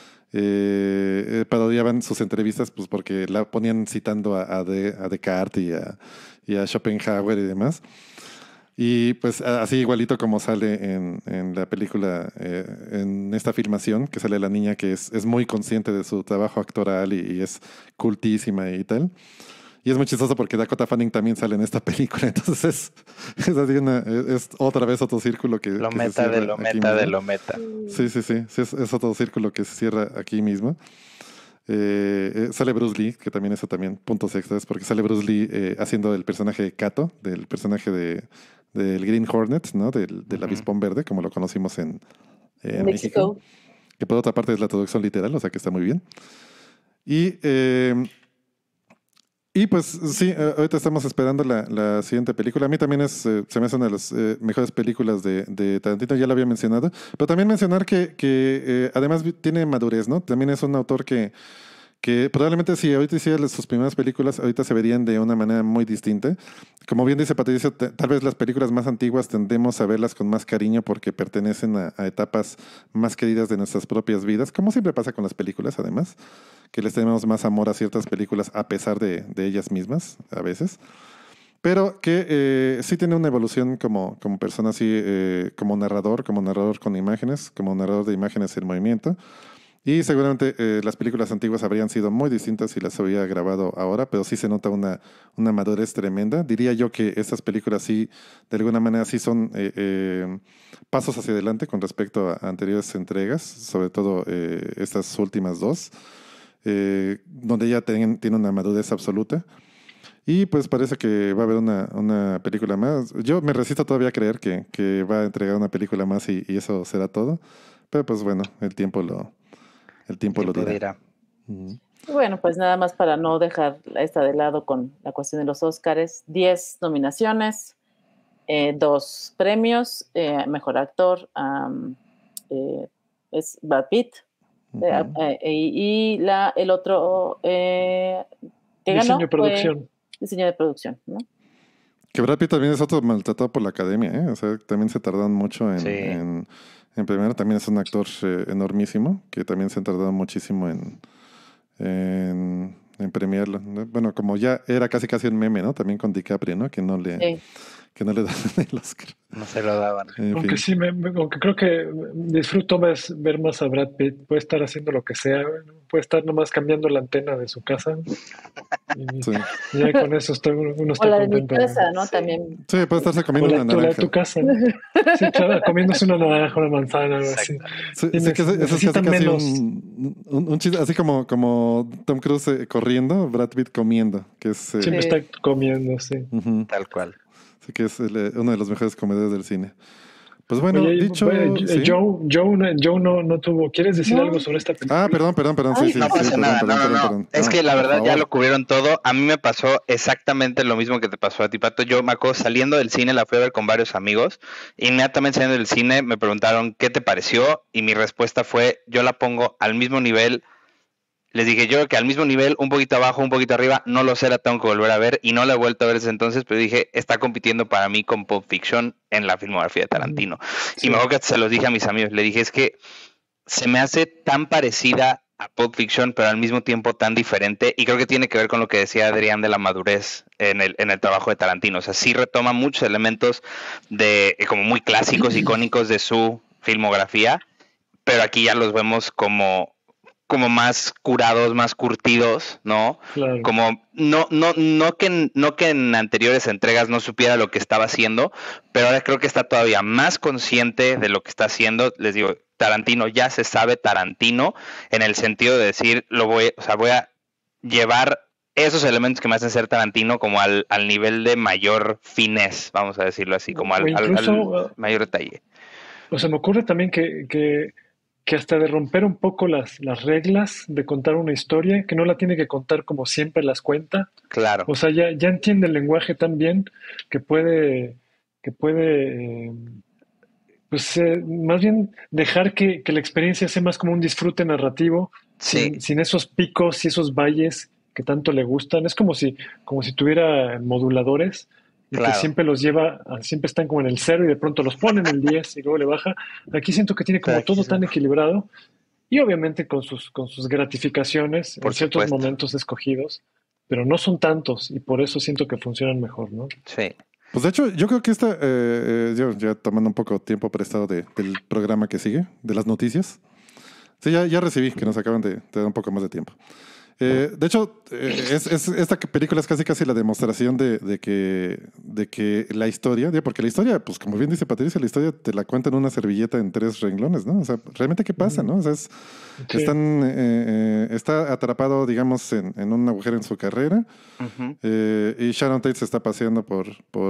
Parodiaban sus entrevistas pues porque la ponían citando a Descartes y a Schopenhauer y demás. Y pues así igualito como sale en la película, en esta filmación, que sale la niña que es muy consciente de su trabajo actoral y es cultísima y tal. Y es muy chistoso porque Dakota Fanning también sale en esta película. Entonces es así es otra vez otro círculo que... Lo que meta de lo meta de lo meta. Sí. Es otro círculo que se cierra aquí mismo. Sale Bruce Lee, que también eso también, puntos extras, porque sale Bruce Lee haciendo el personaje de Kato, del personaje del Green Hornet, ¿no? Del avispón verde, como lo conocimos en México. Que por otra parte es la traducción literal, o sea que está muy bien. Y pues sí, ahorita estamos esperando la siguiente película. A mí también se me hace una de las mejores películas de Tarantino, ya lo había mencionado. Pero también mencionar que además tiene madurez, ¿no? También es un autor que probablemente si ahorita hiciera sus primeras películas, ahorita se verían de una manera muy distinta. Como bien dice Patricio, tal vez las películas más antiguas tendemos a verlas con más cariño porque pertenecen a etapas más queridas de nuestras propias vidas, como siempre pasa con las películas, además, que les tenemos más amor a ciertas películas a pesar de ellas mismas, a veces. Pero que sí tiene una evolución como persona, así como narrador con imágenes, como narrador de imágenes en movimiento. Y seguramente las películas antiguas habrían sido muy distintas si las hubiera grabado ahora, pero sí se nota una madurez tremenda. Diría yo que estas películas sí, de alguna manera, sí son pasos hacia adelante con respecto a anteriores entregas, sobre todo estas últimas dos, donde ya tiene una madurez absoluta. Y pues parece que va a haber una película más. Yo me resisto todavía a creer que va a entregar una película más y eso será todo. Pero pues bueno, el tiempo lo dirá. Bueno, pues nada más para no dejar esta de lado con la cuestión de los Óscares. 10 nominaciones, 2 premios, mejor actor es Brad Pitt, y el otro que diseño ganó de producción. fue diseño de producción, ¿no? Que Brad Pitt también es otro maltratado por la academia, ¿eh? O sea, también se tardan mucho en primero. También es un actor enormísimo, que también se han tardado muchísimo en premiarlo, ¿no? Bueno, como ya era casi un meme, ¿no? También con DiCaprio, ¿no? Que no le daban el Oscar. No se lo daban. Aunque sí, aunque creo que disfruto más ver más a Brad Pitt. Puede estar haciendo lo que sea, puede estar nomás cambiando la antena de su casa. Y ya con eso uno está o la de contento. Mi casa, ¿no? También. Sí, puede estarse comiendo una naranja. La de tu casa, ¿no? Sí, claro, comiéndose una naranja, una manzana, algo así. Sí, eso es casi un chiste, así como Tom Cruise corriendo, Brad Pitt comiendo, que es... Siempre está comiendo, sí. Tal cual. Sí, que es uno de los mejores comediantes del cine. Pues bueno, dicho... ¿sí? Joe no tuvo... ¿Quieres decir algo sobre esta película? Perdón. Ay, no pasa nada, no. Es que la verdad ya lo cubrieron todo. A mí me pasó exactamente lo mismo que te pasó a ti, Pato. Yo me acuerdo saliendo del cine, la fui a ver con varios amigos. Inmediatamente saliendo del cine me preguntaron ¿qué te pareció? Y mi respuesta fue, yo la pongo al mismo nivel Les dije, yo creo que al mismo nivel, un poquito abajo, un poquito arriba, no lo sé, la tengo que volver a ver y no la he vuelto a ver desde entonces, pero dije, está compitiendo para mí con Pulp Fiction en la filmografía de Tarantino. Sí. Y me acuerdo que se los dije a mis amigos, le dije, es que se me hace tan parecida a Pulp Fiction, pero al mismo tiempo tan diferente, y creo que tiene que ver con lo que decía Adrián de la madurez en el trabajo de Tarantino. O sea, sí retoma muchos elementos de como muy clásicos, icónicos de su filmografía, pero aquí ya los vemos como más curados, más curtidos, ¿no? Claro. Como no que en anteriores entregas no supiera lo que estaba haciendo, pero ahora creo que está todavía más consciente de lo que está haciendo. Les digo, Tarantino ya se sabe Tarantino en el sentido de decir, voy a llevar esos elementos que me hacen ser Tarantino como al nivel de mayor finés, vamos a decirlo así, como al mayor detalle. O sea, me ocurre también que hasta de romper un poco las reglas de contar una historia, que no la tiene que contar como siempre las cuenta. Claro. O sea, ya entiende el lenguaje tan bien que puede más bien dejar que la experiencia sea más como un disfrute narrativo, Sí. sin esos picos y esos valles que tanto le gustan. Es como si tuviera moduladores y Claro. que siempre los lleva, siempre están como en el 0 y de pronto los pone en el 10 y luego le baja. Aquí siento que tiene como Aquí todo sí. tan equilibrado y obviamente con sus gratificaciones Por en ciertos supuesto. momentos escogidos, pero no son tantos y por eso siento que funcionan mejor, ¿no? Sí. Pues de hecho, yo creo que yo ya tomando un poco tiempo prestado del programa que sigue, de las noticias. Sí, ya recibí que nos acaban de dar un poco más de tiempo. De hecho, esta película es casi la demostración de que la historia, porque la historia, pues como bien dice Patricia, la historia te la cuenta en una servilleta en 3 renglones, ¿no? O sea, realmente qué pasa, ¿no? O sea, Sí. está atrapado, digamos, en un agujero en su carrera. Uh-huh. Y Sharon Tate se está paseando por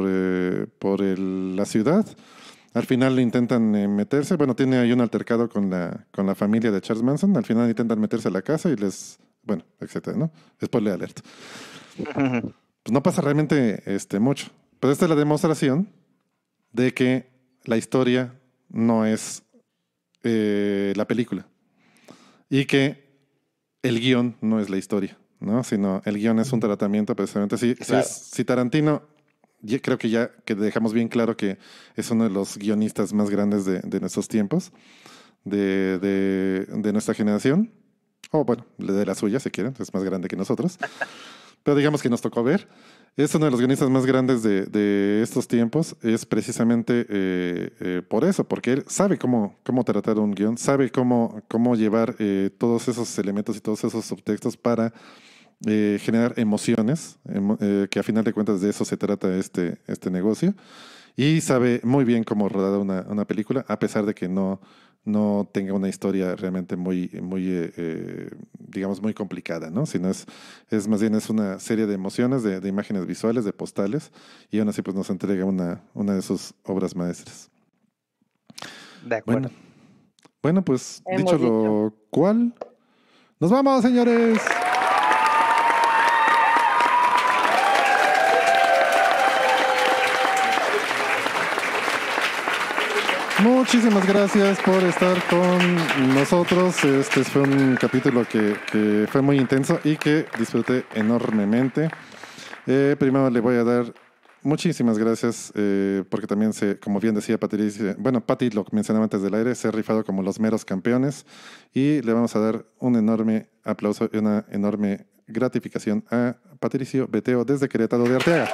la ciudad. Al final intentan meterse. Bueno, tiene ahí un altercado con la familia de Charles Manson. Al final intentan meterse a la casa y bueno, etcétera, ¿no? Spoiler alert. Uh-huh. Pues no pasa realmente mucho. Pero esta es la demostración de que la historia no es la película. Y que el guión no es la historia, ¿no? Sino el guión es un tratamiento precisamente. Claro. Si Tarantino, creo que ya que dejamos bien claro que es uno de los guionistas más grandes de nuestros tiempos, de nuestra generación, o bueno, de la suya si quieren, es más grande que nosotros, pero digamos que nos tocó ver. Es uno de los guionistas más grandes de estos tiempos, es precisamente por eso, porque él sabe cómo tratar un guión, sabe cómo llevar todos esos elementos y todos esos subtextos para generar emociones, que a final de cuentas de eso se trata este negocio, y sabe muy bien cómo rodar una película, a pesar de que no tenga una historia realmente muy digamos, muy complicada, ¿no? Sino es más bien es una serie de emociones, de imágenes visuales, de postales, y aún así pues nos entrega una de sus obras maestras. De acuerdo. Bueno, pues Hemos dicho lo cual, ¡nos vamos, señores! Muchísimas gracias por estar con nosotros. Este fue un capítulo que fue muy intenso y que disfruté enormemente. Primero le voy a dar muchísimas gracias porque también como bien decía Patricia, bueno, Pati lo mencionaba antes del aire, se ha rifado como los meros campeones y le vamos a dar un enorme aplauso y una enorme gratificación a Patricio Beteo desde Querétaro de Arteaga.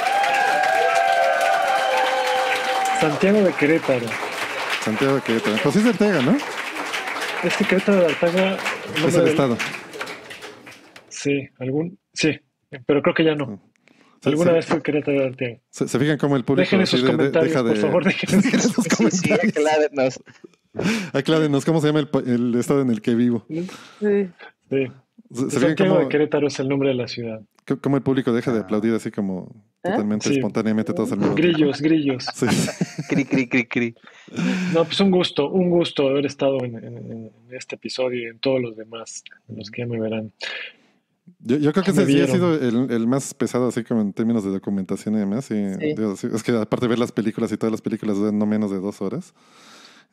Santiago de Querétaro. Santiago de Querétaro. Pues sí es de Arteaga, ¿no? Es que Querétaro de Arteaga... Es el estado. Sí, pero creo que ya no. Alguna vez fue Querétaro de Arteaga. Se fijan cómo el público... Dejen sus comentarios, por favor, dejen sus comentarios. Sí, aclárenos. Aclárenos cómo se llama el estado en el que vivo. Sí. Sí. Santiago de Querétaro es el nombre de la ciudad. Cómo el público deja de aplaudir así como totalmente espontáneamente todos al mismo tiempo. Grillos. Sí. Cri. No, pues un gusto haber estado en este episodio y en todos los demás, en los que ya me verán. Yo creo que ese sí ha sido el más pesado, así como en términos de documentación y demás. Y, Sí. Dios, es que aparte de ver las películas y todas las películas duran no menos de 2 horas.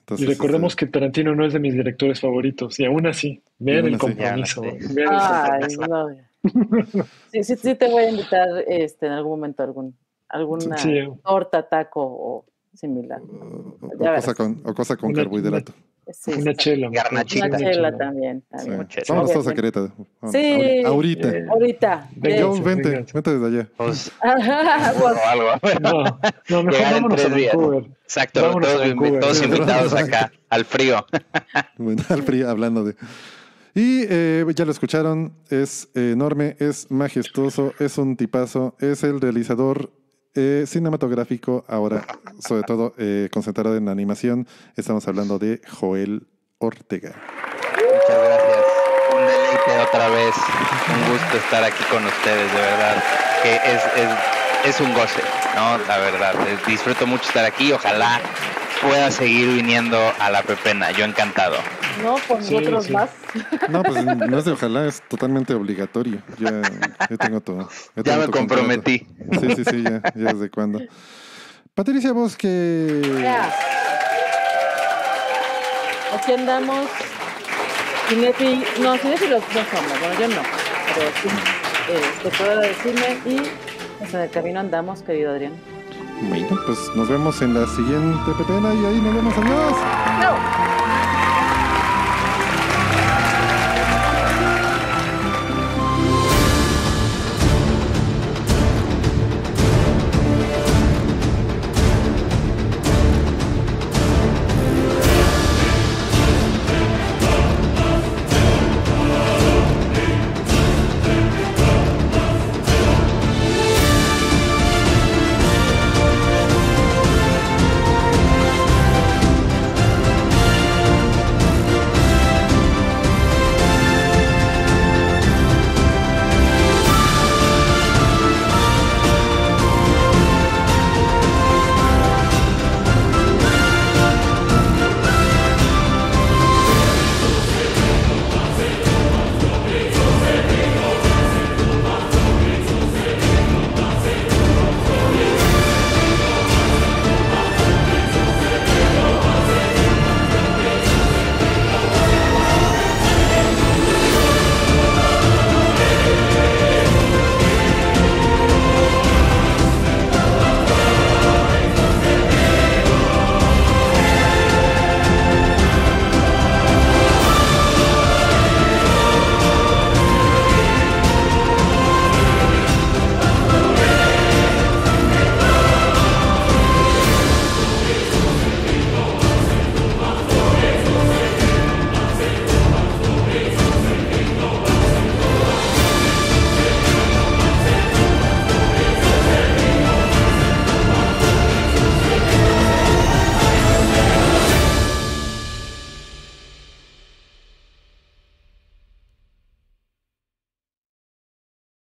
Entonces, Y recordemos que Tarantino no es de mis directores favoritos, y aún así, vean el aún así. compromiso. Ya, no sé. Vean el Ay, compromiso. no. Sí te voy a invitar en algún momento alguna Sí. torta, taco o similar. o Ya cosa verás. con Una- carbohidrato. Sí, Una sí. chela. mejor. Garnachita. Una chela también. Sí. muchas Vámonos todos a Obviamente. Querétaro. Vamos, Sí. Ahorita. Ahorita. Venga. Yo, Vénganse, vente desde allá. Pues, Pues, o algo. No, mejor Llegar en vámonos a 3 días. Vancouver. Exacto, Vámonos a Vancouver. todos Sí, invitados vámonos. acá, al frío. Bueno, al frío, hablando de... Y ya lo escucharon, es enorme, es majestuoso, es un tipazo, es el realizador cinematográfico, ahora sobre todo concentrado en la animación. Estamos hablando de Joel Ortega. Muchas gracias. Un deleite otra vez. Un gusto estar aquí con ustedes, de verdad. Que es un goce, ¿no? La verdad. Disfruto mucho estar aquí. Ojalá pueda seguir viniendo a la Pepena. Yo encantado. no, con nosotros sí. más. No, pues no es de ojalá, es totalmente obligatorio. Ya tengo todo. Ya me comprometí. Sí, ya desde cuándo. Patricia Bosque. Ya. Aquí andamos. Cinéfilos no somos, bueno, yo no, pero sí, espectadora de cine y pues en el camino andamos, querido Adrián. Bueno, pues nos vemos en la siguiente pepena y ahí nos vemos. Adiós.